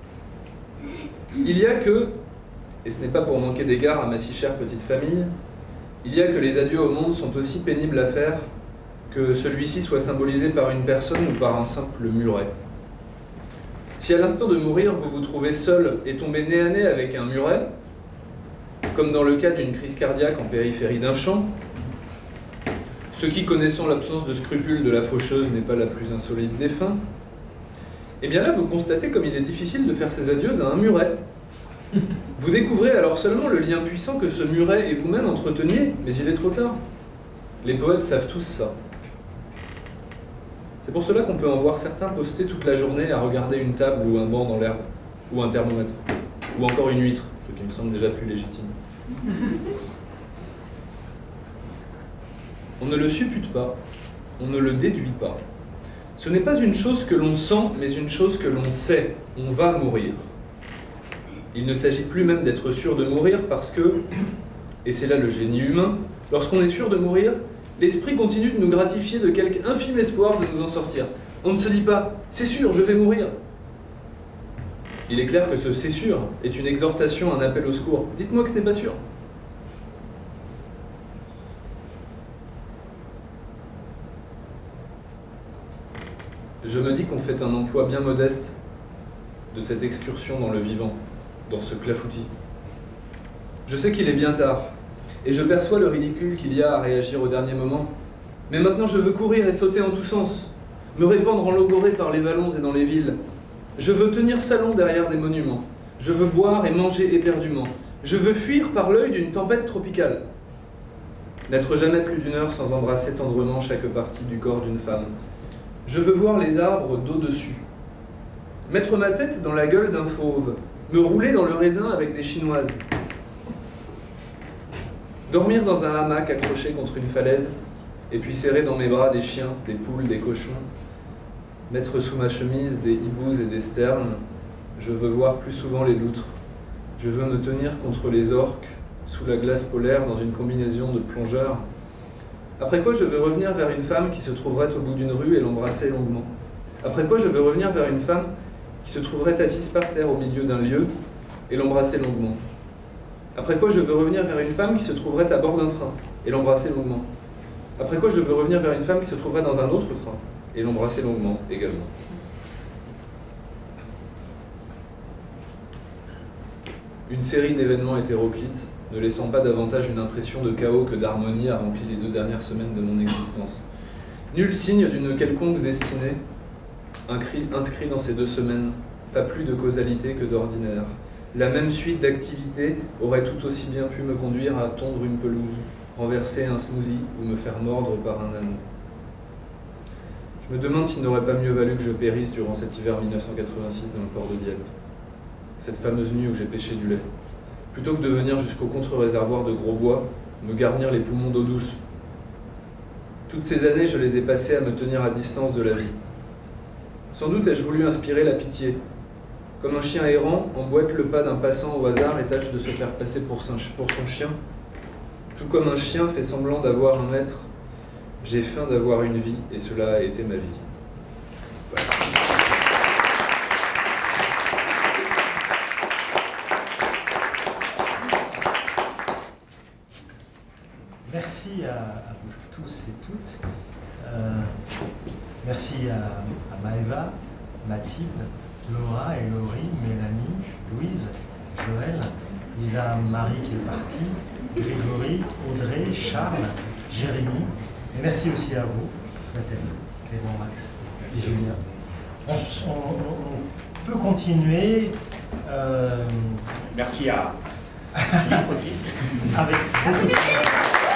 Il y a que, et ce n'est pas pour manquer d'égard à ma si chère petite famille, il y a que les adieux au monde sont aussi pénibles à faire que celui-ci soit symbolisé par une personne ou par un simple muret. Si à l'instant de mourir, vous vous trouvez seul et tombez nez à nez avec un muret, comme dans le cas d'une crise cardiaque en périphérie d'un champ, ce qui, connaissant l'absence de scrupules de la faucheuse, n'est pas la plus insolite des fins, et bien là, vous constatez comme il est difficile de faire ses adieux à un muret. Vous découvrez alors seulement le lien puissant que ce muret et vous-même entreteniez, mais il est trop tard. Les poètes savent tous ça. C'est pour cela qu'on peut en voir certains poster toute la journée à regarder une table ou un banc dans l'herbe, ou un thermomètre, ou encore une huître, ce qui me semble déjà plus légitime. On ne le suppute pas, on ne le déduit pas. Ce n'est pas une chose que l'on sent, mais une chose que l'on sait. On va mourir. Il ne s'agit plus même d'être sûr de mourir parce que, et c'est là le génie humain, lorsqu'on est sûr de mourir, l'esprit continue de nous gratifier de quelque infime espoir de nous en sortir. On ne se dit pas « c'est sûr, je vais mourir ». Il est clair que ce « c'est sûr » est une exhortation, un appel au secours. Dites-moi que ce n'est pas sûr. Je me dis qu'on fait un emploi bien modeste de cette excursion dans le vivant, dans ce clafoutis. Je sais qu'il est bien tard, et je perçois le ridicule qu'il y a à réagir au dernier moment. Mais maintenant je veux courir et sauter en tous sens, me répandre en logorée par les vallons et dans les villes. Je veux tenir salon derrière des monuments. Je veux boire et manger éperdument. Je veux fuir par l'œil d'une tempête tropicale. N'être jamais plus d'une heure sans embrasser tendrement chaque partie du corps d'une femme. Je veux voir les arbres d'au-dessus. Mettre ma tête dans la gueule d'un fauve. Me rouler dans le raisin avec des chinoises. Dormir dans un hamac accroché contre une falaise, et puis serrer dans mes bras des chiens, des poules, des cochons. Mettre sous ma chemise des hiboux et des sternes. Je veux voir plus souvent les loutres. Je veux me tenir contre les orques, sous la glace polaire, dans une combinaison de plongeurs. Après quoi, je veux revenir vers une femme qui se trouverait au bout d'une rue et l'embrasser longuement. Après quoi, je veux revenir vers une femme qui se trouverait assise par terre au milieu d'un lieu et l'embrasser longuement. Après quoi, je veux revenir vers une femme qui se trouverait à bord d'un train et l'embrasser longuement. Après quoi, je veux revenir vers une femme qui se trouverait dans un autre train et l'embrasser longuement également. Une série d'événements hétéroclites, ne laissant pas davantage une impression de chaos que d'harmonie a rempli les 2 dernières semaines de mon existence. Nul signe d'une quelconque destinée, inscrit dans ces 2 semaines, pas plus de causalité que d'ordinaire. La même suite d'activités aurait tout aussi bien pu me conduire à tondre une pelouse, renverser un smoothie ou me faire mordre par un anneau. Je me demande s'il n'aurait pas mieux valu que je périsse durant cet hiver 1986 dans le port de Dieppe. Cette fameuse nuit où j'ai pêché du lait. Plutôt que de venir jusqu'au contre-réservoir de Grosbois, me garnir les poumons d'eau douce. Toutes ces années, je les ai passées à me tenir à distance de la vie. Sans doute ai-je voulu inspirer la pitié. Comme un chien errant emboîte le pas d'un passant au hasard et tâche de se faire passer pour son chien. Tout comme un chien fait semblant d'avoir un maître, j'ai faim d'avoir une vie et cela a été ma vie. Voilà. Merci à vous tous et toutes. Merci à Maëva, Mathilde, Laura et Laurie, Mélanie, Louise, Joël, Lisa, Marie qui est partie, Grégory, Audrey, Charles, Jérémy. Et merci aussi à vous, Nathalie, Clément, Max et Julien. On peut continuer. Merci à Philippe aussi. Avec... Merci.